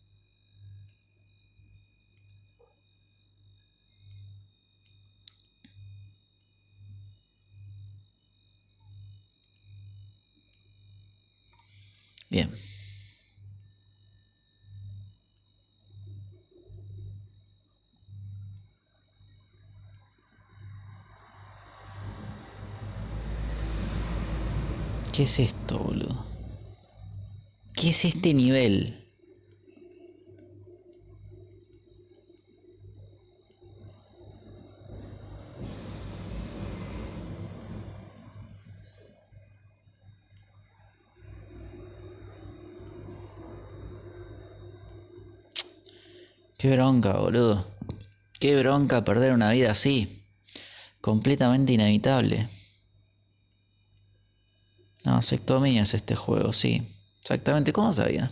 Bien. ¿Qué es esto, boludo? ¿Qué es este nivel? Qué bronca, boludo. Qué bronca perder una vida así. Completamente inevitable. No, sectomía es este juego, sí. Exactamente, ¿cómo sabía?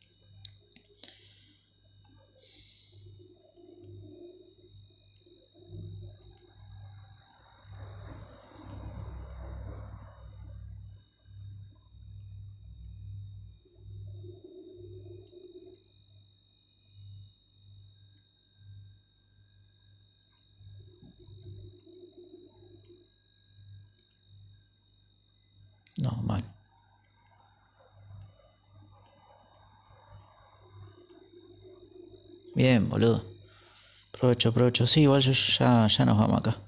No, mal. Bien, boludo. Aprovecho. Sí, igual ya nos vamos acá.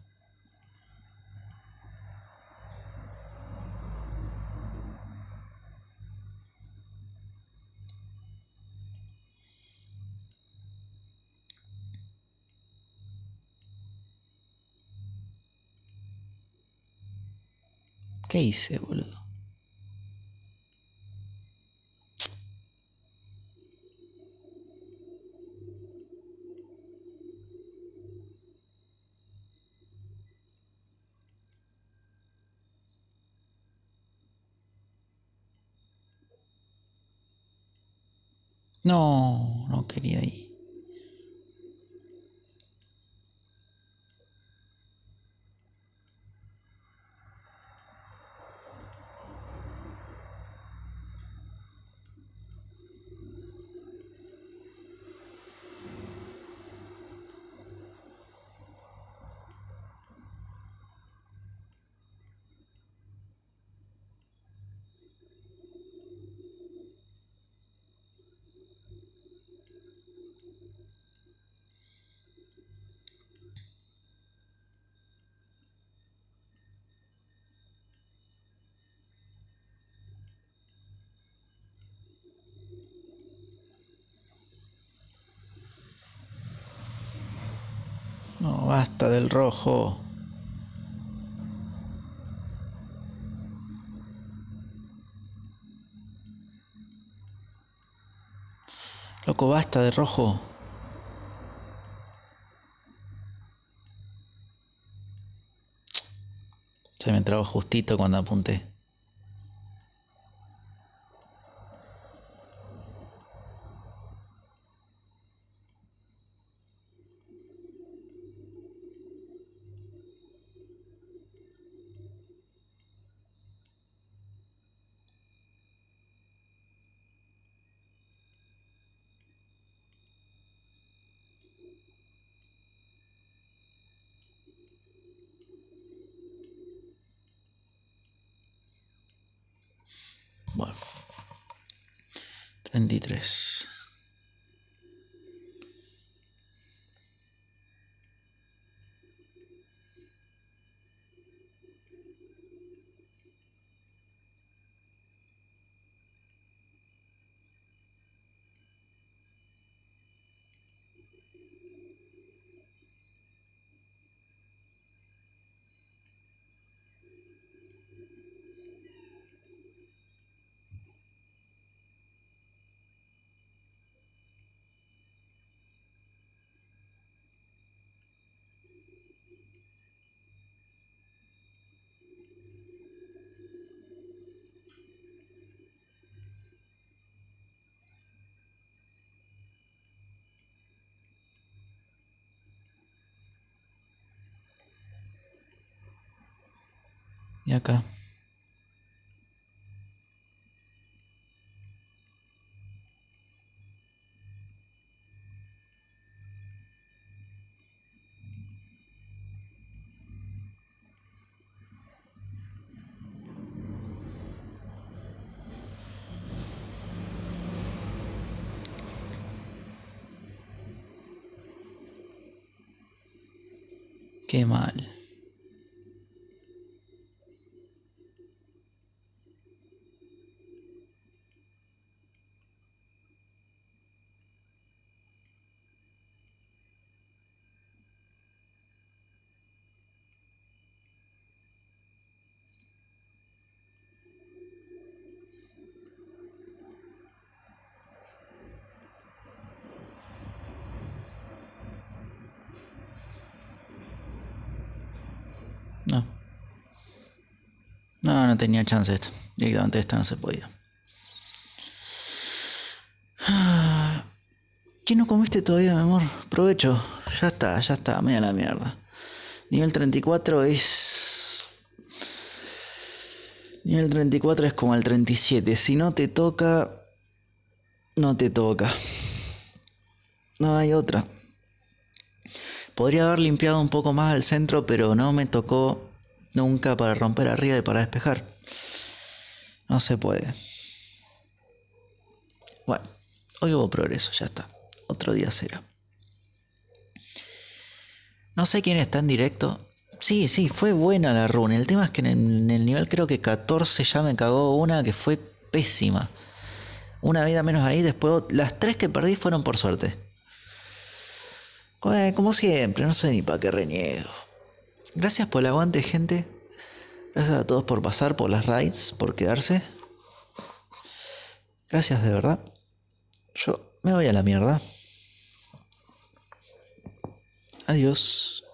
¿Qué hice, boludo? No, no quería ir. No, basta del rojo. Loco, basta de rojo. Se me trabó justito cuando apunté. Bueno, 33. Y acá. Qué mal. No. No, no tenía chance esto. Directamente esta no se podía. ¿Qué no comiste todavía, mi amor? Provecho. Ya está, media la mierda. Nivel 34 es... Nivel 34 es como el 37. Si no te toca... No te toca. No hay otra. Podría haber limpiado un poco más al centro, pero no me tocó nunca para romper arriba y para despejar. No se puede. Bueno, hoy hubo progreso, ya está. Otro día será. No sé quién está en directo. Sí, fue buena la run. El tema es que en el nivel creo que 14 ya me cagó una que fue pésima. Una vida menos ahí, después las 3 que perdí fueron por suerte. Como siempre, no sé ni para qué reniego. Gracias por el aguante, gente. Gracias a todos por pasar, por las raids, por quedarse. Gracias de verdad. Yo me voy a la mierda. Adiós.